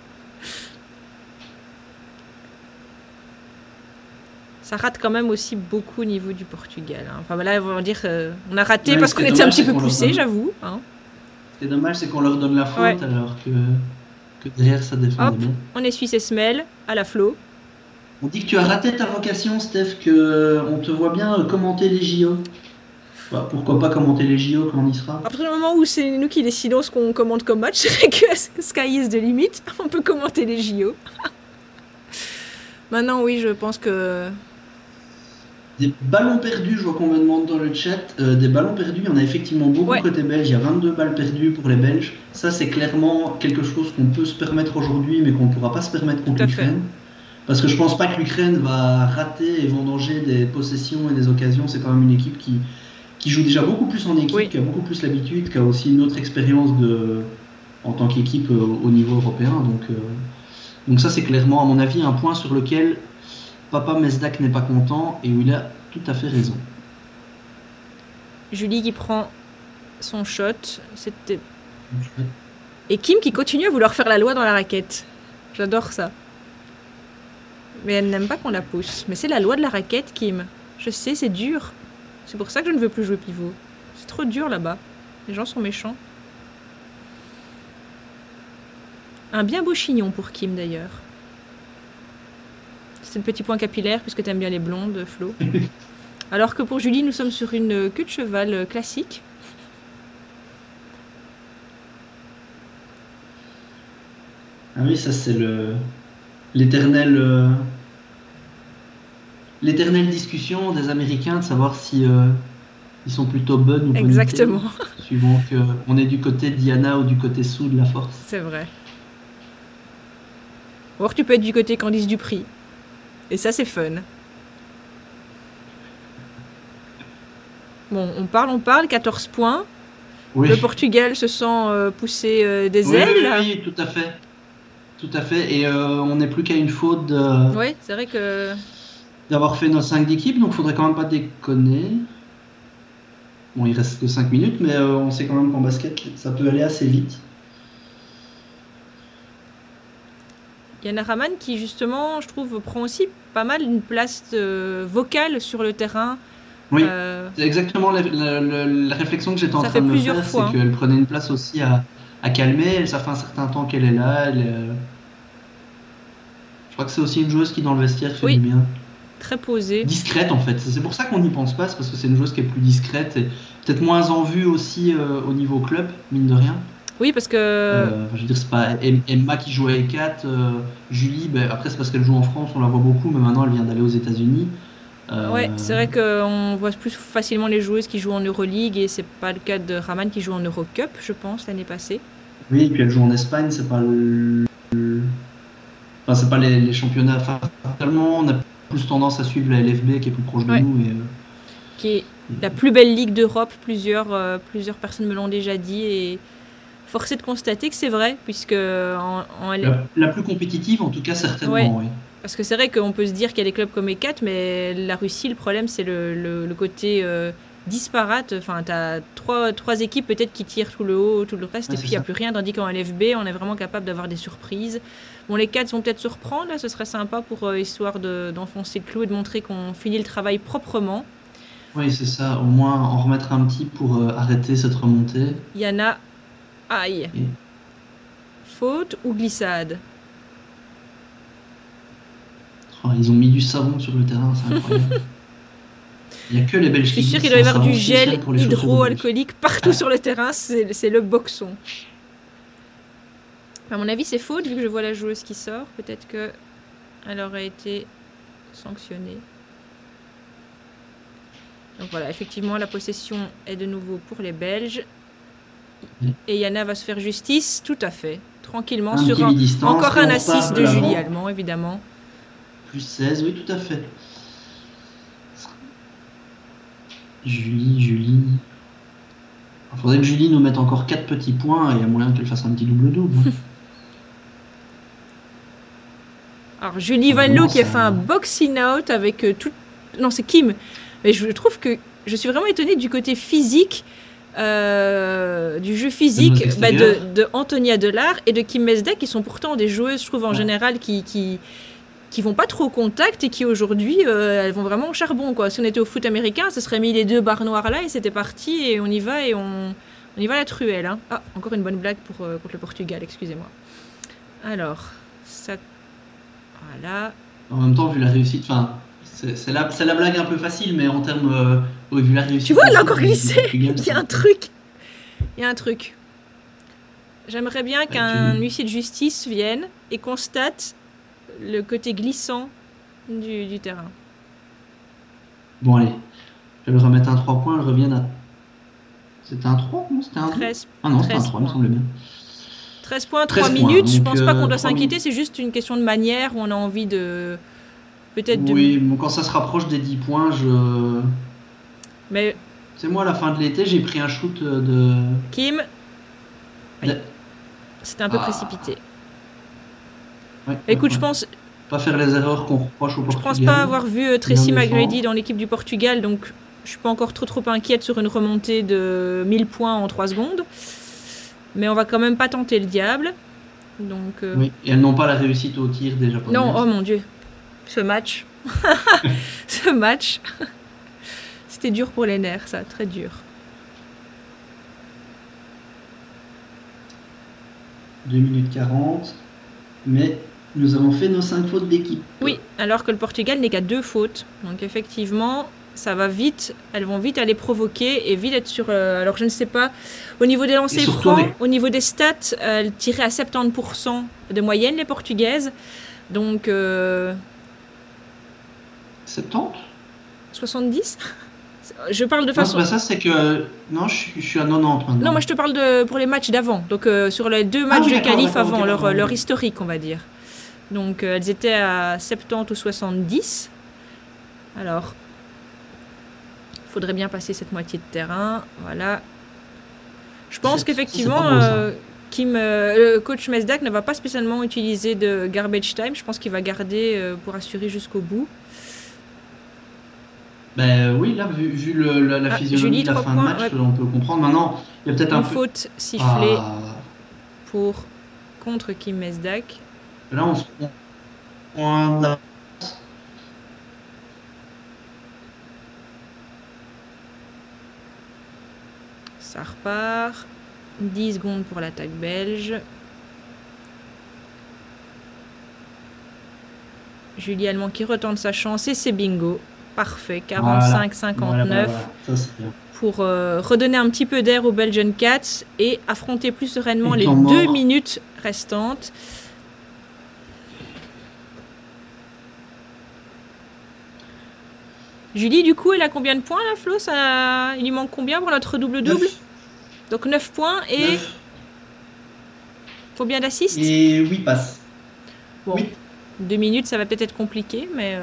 Ça rate quand même aussi beaucoup au niveau du Portugal. Hein. Enfin là, on va dire on a raté parce qu'on était un petit peu poussé, j'avoue. Hein. Ce qui est dommage, c'est qu'on leur donne la faute alors que derrière ça défend bien. On essuie ses semelles à la flot. On dit que tu as raté ta vocation, Steph, qu'on te voit bien commenter les JO. Bah, pourquoi pas commenter les JO quand on y sera? À partir du moment où c'est nous qui décidons ce qu'on commente comme match, c'est vrai que sky is the limit. On peut commenter les JO. Maintenant, oui, je pense que... Des ballons perdus, je vois qu'on me demande dans le chat. Des ballons perdus, il y en a effectivement beaucoup côté belge. Il y a 22 balles perdues pour les Belges. Ça, c'est clairement quelque chose qu'on peut se permettre aujourd'hui, mais qu'on ne pourra pas se permettre contre l'Ukraine. Parce que je pense pas que l'Ukraine va rater et vendanger des possessions et des occasions. C'est quand même une équipe qui joue déjà beaucoup plus en équipe, qui a beaucoup plus l'habitude, qui a aussi une autre expérience en tant qu'équipe au niveau européen. Donc ça, c'est clairement, à mon avis, un point sur lequel Papa Mesdak n'est pas content et où il a tout à fait raison. Julie qui prend son shot. C'était... Et Kim qui continue à vouloir faire la loi dans la raquette. J'adore ça. Mais elle n'aime pas qu'on la pousse. Mais c'est la loi de la raquette, Kim. Je sais, c'est dur. C'est pour ça que je ne veux plus jouer pivot. C'est trop dur là-bas. Les gens sont méchants. Un bien beau chignon pour Kim d'ailleurs. C'est le petit point capillaire puisque tu aimes bien les blondes, Flo. Alors que pour Julie, nous sommes sur une queue de cheval classique. Ah oui, ça c'est l'éternelle discussion des Américains de savoir si ils sont plutôt bonnes ou pas. Exactement. Suivant qu'on est du côté de Diana ou du côté sous de la force. C'est vrai. Ou alors tu peux être du côté Candice Dupri. Et ça, c'est fun. Bon, on parle, 14 points. Oui. Le Portugal se sent pousser des ailes. Oui, tout à fait. Tout à fait. Et on n'est plus qu'à une faute de... Oui, c'est vrai que... d'avoir fait nos 5 d'équipe, donc faudrait quand même pas déconner. Bon, il reste que 5 minutes, mais on sait quand même qu'en basket, ça peut aller assez vite. Yana Raman qui justement, je trouve, prend aussi pas mal une place vocale sur le terrain. Oui, c'est exactement la réflexion que j'étais en Ça train fait de me plusieurs faire, fois, c'est hein. qu'elle prenait une place aussi à calmer. Ça fait un certain temps qu'elle est là. Je crois que c'est aussi une joueuse qui, dans le vestiaire, fait Oui, du bien. très posée. Discrète, en fait. C'est pour ça qu'on n'y pense pas, c'est parce que c'est une joueuse qui est plus discrète et peut-être moins en vue aussi au niveau club, mine de rien. Oui, parce que Je veux dire, c'est pas Emma qui joue avec 4, Julie, ben, après c'est parce qu'elle joue en France, on la voit beaucoup, mais maintenant elle vient d'aller aux États-Unis. ouais, Euh, c'est vrai qu'on voit plus facilement les joueuses qui jouent en Euroleague et c'est pas le cas de Raman qui joue en Eurocup, je pense, l'année passée. oui, et puis elle joue en Espagne, c'est pas enfin, c'est pas les championnats. Enfin, tellement on a plus tendance à suivre la LFB qui est plus proche de Ouais, nous. qui est la plus belle ligue d'Europe, plusieurs personnes me l'ont déjà dit et forcé de constater que c'est vrai, puisque La plus compétitive, en tout cas, ouais, certainement, oui. parce que c'est vrai qu'on peut se dire qu'il y a des clubs comme E4, mais la Russie, le problème, c'est le côté disparate. Enfin, tu as trois équipes peut-être qui tirent tout le haut, tout le reste, Ouais, et c'est puis il n'y a ça. plus rien, tandis qu'en LFB, on est vraiment capable d'avoir des surprises. Bon, les 4 vont peut-être se reprendre, là, ce serait sympa pour histoire d'enfoncer le clou et de montrer qu'on finit le travail proprement. Oui, c'est ça. Au moins en remettre un petit pour arrêter cette remontée. Yana, aïe, Et, faute ou glissade? oh, ils ont mis du savon sur le terrain, c'est incroyable. Il n'y a que les Je Belges suis qui sûre qu'il glissent, doit c'est y un avoir du savon gel spécial pour les chaussures belges. hydroalcoolique partout sur le terrain, c'est le boxon. À mon avis, c'est faute, vu que je vois la joueuse qui sort. Peut-être qu'elle aurait été sanctionnée. Donc voilà, effectivement, la possession est de nouveau pour les Belges. Et Yana va se faire justice, tout à fait. Tranquillement, Un sur petit mi-distance encore et un on assist repart de de Julie l'avant. Allemand, évidemment. Plus 16, oui, tout à fait. Julie. Il faudrait que Julie nous mette encore 4 petits points et il y a moyen qu'elle fasse un petit double-double. Alors, Julie Van Loo Vraiment, qui a ça... fait un boxing out avec tout. Non, c'est Kim. Mais je trouve que je suis vraiment étonnée du côté physique, du jeu physique de Antonia Delard et de Kim Mesda, qui sont pourtant des joueuses, je trouve, en général, qui vont pas trop au contact et qui aujourd'hui, elles vont vraiment au charbon, quoi. Si on était au foot américain, ça serait mis les deux barres noires là et c'était parti et on y va on y va à la truelle. Hein. Ah, encore une bonne blague contre le Portugal, excusez-moi. Alors, ça. Voilà. En même temps, vu la réussite, enfin, c'est la blague un peu facile, mais en termes, vu la réussite. Tu vois, elle a encore glissé. Il y a un truc. Il y a un truc. J'aimerais bien qu'un huissier de justice vienne et constate le côté glissant du terrain. Bon, allez. Je vais le remettre un 3 points, elle revient à. C'était un 3 non, c'était un 13, ah non, c'était un 3, il me semble bien. 13 points, 3 minutes. Points, donc, je pense pas qu'on doit s'inquiéter, minutes. c'est juste une question de manière où on a envie de. Peut-être oui, bon, quand ça se rapproche des 10 points, Mais. C'est moi, à la fin de l'été, j'ai pris un shoot de. Kim. Oui. C'était un peu précipité. Ouais, écoute, je pense. Pas faire les erreurs qu'on reproche au Portugal. Je pense pas avoir vu Tracy McGrady dans l'équipe du Portugal, donc je suis pas encore trop inquiète sur une remontée de 1000 points en 3 secondes. Mais on va quand même pas tenter le diable. Donc, oui, et elles n'ont pas la réussite au tir des Japonaises. Non, oh mon dieu. Ce match. Ce match. C'était dur pour les nerfs, ça, très dur. 2 minutes 40. Mais nous avons fait nos 5 fautes d'équipe. Oui, alors que le Portugal n'est qu'à 2 fautes. Donc effectivement, ça va vite. Elles vont vite aller provoquer et vite être sur... alors je ne sais pas, au niveau des lancers francs, au niveau des stats, elles tiraient à 70% de moyenne, les Portugaises. Donc... 70 70 Je parle de façon... Non, ça c'est que... Non, je suis à 90 maintenant. Non, moi je te parle pour les matchs d'avant. Donc sur les 2 matchs de qualif avant, leur historique, on va dire. Donc elles étaient à 70 ou 70. Alors, il faudrait bien passer cette moitié de terrain. Voilà. Je pense qu'effectivement, le coach Mesdak ne va pas spécialement utiliser de garbage time. Je pense qu'il va garder pour assurer jusqu'au bout. Ben oui, là, vu la Ah, physionomie Julie, de la 3 fin de points. match, Ouais, on peut comprendre. Maintenant, il y a peut-être un une peu. faute sifflée Ah, pour contre Kim Mesdak. là, on se prend point de la- Ça repart. 10 secondes pour l'attaque belge. Julie Allemand qui retente sa chance et c'est bingo. Parfait, Voilà, 45-59 voilà. Ça, c'est bien. pour redonner un petit peu d'air aux Belgian Cats et affronter plus sereinement Et les temps 2 mort. minutes restantes. Julie, du coup, elle a combien de points là, Flo? Il lui manque combien pour notre double-double? 9. Donc 9 points et 9. combien d'assists? Et 8 passes. Bon, 8. 2 minutes, ça va peut-être être compliqué, mais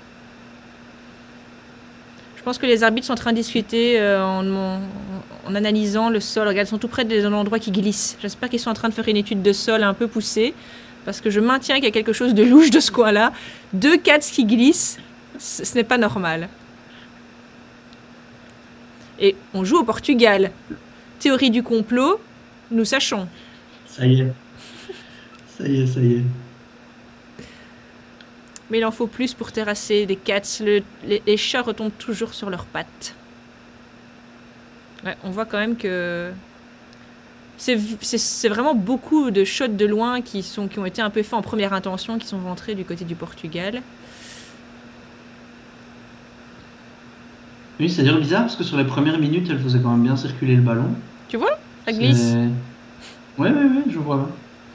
je pense que les arbitres sont en train de discuter en analysant le sol. Regarde, ils sont tout près des endroits qui glissent. J'espère qu'ils sont en train de faire une étude de sol un peu poussée, parce que je maintiens qu'il y a quelque chose de louche de ce coin-là. 2 Cats qui glissent, ce n'est pas normal. Et on joue au Portugal. Théorie du complot, nous sachons. Ça y est. Ça y est, ça y est. Mais il en faut plus pour terrasser des Cats. Les chats retombent toujours sur leurs pattes. Ouais, on voit quand même que c'est vraiment beaucoup de shots de loin qui ont été un peu faits en première intention, qui sont rentrés du côté du Portugal. Oui, c'est-à-dire bizarre parce que sur les premières minutes, elle faisait quand même bien circuler le ballon. Tu vois? Ça glisse. Ouais, je vois.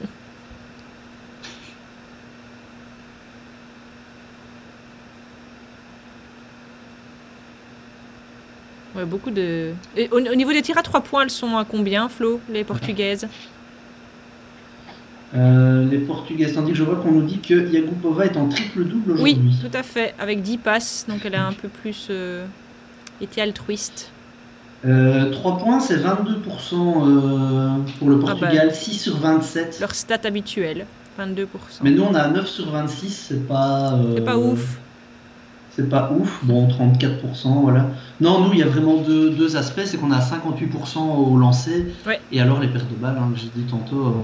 Ouais, beaucoup de... Et au niveau des tirs à 3 points, elles sont à combien, Flo, les Portugaises? Les Portugaises, tandis que je vois qu'on nous dit que Yagupova est en triple-double aujourd'hui. Oui, tout à fait, avec 10 passes, donc elle a un peu plus été altruiste. 3 points, c'est 22% pour le Portugal, 6 sur 27. Leur stat habituelle, 22%. Mais nous, on a 9 sur 26, c'est pas... C'est pas ouf. C'est pas ouf, bon, 34%, voilà. Non, nous, il y a vraiment deux aspects, c'est qu'on a 58% au lancer, Ouais. et alors les pertes de balles, hein, j'ai dit tantôt,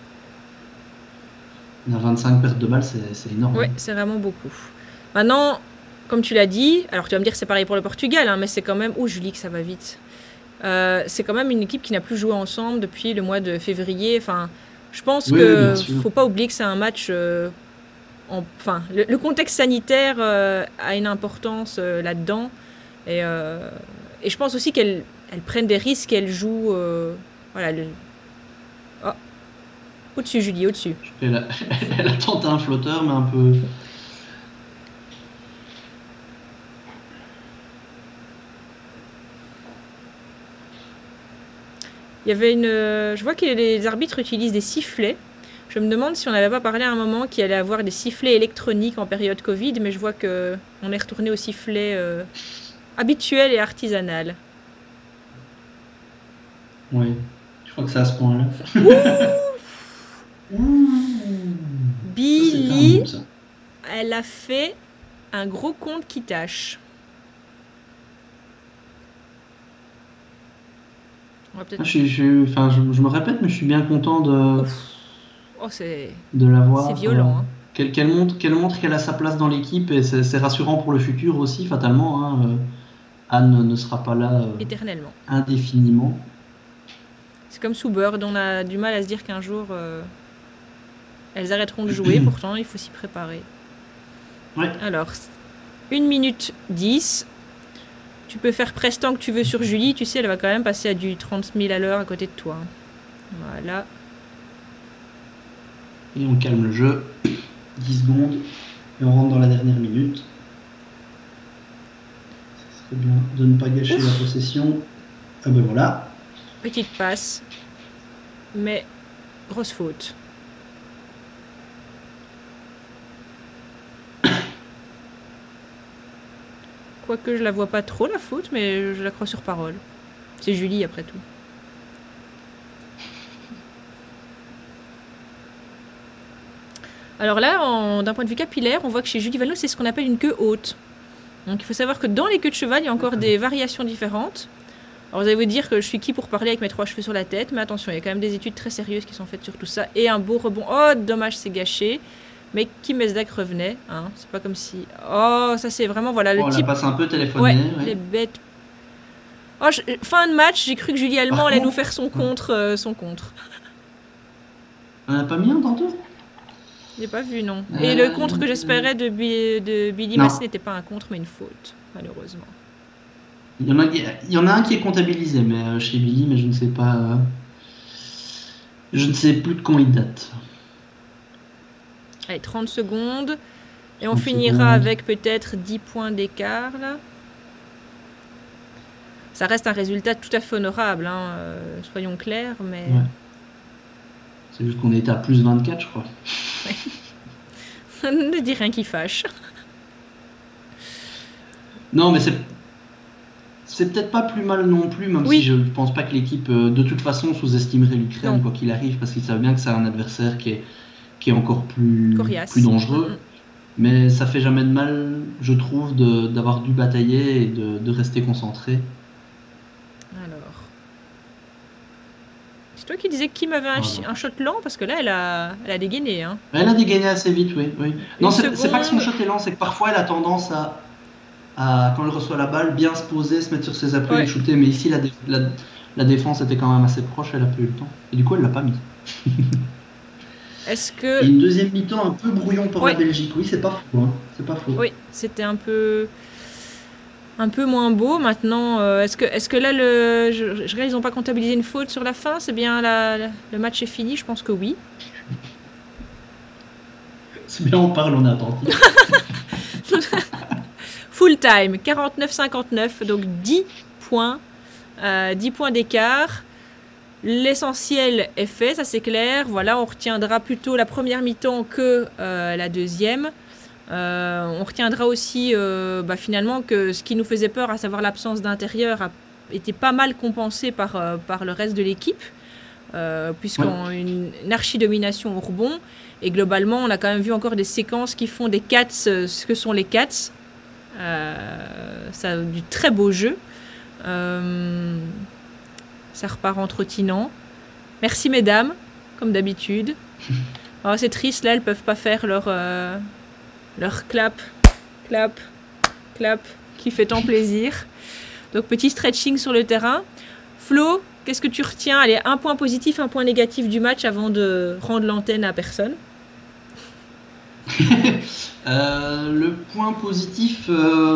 on a 25 pertes de balles, c'est énorme. Ouais, c'est vraiment beaucoup. Maintenant, comme tu l'as dit, alors tu vas me dire que c'est pareil pour le Portugal, hein, mais c'est quand même... Oh, Julie, que ça va vite. C'est quand même une équipe qui n'a plus joué ensemble depuis le mois de février. Enfin, je pense que faut pas oublier que c'est un match... Enfin, le contexte sanitaire a une importance là-dedans. Et je pense aussi qu'elles prennent des risques, qu'elles jouent... voilà, Oh. Au-dessus, Julie, au-dessus. Elle a tenté un flotteur, mais un peu... Il y avait une... Je vois que les arbitres utilisent des sifflets. Je me demande si on n'avait pas parlé à un moment qu'il allait avoir des sifflets électroniques en période Covid, mais je vois qu'on est retourné au sifflet habituel et artisanal. Oui, je crois que c'est à ce point-là. Billy, elle a fait un gros compte qui tâche. Je me répète, mais je suis bien content de l'avoir. C'est violent. Hein. Qu'elle montre qu'elle a sa place dans l'équipe et c'est rassurant pour le futur aussi, fatalement. Hein. Anne ne sera pas là éternellement, indéfiniment. C'est comme Soubird, on a du mal à se dire qu'un jour elles arrêteront de jouer, pourtant il faut s'y préparer. Ouais. Alors, 1 minute 10. Tu peux faire presque tant que tu veux sur Julie, tu sais, elle va quand même passer à du 30 000 à l'heure à côté de toi. Voilà. Et on calme le jeu. 10 secondes. Et on rentre dans la dernière minute. Ce serait bien de ne pas gâcher la possession. Ah ben voilà. Petite passe. Mais grosse faute. Quoique je la vois pas trop la faute, mais je la crois sur parole. C'est Julie après tout. Alors là, d'un point de vue capillaire, on voit que chez Julie Valneau, c'est ce qu'on appelle une queue haute. Donc il faut savoir que dans les queues de cheval, il y a encore des variations différentes. Alors vous allez vous dire que je suis qui pour parler avec mes 3 cheveux sur la tête, mais attention, il y a quand même des études très sérieuses qui sont faites sur tout ça. Et un beau rebond. Oh, dommage, c'est gâché. Mais Kim Mesdag revenait, hein. C'est pas comme si... Oh, ça c'est vraiment, voilà, le On type... l'a passé un peu téléphoné. Ouais, Ouais. les bêtes. Oh, fin de match, j'ai cru que Julie Allemand Par allait contre- nous faire son contre. Son contre. On n'a pas mis un tantôt? J'ai pas vu, non. Et le contre que j'espérais de Billy Non. Massey n'était pas un contre, mais une faute, malheureusement. Il y en a un qui est comptabilisé mais, chez Billy, mais je ne sais pas. Je ne sais plus de quand il date. Allez, 30 secondes. Et on 30 finira secondes. avec peut-être 10 points d'écart, là. Ça reste un résultat tout à fait honorable, hein, soyons clairs, mais... Ouais. C'est juste qu'on était à plus 24, je crois. Ne dis rien qui fâche. Non, mais c'est peut-être pas plus mal non plus, même Oui. si je pense pas que l'équipe, de toute façon, sous-estimerait l'Ukraine, Non. quoi qu'il arrive, parce qu'ils savent bien que c'est un adversaire qui est encore plus Coriace. dangereux. Mais ça fait jamais de mal, je trouve, d'avoir dû batailler et de rester concentré. Alors... C'est toi qui disais que Kim avait un shot lent, parce que là, elle a dégainé, hein. Elle a dégainé assez vite, oui. Non, c'est pas que son seconde. shot est lent, c'est que parfois elle a tendance à, quand elle reçoit la balle, bien se poser, se mettre sur ses appuis Ouais. et shooter. Mais ici, la défense était quand même assez proche, elle a pas eu le temps. Et du coup, elle l'a pas mis. Est-ce Et que... une deuxième mi-temps un peu brouillon pour Ouais. la Belgique. Oui, c'est pas faux. Hein. C'est pas faux. Oui, c'était un peu moins beau. Maintenant, est-ce que là, je réalise, ils n'ont pas comptabilisé une faute sur la fin? C'est bien, le match est fini? Je pense que oui. C'est bien, on parle, on est attentif. Full time, 49-59, donc 10 points. 10 points d'écart. L'essentiel est fait, ça c'est clair. Voilà, on retiendra plutôt la première mi-temps que la deuxième. On retiendra aussi finalement que ce qui nous faisait peur, à savoir l'absence d'intérieur, a été pas mal compensé par le reste de l'équipe, puisqu'on a une archi-domination au rebond. Et globalement, on a quand même vu encore des séquences qui font des cats ce que sont les cats. Ça a du très beau jeu. Ça repart en trottinant. Merci mesdames, comme d'habitude. Oh, c'est triste, là, elles peuvent pas faire leur clap, clap, clap, qui fait tant plaisir. Donc, petit stretching sur le terrain. Flo, qu'est-ce que tu retiens? Allez, un point positif, un point négatif du match avant de rendre l'antenne à personne. Le point positif,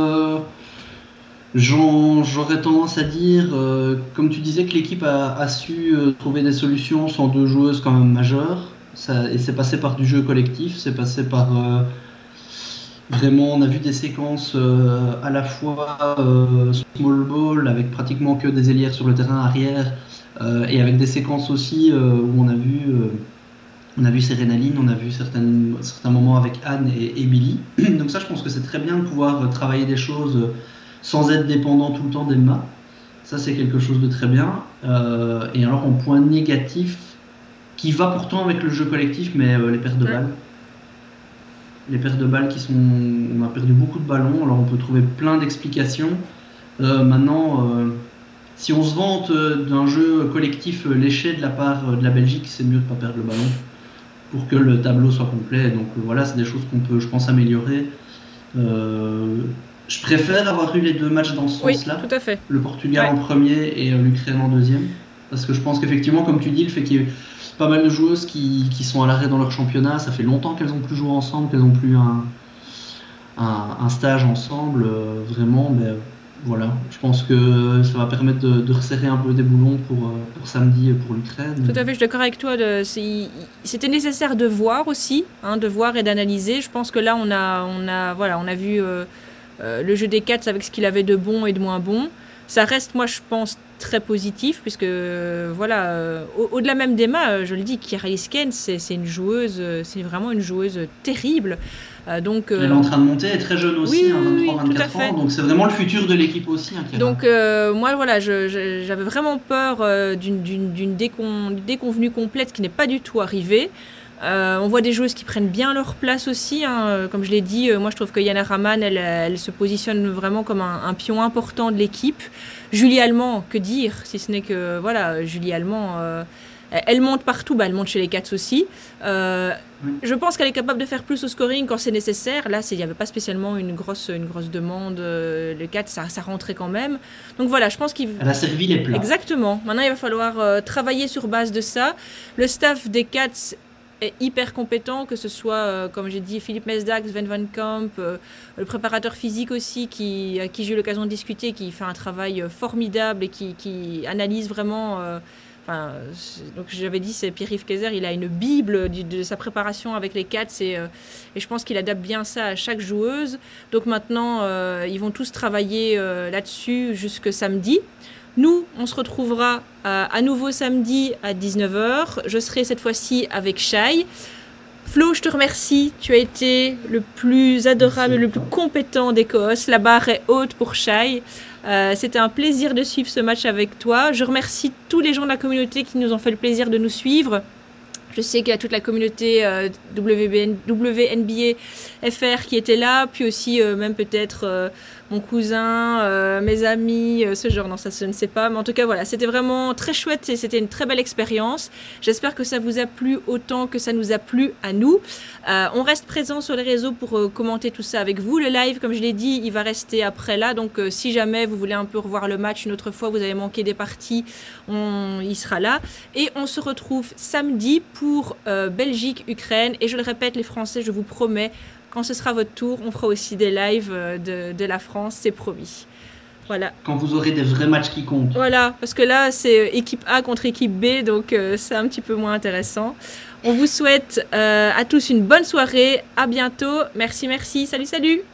j'aurais tendance à dire, comme tu disais, que l'équipe a su trouver des solutions sans deux joueuses quand même majeures. Et c'est passé par du jeu collectif, c'est passé par... vraiment, on a vu des séquences à la fois small ball, avec pratiquement que des ailières sur le terrain arrière, et avec des séquences aussi où on a vu Serenaline, on a vu certains moments avec Anne et Billy. Donc ça, je pense que c'est très bien de pouvoir travailler des choses sans être dépendant tout le temps d'Emma. Ça, c'est quelque chose de très bien. Et alors, en point négatif, qui va pourtant avec le jeu collectif, mais les pertes de balles. Les pertes de balles on a perdu beaucoup de ballons, alors on peut trouver plein d'explications. Maintenant, si on se vante d'un jeu collectif léché de la part de la Belgique, c'est mieux de ne pas perdre le ballon pour que le tableau soit complet. Donc voilà, c'est des choses qu'on peut, je pense, améliorer. Je préfère avoir eu les deux matchs dans ce sens-là. Oui, tout à fait. Le Portugal en premier et l'Ukraine en deuxième. Parce que je pense qu'effectivement, comme tu dis, le fait qu'il y ait pas mal de joueuses qui sont à l'arrêt dans leur championnat, ça fait longtemps qu'elles n'ont plus joué ensemble, qu'elles n'ont plus un stage ensemble. Vraiment, mais voilà. Je pense que ça va permettre de resserrer un peu des boulons pour samedi pour l'Ukraine. Tout à fait, je suis d'accord avec toi. C'était nécessaire de voir aussi, de voir et d'analyser. Je pense que là, on a vu le jeu des Cats avec ce qu'il avait de bon et de moins bon. Ça reste, moi, je pense, très positif, puisque, au-delà même d'Emma, je le dis, Kira Lisken, c'est une joueuse, c'est vraiment une joueuse terrible. Donc, elle est en train de monter, elle est très jeune aussi, 23-24 ans, donc c'est vraiment le futur de l'équipe aussi. Donc, moi, voilà, j'avais vraiment peur d'une déconvenue complète qui n'est pas du tout arrivée. On voit des joueuses qui prennent bien leur place aussi, hein. Comme je l'ai dit, moi je trouve que Yana Raman, elle se positionne vraiment comme un pion important de l'équipe. Julie Allemand, que dire, si ce n'est que voilà, Julie Allemand, elle monte partout, elle monte chez les Cats aussi. Je pense qu'elle est capable de faire plus au scoring quand c'est nécessaire. Là, il n'y avait pas spécialement une grosse demande. Le 4, ça rentrait quand même. Donc voilà, je pense Elle a servi les plats. Exactement. Maintenant, il va falloir travailler sur base de ça. Le staff des Cats est hyper compétent, que ce soit, comme j'ai dit, Philippe Mesdax, Sven Van Kamp, le préparateur physique aussi, à qui j'ai eu l'occasion de discuter, qui fait un travail formidable et qui analyse vraiment... donc j'avais dit, c'est Pierre-Yves Kayser, il a une bible de sa préparation avec les Cats et je pense qu'il adapte bien ça à chaque joueuse. Donc maintenant, ils vont tous travailler là-dessus jusque samedi. Nous, on se retrouvera à nouveau samedi à 19h. Je serai cette fois-ci avec Shai. Flo, je te remercie. Tu as été le plus adorable, le plus compétent des co-hosts. La barre est haute pour Shai. C'était un plaisir de suivre ce match avec toi. Je remercie tous les gens de la communauté qui nous ont fait le plaisir de nous suivre. Je sais qu'il y a toute la communauté WNBA FR qui était là, puis aussi même peut-être mon cousin, mes amis, ce genre, non, ça je ne sais pas. Mais en tout cas, voilà, c'était vraiment très chouette et c'était une très belle expérience. J'espère que ça vous a plu autant que ça nous a plu à nous. On reste présent sur les réseaux pour commenter tout ça avec vous. Le live, comme je l'ai dit, il va rester après là. Donc, si jamais vous voulez un peu revoir le match une autre fois, vous avez manqué des parties, il sera là. Et on se retrouve samedi pour Belgique-Ukraine. Et je le répète, les Français, je vous promets, quand ce sera votre tour, on fera aussi des lives de la France, c'est promis. Voilà. Quand vous aurez des vrais matchs qui comptent. Voilà, parce que là, c'est équipe A contre équipe B, donc c'est un petit peu moins intéressant. On vous souhaite à tous une bonne soirée. À bientôt. Merci. Salut.